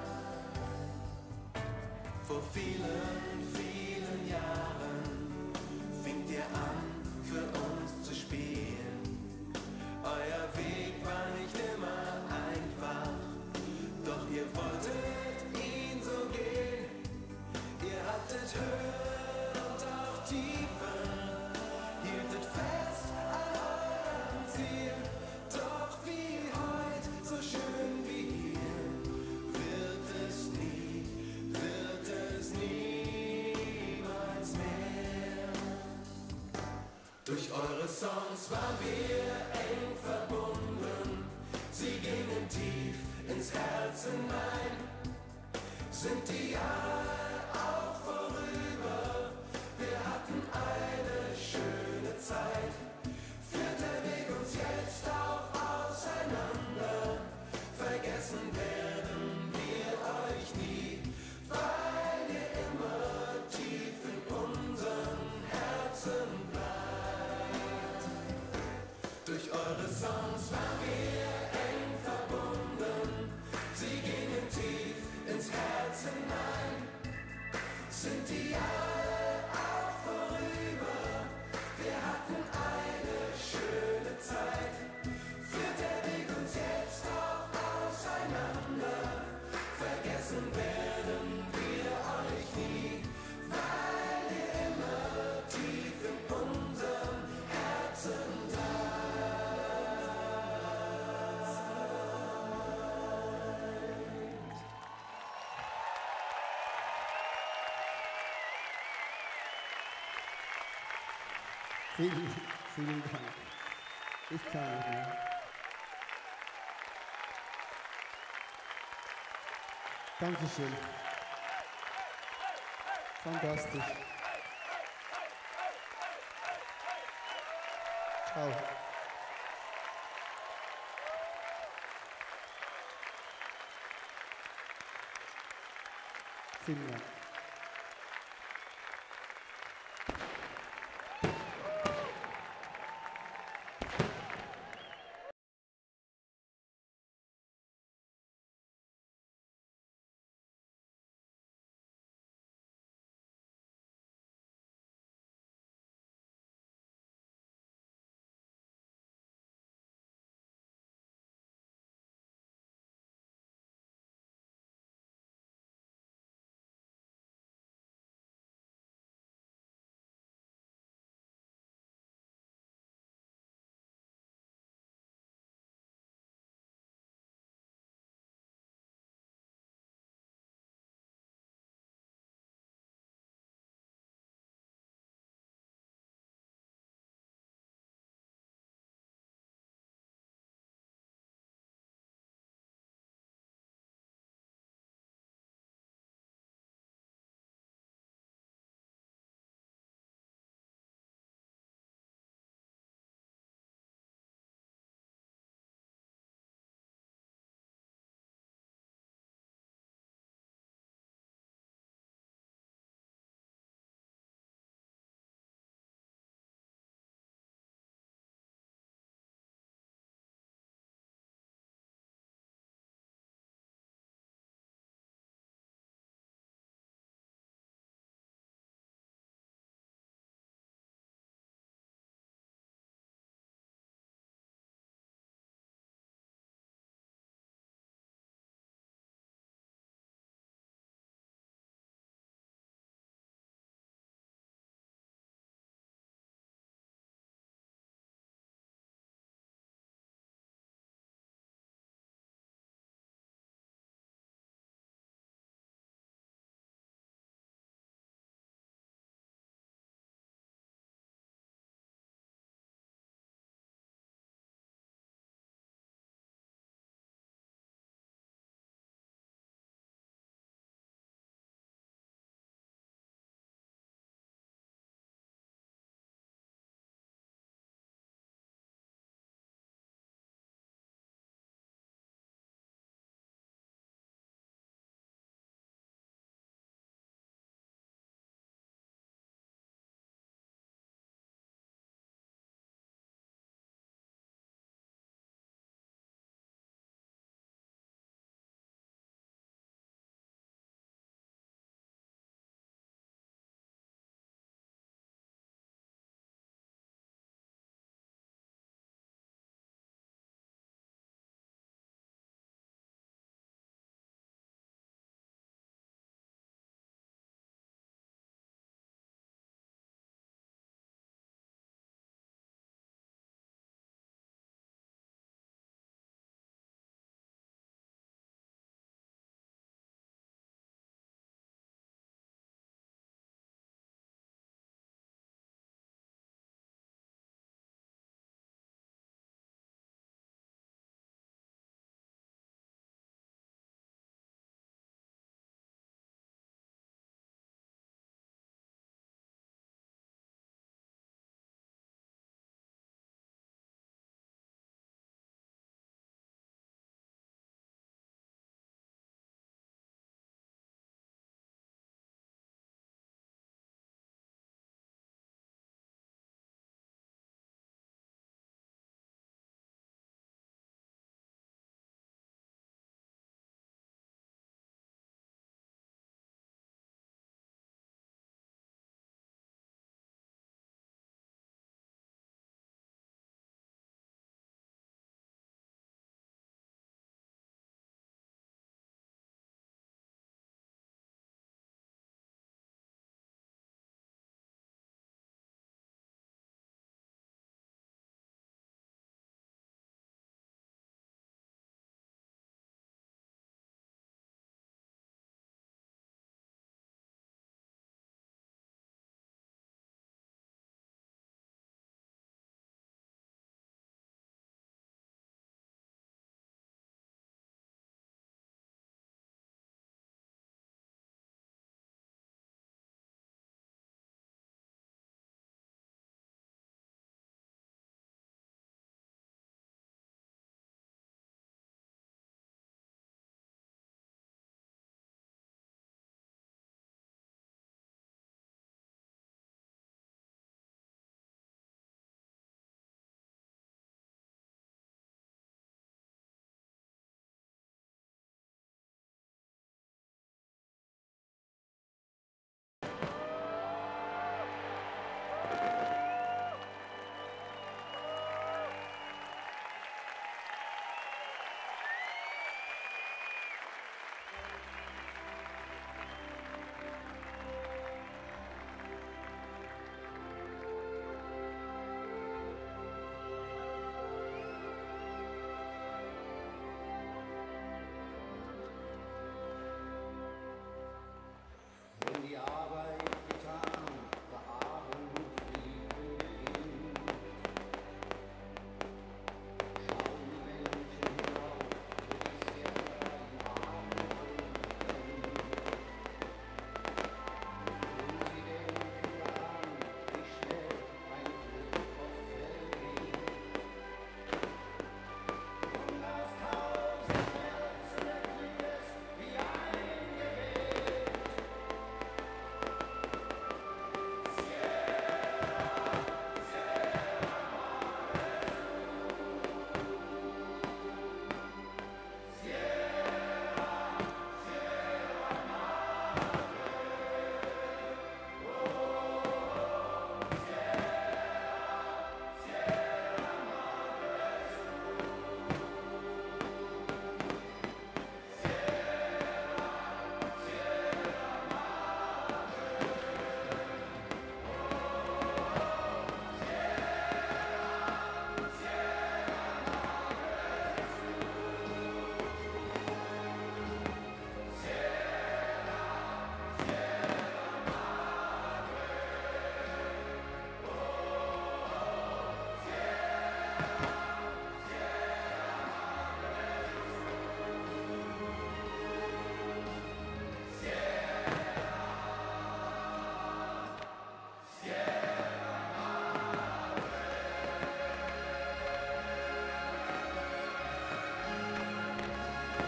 Vor vielen, vielen Jahren fingt ihr an, für uns zu spielen. Euer Weg war nicht immer einfach, doch ihr wolltet ihn so gehen. Ihr hattet Höhen und auch Tiefen, hieltet fest an eurem Ziel. Doch wie heute, so schön wie hier, wird es nie, wird es niemals mehr. Durch eure Songs waren wir eng verbunden, sie gingen tief ins Herz hinein. Sind die Jahre auch vorüber, wir hatten eine schöne Zeit. Führt der Weg uns jetzt auch auseinander, vergessen werden wir euch nie, weil ihr immer tief in unseren Herzen bleibt. Durch eure Songs waren wir eng verbunden, sie gingen tief ins Herz hinein. Sind die Jahre auch vorüber, wir hatten eine schöne Zeit. Führt der Weg uns jetzt auch auseinander, vergessen werden wir euch nie, weil ihr immer tief in unserem Herzen Vielen, vielen Dank. Ich kann nicht mehr. Dankeschön. Fantastisch. Ciao. Vielen Dank.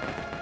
Applaus